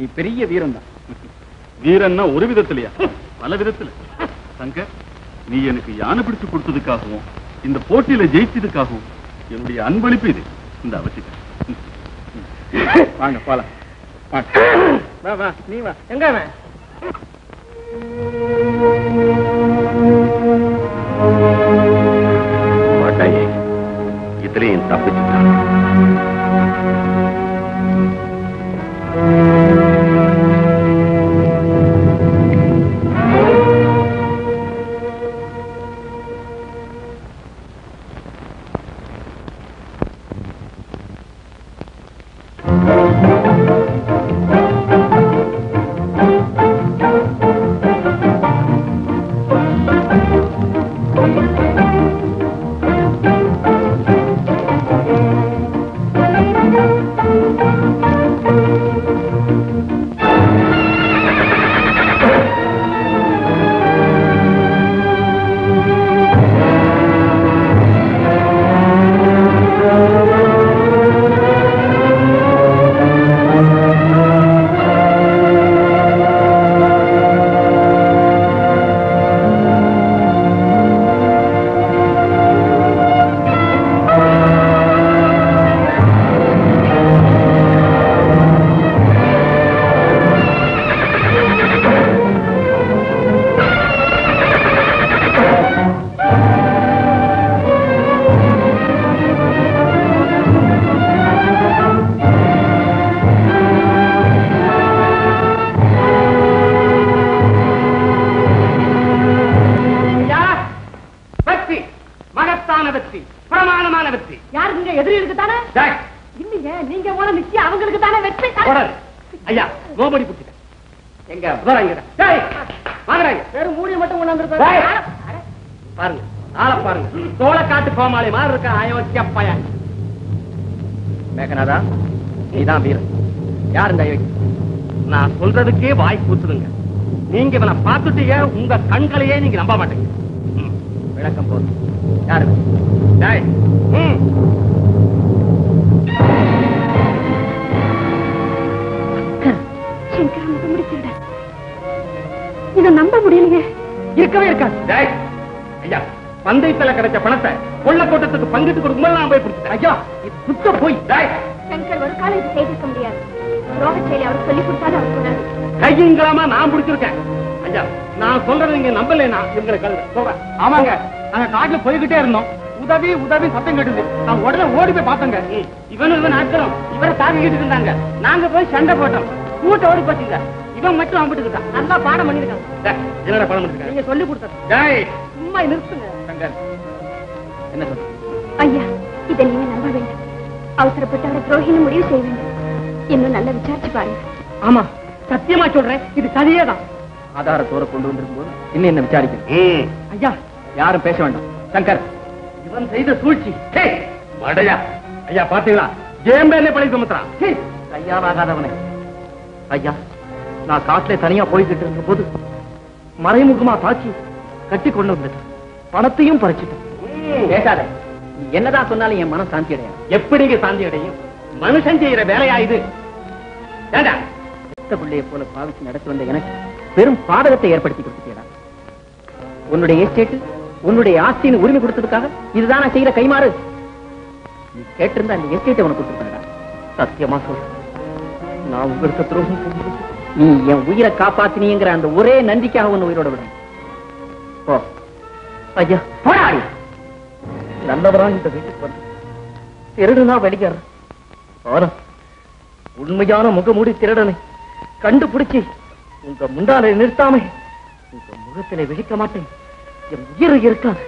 பெரிய வீரன் தான். வீரன்னா ஒரு விதத்திலையா? பல விதத்துல. சங்கர், நீ எனக்கு யானை பிடிச்சு கொடுத்ததுக்காகவும் இந்த போட்டியில ஜெயிச்சதுக்காகவும் என்னுடைய அன்பளிப்பு இது. இந்த அவசியம். வாங்க போலாம். வா வா நீ வா. எங்க அவன்? மாட்டாயே, இதுலயும் தப்பிச்சுட்டான். பாருங்க, ஆள பாருங்க. சோளக்காட்டு கோமாளி மாதிரி இருக்க அயோக்கிய பையன். மேகநாதா, நீதான் வீரன். யார் இந்த அயோக்கிய? நான் சொல்றதுக்கே வாய் கூத்துடுங்க. நீங்க இவனை பார்த்துட்டீங்க, உங்க கண்களையே நீங்க நம்ப மாட்டீங்க. விளக்கம் போதும். யாரு? இதை நம்ப முடியலையே. இருக்கவே இருக்காது. ஐயா, பந்தயத்துல கிடைச்ச பணத்தை கொள்ள தோட்டத்துக்கு பங்கிட்டு கொடுக்கும்போது நான் போய் பிடிச்சேன். ஐயா, இது சுத்த போய். சங்கர் ஒரு காலம் இது செய்திருக்க முடியாது. ரோக செயலி அவர் சொல்லி கொடுத்தாலும் அவர் சொன்னாரு. கையங்கலாமா நான் பிடிச்சிருக்கேன். ஐயா, நான் சொல்றது நீங்க நம்பலைன்னா இவங்களை கழுத. ஆமாங்க, நாங்க காட்டுல போய்கிட்டே இருந்தோம். உதவி உதவி சத்தம் கேட்டுது. நான் உடனே ஓடி போய் பார்த்தோங்க. இவனு இவன் ஆட்களும் இவரை தாக்கிக்கிட்டு இருந்தாங்க. நாங்க போய் சண்டை போட்டோம். கூட்ட ஓடி போச்சுங்க. இவன் மட்டும் அம்பிட்டுக்கிட்டான். நல்லா பாடம் பண்ணிருக்கான். என்னடா பாடம் பண்ணிருக்கான்? நீங்க சொல்லி கொடுத்தது. சும்மா நிறுத்துங்க. என்ன சொல்ற? ஐயா, இதை நீங்க நம்ப வேண்டும். அவசரப்பட்டு அவரை துரோகின்னு முடிவு செய்ய வேண்டும். இன்னும் நல்லா விசாரிச்சு பாருங்க. ஆமா, சத்தியமா சொல்றேன், இது கதையே தான். ஆதாரத்தோட கொண்டு வந்திருக்கும் போது இன்னும் என்ன விசாரிக்கணும். ஐயா, யாரும் பேச வேண்டாம். சங்கர், இவன் செய்த சூழ்ச்சி. மடையா ஐயா, பாத்தீங்களா? ஜேம்பேலே பழி சுமத்துறான். கையாலாகாதவனே. ஐயா, நான் காட்டுல தனியா போய்கிட்டு இருந்த போது மறைமுகமா தாக்கி கட்டி கொண்டு வந்துட்டு பணத்தையும் பறிச்சுட்டேன். கேட்காத, என்னதான் சொன்னாலும் என் மனம் சாந்தி அடையும். எப்படிங்க சாந்தி அடையும்? மனுஷன் செய்யற வேலையா இது? பிள்ளைய போல பாவிச்சு நடத்தி வந்த எனக்கு பெரும் பாதகத்தை ஏற்படுத்தி கொடுத்துட்டா. உன்னுடைய எஸ்டேட், உன்னுடைய ஆஸ்தின்னு உரிமை கொடுத்ததுக்காக இதுதான் நான் செய்யற கைமாறு. நீ கேட்டிருந்த அந்த எஸ்டேட்டை உனக்கு கொடுத்துருக்கா. சத்தியமா சொல்ற, நான் உங்களுக்கு துரோகம் செஞ்சு நீ என் உயிரை காப்பாத்தினீங்கிற அந்த ஒரே நன்றிக்காக உன்னை உயிரோட விட. ஓ ஐயா, போராடி நல்லவரா இந்த வீட்டுக்கு வந்து திருடுனா வெளிக்கார உண்மையான முகமூடி திருடனை கண்டுபிடிச்சி உங்க முந்தானை நிறுத்தாம உங்க முகத்திலே விழிக்க மாட்டேன். என் உயிர் இருக்காது.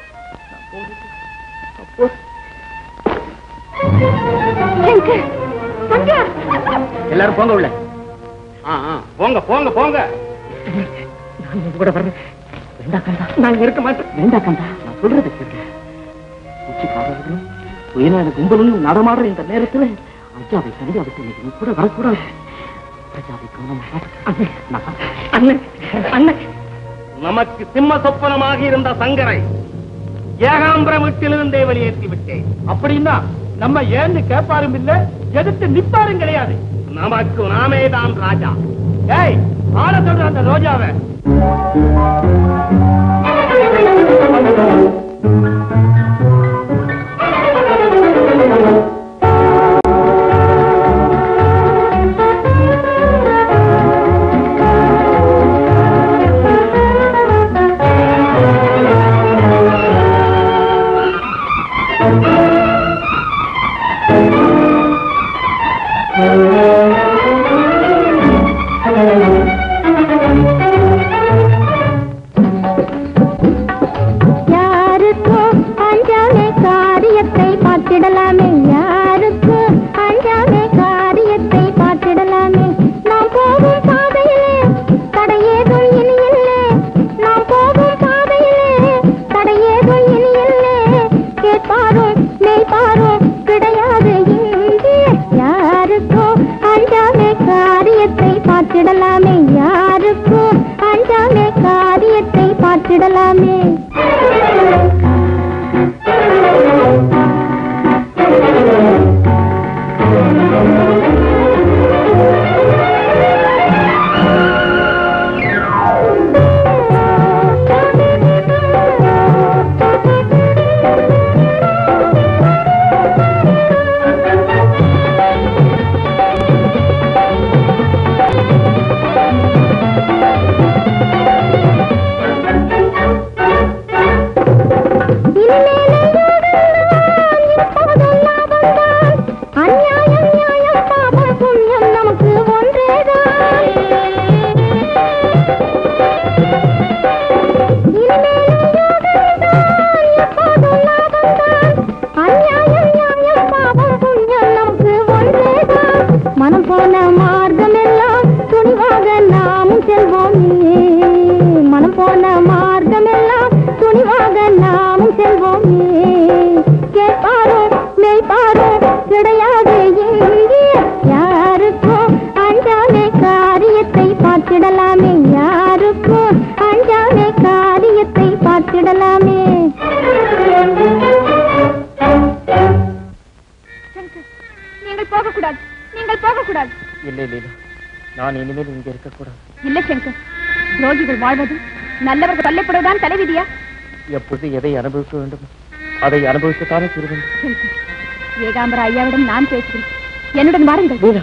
எல்லாரும் போங்க உள்ள. போங்க போங்க போங்க. கூட வரேன். நான் இருக்க மாட்டேன். வேண்டா கண்டா, நான் சொல்றது கேட்க. உச்சிக்காரர்களும் உயிரான கும்பலும் நடமாடுற இந்த நேரத்தில் அஜாவை தனியா விட்டு நீ கூட வரக்கூடாது. நமக்கு சிம்ம சொப்பனமாக இருந்த சங்கரை ஏகாம்பரம் வீட்டிலிருந்தே வெளியேற்றி விட்டேன். அப்படின்னா நம்ம ஏன்னு கேட்பாரும் இல்ல, எதிர்த்து நிப்பாரும் கிடையாது. நமக்கு நாமே தான் ராஜா. ஏய், ஆள சொல்ற அந்த ரோஜாவை. நான் இனிமேல் இங்கே இருக்கக்கூடாது. இல்ல சங்கர், துரோகிகள் வாழ்வது நல்லவர்கள் கொல்லப்படுவதுதான் தலைவிதியா? எப்போது எதை அனுபவிக்க வேண்டும் அதை அனுபவிக்கத்தானே தீர வேண்டும். ஏகாம்பர ஐயாவிடம் நான் பேசுகிறேன், என்னுடன் வாருங்கள்.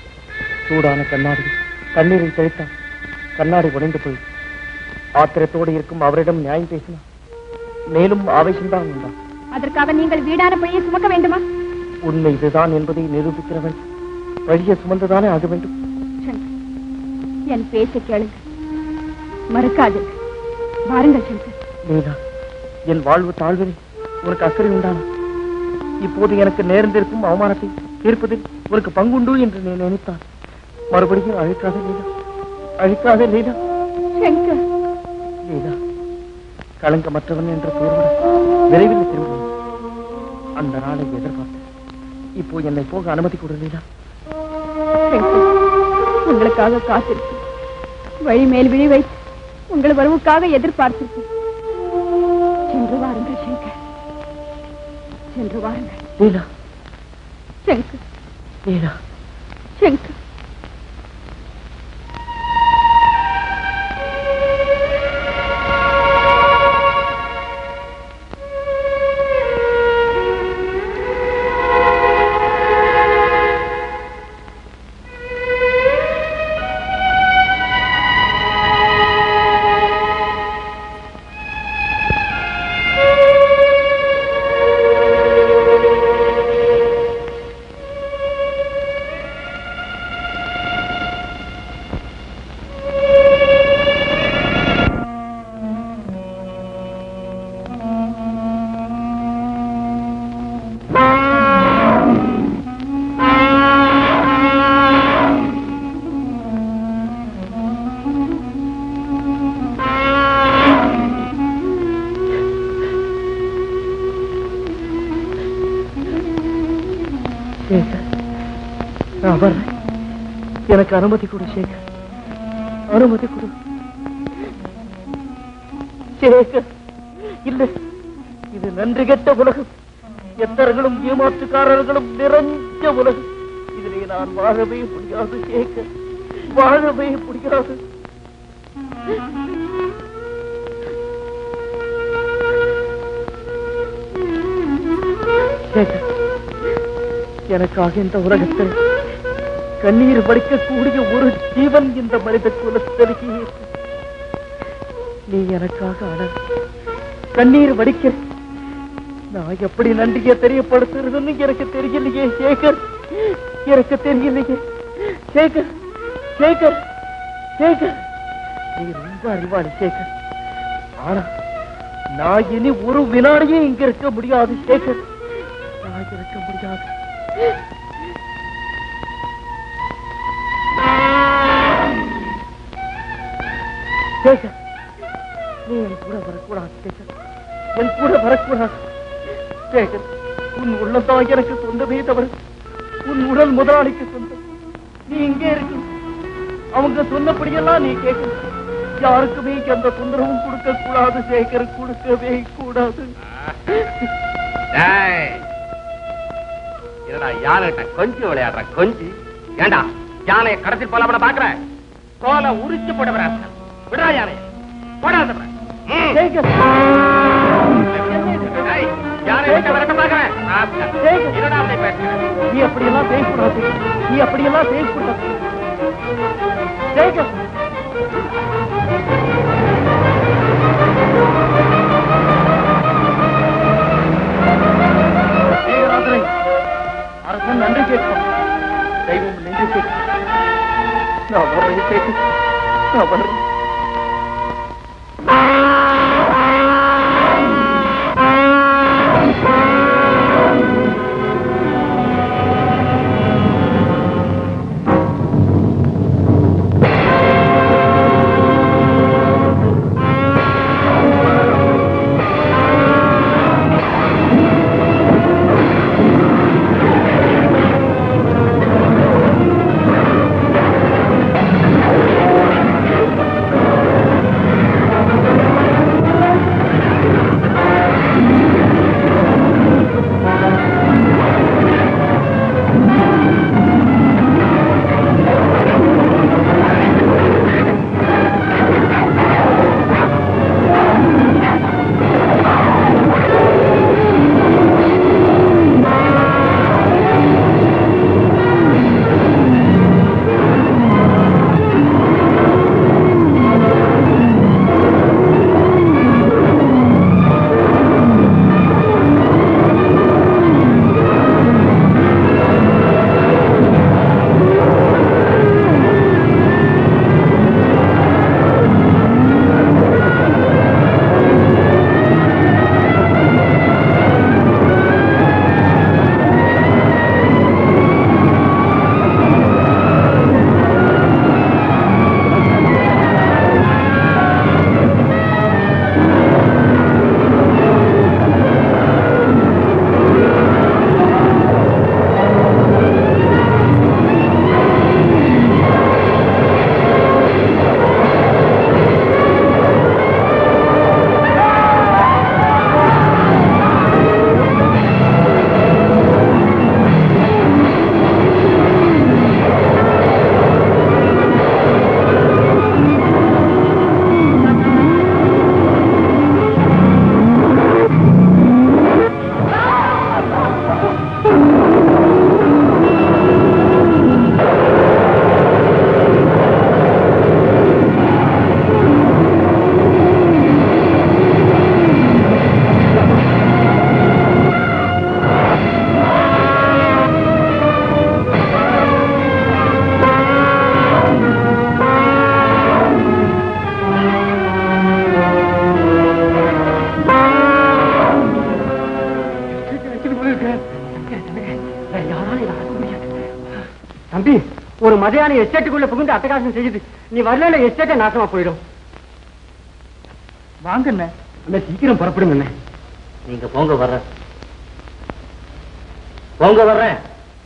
சூடான கண்ணாடி கண்ணீரை தெளித்தான், கண்ணாடி உடைந்து போய் ஆத்திரத்தோடு இருக்கும் அவரிடம் நியாயம் பேசினார். மேலும் ஆவேசம்தான் உண்டான். அதற்காக நீங்கள் வீடான பழியை சுமக்க வேண்டுமா? உண்மை இதுதான் என்பதை நிரூபிக்கிறவன் பழியை சுமந்துதானே ஆக வேண்டும். என் பேச கேளுங்க, மறுக்காதீர்கள். வாருங்கள் சங்கர். நீதா, என் வாழ்வு தாழ்வதில் உனக்கு அக்கறை உண்டான இப்போது எனக்கு நேர்ந்திருக்கும் அவமானத்தை தீர்ப்பதில் உனக்கு பங்குண்டு என்று நீ நினைத்தான். மறுபடியும் அழிக்காத லீலா, அழிக்காத லீலா. சங்கர், லீலா களங்கமற்றவன் என்ற பெயருடன் விரைவில் திரும்புவேன். அந்த நாளை எதிர்பார்த்து இப்போ என்னை போக அனுமதி கொடு லீலா. உங்களுக்காக காத்திருக்கேன், வழி மேல் விழி வைத்து உங்கள் வரவுக்காக எதிர்பார்த்திருக்கேன். சென்று வாருங்கள் சங்கர், சென்று வாருங்கள். லீலா, சங்கர், லீலா, சங்கர். எனக்கு அனுமதி கொடு சேகர், அனுமதி கொடு சேகர். இல்லை, இது நன்றி கெட்ட உலகம், எத்தர்களும் ஏமாற்றுக்காரர்களும் நிறைஞ்ச உலகம். இதில் நான் வாழவே முடியாது சேகர், வாழவே முடியாது. சேகர், எனக்காக இந்த உலகத்தில் கண்ணீர் வடிக்கக்கூடிய ஒரு ஜீவன் இந்த மனித குலத்தருகே. நீ எனக்காக அட கண்ணீர் வடிக்க நான் எப்படி நன்றியை தெரியப்படுத்துறதுன்னு எனக்கு தெரியலையே சேகர், எனக்கு தெரியலையே சேகர். சேகர் சேகர் நீ ரொம்ப அறிவாளி சேகர். ஆனா நான் இனி ஒரு வினாடியே இங்க இருக்க முடியாது சேகர், நான் இருக்க முடியாது. சேகர், நீ என் கூட வரக்கூடாது சேகர், என் கூட வரக்கூடாது சேகர். உன் உள்ளதான் எனக்கு சொந்தமே தவிர உன் உடல் முதலாளிக்கு சொந்தம். நீ இங்கே இருக்கு, அவங்க சொன்னபடியெல்லாம் நீ கேட்கணும். யாருக்குமே எந்த தொந்தரவும் கொடுக்க கூடாது சேகர், கொடுக்கவே கூடாது. யானைகிட்ட கொஞ்சம் விளையாடுற கொஞ்சி ஏண்டா யானையை கடத்தி போல பாக்குற தோலை உரிச்சு போட விடா யானை போடாத நீ அப்படியெல்லாம் பேசக்கூடாது, நீ அப்படியெல்லாம் பேசக்கூடாது. அரசன் நன்றி கேட்கும், தெய்வம் நன்றி கேட்கும். நான் வர்றேன் கேட்கும், நான் வர்றேன். தம்பி, ஒரு மதையான எஸ்டேட்டுக்குள்ள புகுந்து அட்டகாசம் செய்யுது. நீ வரல எஸ்டேட்டை நாசமா போயிடும். வாங்க அண்ணா, சீக்கிரம் புறப்படுங்க அண்ணா. நீங்க போங்க, வர்ற போங்க வர்றேன்.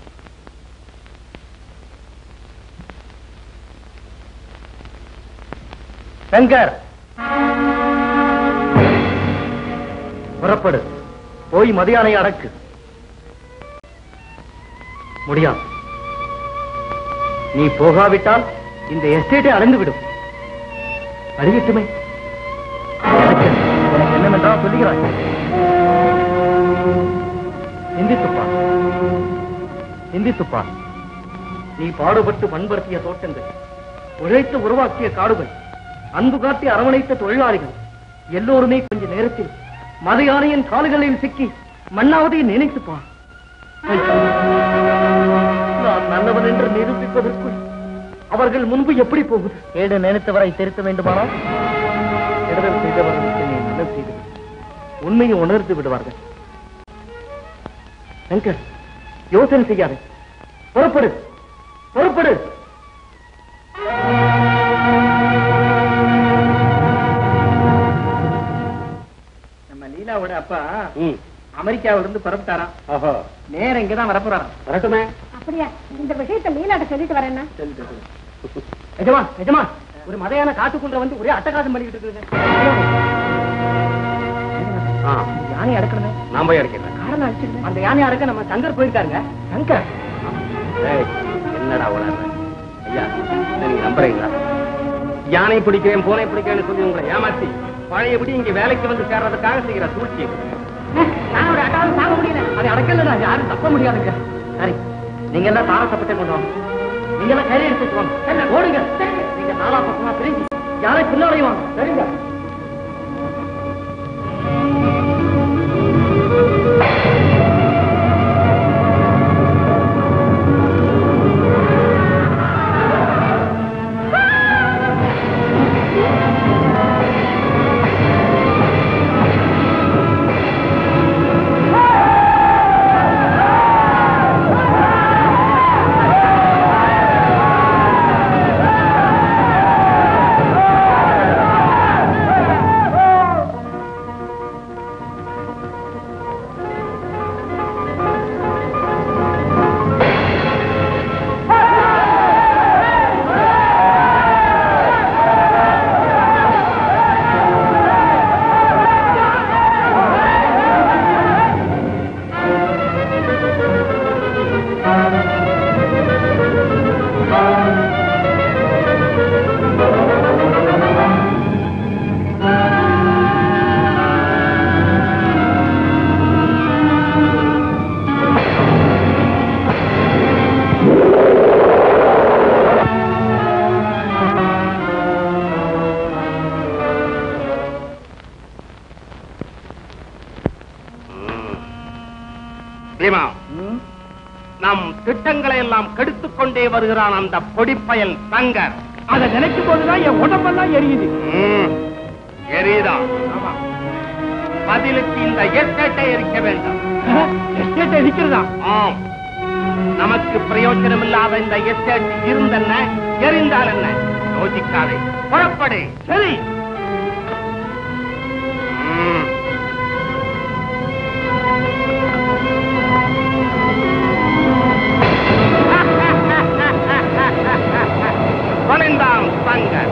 சங்கர், புறப்படு, போய் மதியானை அடக்கு. முடியாது, நீ போகாவிட்டால் இந்த எஸ்டேட்டை அடைந்து விடும். அறிவிட்டுமே உனக்கு என்னவென்றால் சொல்லுகிறாய். சிந்தித்துப்பா, சிந்தித்துப்பா. நீ பாடுபட்டு பண்படுத்திய தோட்டங்கள், உழைத்து உருவாக்கிய காடுகள், அன்பு காட்டி அரவணைத்த தொழிலாளிகள் எல்லோருமே கொஞ்ச நேரத்தில் மத யானையின் கால்களில் சிக்கி மண்ணாவதை நினைத்துப்பா. நான் நல்லவன் என்று நிரூபிப்பதற்குள் அவர்கள் முன்பு எப்படி போகுது? கேடு நினைத்தவரை திருத்த வேண்டுமானால் கெடுதல் செய்தவர்களுக்கு நீ நல்லது செய்து உண்மையை உணர்ந்து விடுவார்கள். சங்கர், யோசனை செய்யாத, புறப்படு, புறப்படு. நம்ம லீலாவோட அப்பா அமெரிக்காவில இருந்து புறப்பட்டாராம். நேரம் இங்கதான் வரப்போறாராம். வரட்டுமே. அப்படியா? இந்த விஷயத்தை லீலாட்ட சொல்லிட்டு வரேன்னா? எஜமா, எஜமா, ஒரு மதையான காட்டுக்குள்ள வந்து ஒரே அட்டகாசம் பண்ணிக்கிட்டு இருக்குங்க. யானை அடக்கணுமே. நான் போய் அடக்கிறேன். காரணம் அடிச்சிருக்கேன். அந்த யானை அடக்க நம்ம சங்கர் போயிருக்காருங்க. சங்கர் என்னடா உணர்ற ஐயா, நீங்க நம்புறீங்களா? யானை பிடிக்கிறேன் பூனை பிடிக்கிறேன்னு சொல்லி உங்களை ஏமாத்தி பழையபடி இங்க வேலைக்கு வந்து சேர்றதுக்காக செய்கிற சூழ்ச்சி. நான் ஒரு அட்டாவது சாக முடியல. அதை அடக்கல யாரும் தப்ப முடியாதுங்க. சரி, நீங்க எல்லாம் தாரசப்பட்டே கொண்டு வாங்க. நீங்க எல்லாம் கையை எடுத்துட்டு வாங்க. ஓடுங்க. நீங்க நாலா பக்கமா பிரிஞ்சு யாரை பின்னாலையும் வாங்க. சரிங்க. நம் திட்டங்களை எல்லாம் கெடுத்துக் கொண்டே வருகிறான் அந்த பொடிப்பயல் சங்கர். அதை நினைக்கும் போதுதான் என் உடம்பெல்லாம் எரியுது. எரியுதான். பதிலுக்கு இந்த எஸ்டேட்டை எரிக்க வேண்டும். எஸ்டேட்டை எரிக்கிறதா? ஆம். நமக்கு பிரயோஜனம் இல்லாத இந்த எஸ்டேட் இருந்தென்ன, எரிந்தால் என்ன? யோசிக்காதே, புறப்படு. சரி. தொலைந்தான் சங்கர்.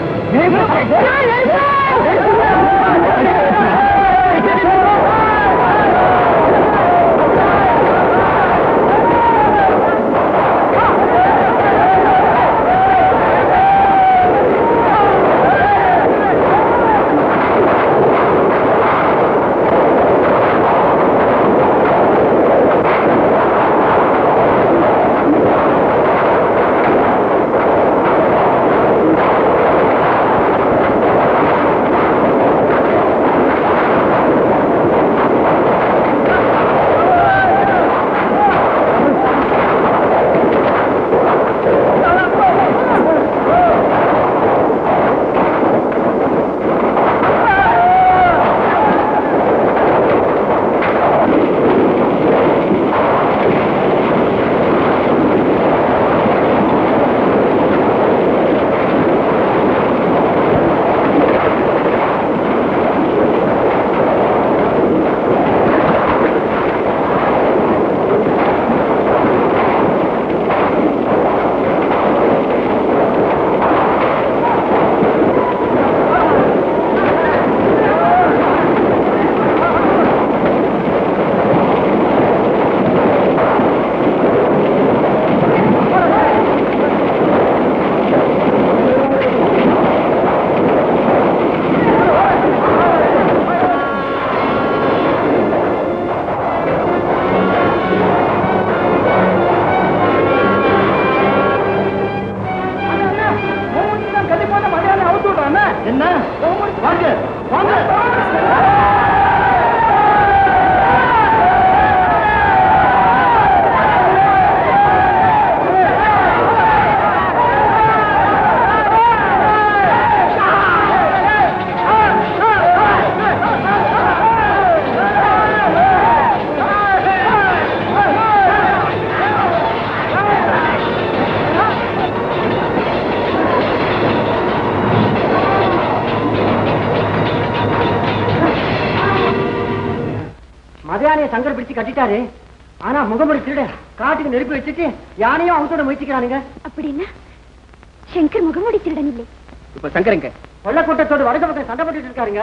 மதியானைய சங்கர் பிடிச்சு கட்டிட்டாரு. ஆனா முகமுடி திருட காட்டுக்கு நெருப்பி வச்சுட்டு யானையும் அவத்தோட முயற்சிக்கிறானுங்க. அப்படின்னா சங்கர் முகமுடி திருடன் இல்லை. இப்ப சங்கரங்க கொள்ளக்கூட்டத்தோடு வடக்கு பக்கம் சண்டை போட்டுட்டு இருக்காருங்க.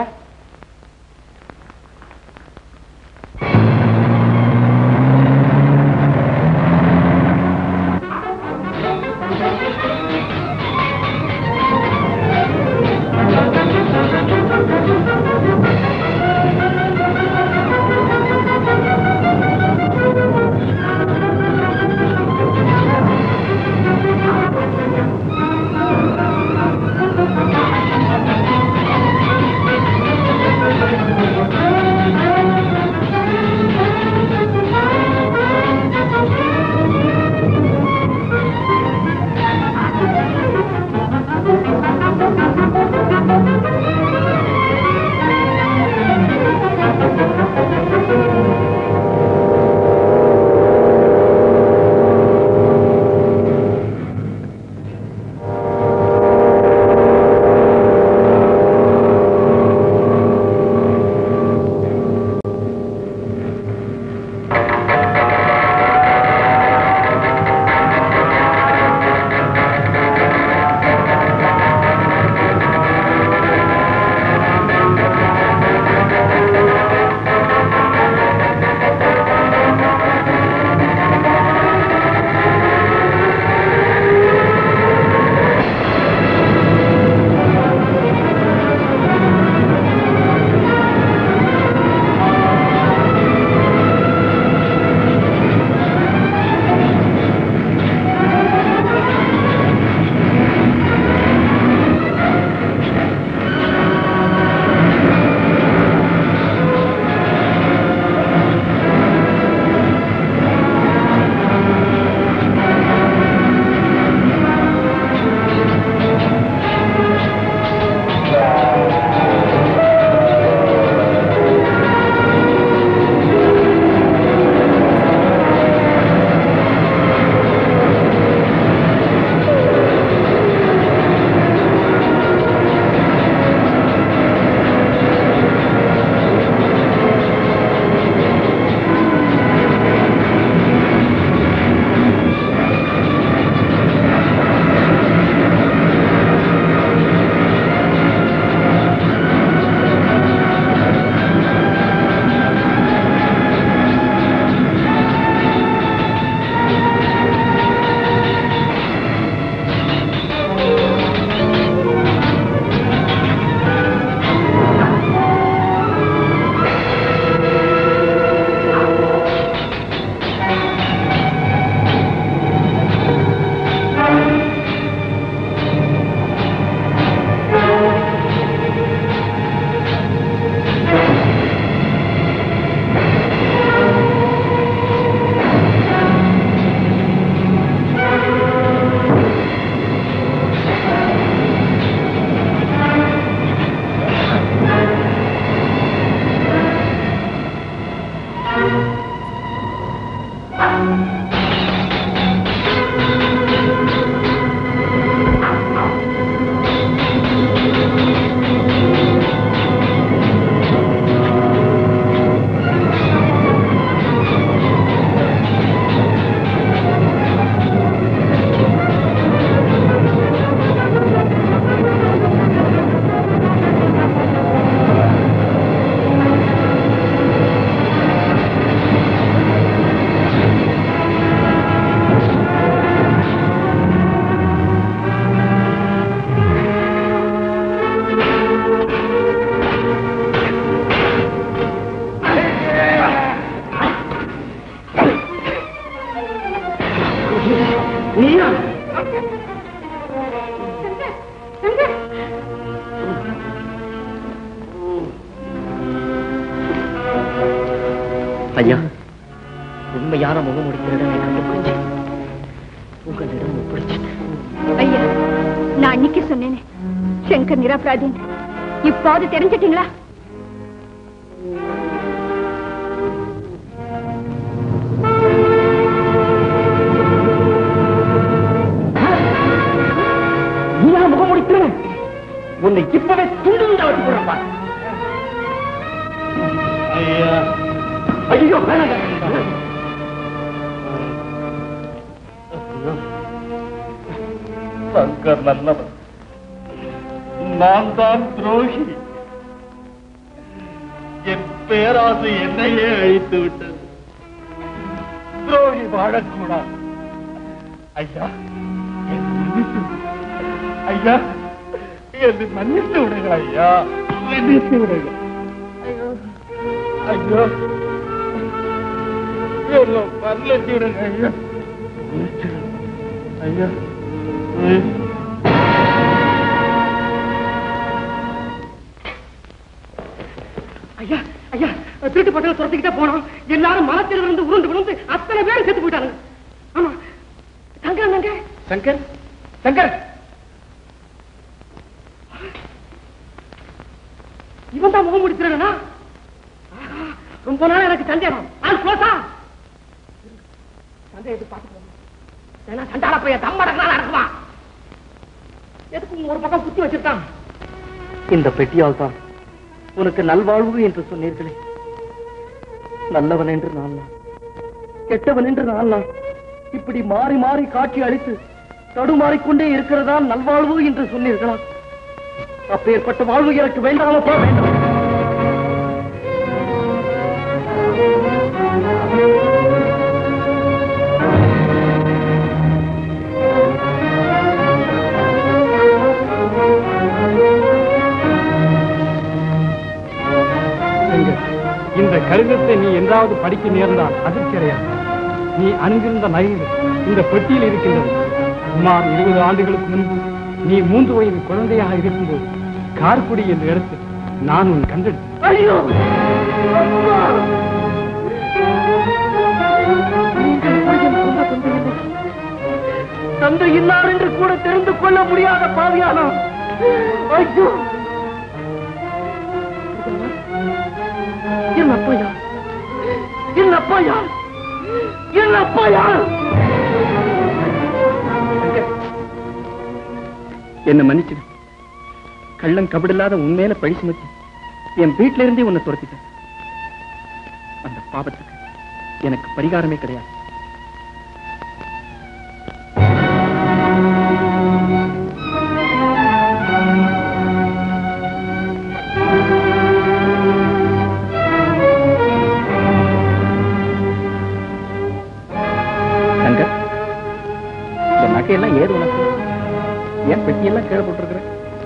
ஐயா, உண்மையான முகமுடிக்கிறத கண்டுபிடிச்சு உங்களிடம் ஒப்படைச்சிட்டேன். ஐயா, நான் அன்னைக்கு சொன்னேனே சங்கர் நிரபராதின், இப்போது தெரிஞ்சிட்டீங்களா? முகமுடிக்கிறேன் உன்னை இப்பவே துண்டு துண்டா வச்சு போடுறப்பா. ஐயா ஐயோ வேணாங்க. சங்கர் நல்லவன், நான் தான் துரோகி. என் பேராசை என்னையே அழித்து விட்டது. துரோகி வாழக்கூடாது. ஐயா ஐயா என்னை மன்னித்து விடுங்க ஐயா, மன்னித்து விடுங்க. ஐயோ ஐயோ என்ன மன்னித்து விடுங்க ஐயா, ஐயா. ஐயா ஐயா திருட்டு பசங்க துரத்திக்கிட்டே போனோம். எல்லாரும் மரத்தில் இருந்து உருண்டு விழுந்து அத்தனை பேரும் செத்து போயிட்டாங்க. ஆமா சங்கர் நாங்க சங்கர் சங்கர் இவன் தான் முகம் முடிச்சிருக்கா? ரொம்ப நாள் எனக்கு சந்தேகம். சந்தேகத்தை பார்த்து சண்டால போய் தம்மடங்களா நடக்குமா? எதுக்கு ஒரு பக்கம் குத்தி வச்சிருக்கான்? இந்த பெட்டியால் தான் உனக்கு நல்வாழ்வு என்று சொன்னீர்களே. நல்லவன் என்று நான் தான், கெட்டவன் என்று நான் தான். இப்படி மாறி மாறி காட்சி அளித்து தடுமாறிக்கொண்டே இருக்கிறதா நல்வாழ்வு என்று சொன்னீர்களா? அப்பேற்பட்ட வாழ்வு எனக்கு வேண்டாமப்பா, வேண்டாம். இந்த கடிதத்தை நீ என்றாவது படிக்க நேர்ந்தால் அதிர்ச்சி அடையாது. நீ அணிந்திருந்த நகைகள் இந்த பெட்டியில் இருக்கின்றது. சுமார் இருபது ஆண்டுகளுக்கு முன்பு நீ மூன்று வயது குழந்தையாக இருக்கும்போது கார்குடி என்ற இடத்தில் நான் உன் கண்டெடுத்தேன். ஐயோ தந்தை இன்னார் என்று கூட தெரிந்து கொள்ள முடியாத பாவியானா? ஐயோ என் அப்பா யார்? என் அப்பா யார்? என் அப்பா யார்? என்ன மன்னிச்சு, கள்ளம் கபடில்லாத உண்மையில பழி சுமத்தி என் வீட்டில இருந்தே உன்னை துரத்திட்டேன். அந்த பாவத்துக்கு எனக்கு பரிகாரமே கிடையாது. சங்கர், இந்த நகையெல்லாம் ஏது உனக்கு? ஏன் பெட்டியெல்லாம் கீழே போட்டிருக்கிற?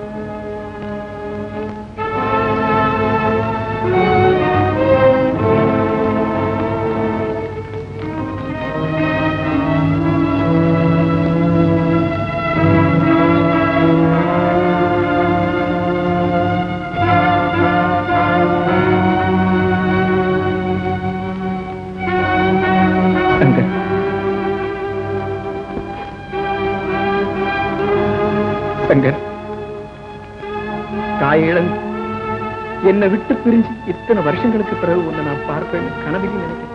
சங்கர், தாயிழந்து என்னை விட்டு பிரிஞ்சு இத்தனை வருஷங்களுக்கு பிறகு உன்னை நான் பார்ப்பேன் கனவிலும் நினைக்கிறேன்.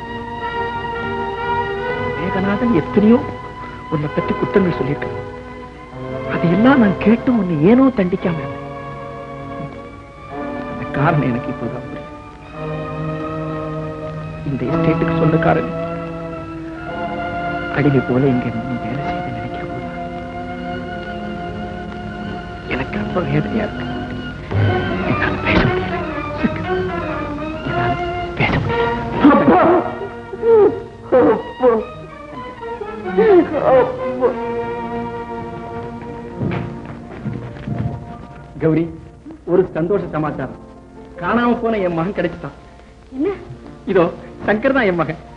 மேகநாதன் எத்தனையோ உன்னை பற்றி குற்றங்கள் சொல்லியிருக்கேன். அதையெல்லாம் நான் கேட்டு உன்னை ஏனோ தண்டிக்காம இருந்தேன். அந்த காரணம் எனக்கு இப்போதான் புரியும். இந்த எஸ்டேட்டுக்கு சொந்தக்காரன் அடிமை போல இங்க நீ வேலை செய்து நினைக்கிற போது எனக்கு ரொம்ப வேதனையா இருக்கு. என்னால பேச முடியல. என்னால பேச முடியல. கௌரி, ஒரு சந்தோஷ சமாச்சாரம். காணாம போன என் மகன் கிடைச்சிட்டான். இதோ சங்கர் தான் என் மகன்.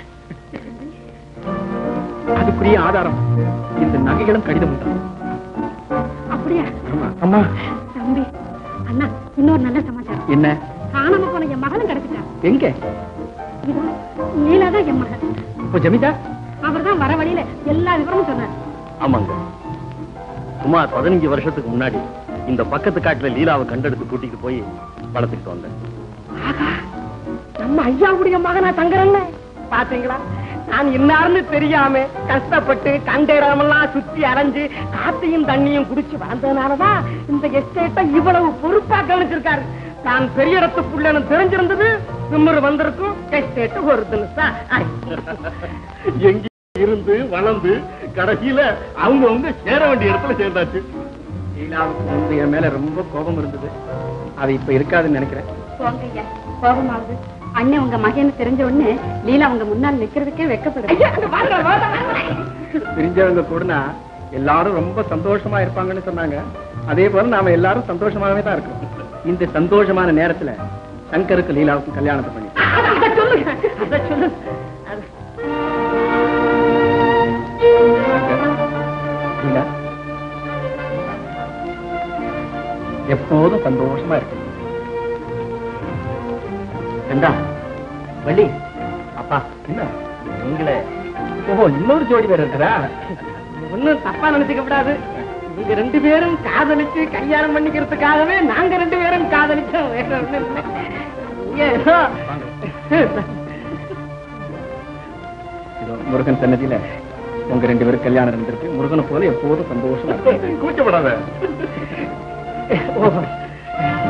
அதுக்குரிய ஆதாரம் இந்த நகைகளும் கடிதம் உண்டு. அப்படியா? அம்மா, தம்பி, அண்ணா, இன்னொரு நல்ல சமாச்சாரம். என்ன? காணாம போன என் மகனும் கிடைச்சிட்டான். எங்க? நீலாதான் என் மகன். இப்போ ஜமீதா அவர் தான் வர வழியில எல்லா விவரமும் சொன்னார். ஆமாங்க, சுமார் பதினஞ்சு வருஷத்துக்கு முன்னாடி இந்த பக்கத்து காட்டுல லீலாவை கண்டெடுத்து கூட்டிட்டு போய் வளர்த்துக்கிட்டு வந்தேன். நம்ம ஐயாவுடைய மகனா தங்கறல்ல, பாத்தீங்களா? நான் இன்னார்னு தெரியாம கஷ்டப்பட்டு கண்ட இடமெல்லாம் சுத்தி அரைஞ்சு காத்தையும் தண்ணியும் குடிச்சு வளர்ந்ததுனாலதான் இந்த எஸ்டேட்டை இவ்வளவு பொறுப்பா கவனிச்சிருக்காரு. நான் பெரிய இடத்து புள்ளன்னு தெரிஞ்சிருந்தது திமிரு வந்திருக்கும் எஸ்டேட் ஒரு தினசா எங்க இருந்து வளர்ந்து கடைசியில அவங்க அவங்க சேர வேண்டிய இடத்துல சேர்ந்தாச்சு. லீலாவுக்கு வந்து என் மேல ரொம்ப கோபம் இருந்தது, அது இப்ப இருக்காதுன்னு நினைக்கிறேன். போங்க ஐயா, கோபமாகுது. அண்ணன் உங்க மகன் தெரிஞ்ச உடனே லீலா உங்க முன்னால் நிக்கிறதுக்கே வெக்கப்படுது. பிரிஞ்சவங்க கூடனா எல்லாரும் ரொம்ப சந்தோஷமா இருப்பாங்கன்னு சொன்னாங்க. அதே போல நாம எல்லாரும் சந்தோஷமாகவே தான் இருக்கோம். இந்த சந்தோஷமான நேரத்துல சங்கருக்கு லீலாவுக்கும் கல்யாணத்தை பண்ணி சொல்லுங்க அத சொல்லுங்க. லீலா எப்போதும் சந்தோஷமா இருக்கு. ஏண்டா வள்ளி, அப்பா என்ன உங்களை ஓஹோ இன்னொரு ஜோடி பேர் இருக்கிறா? ஒண்ணும் தப்பா நினைச்சுக்க கூடாது. நீங்க ரெண்டு பேரும் காதலிச்சு கல்யாணம் பண்ணிக்கிறதுக்காகவே நாங்க ரெண்டு பேரும் காதலிச்சோம். வேற ஒண்ணும் இல்லை. நீங்க ஏதோ இதோ முருகன் சன்னதியில உங்க ரெண்டு பேரும் கல்யாணம் இருந்திருக்கு. முருகனை போல எப்போதும் சந்தோஷமா இருக்கு. கூச்சப்படாத. ஓஹோ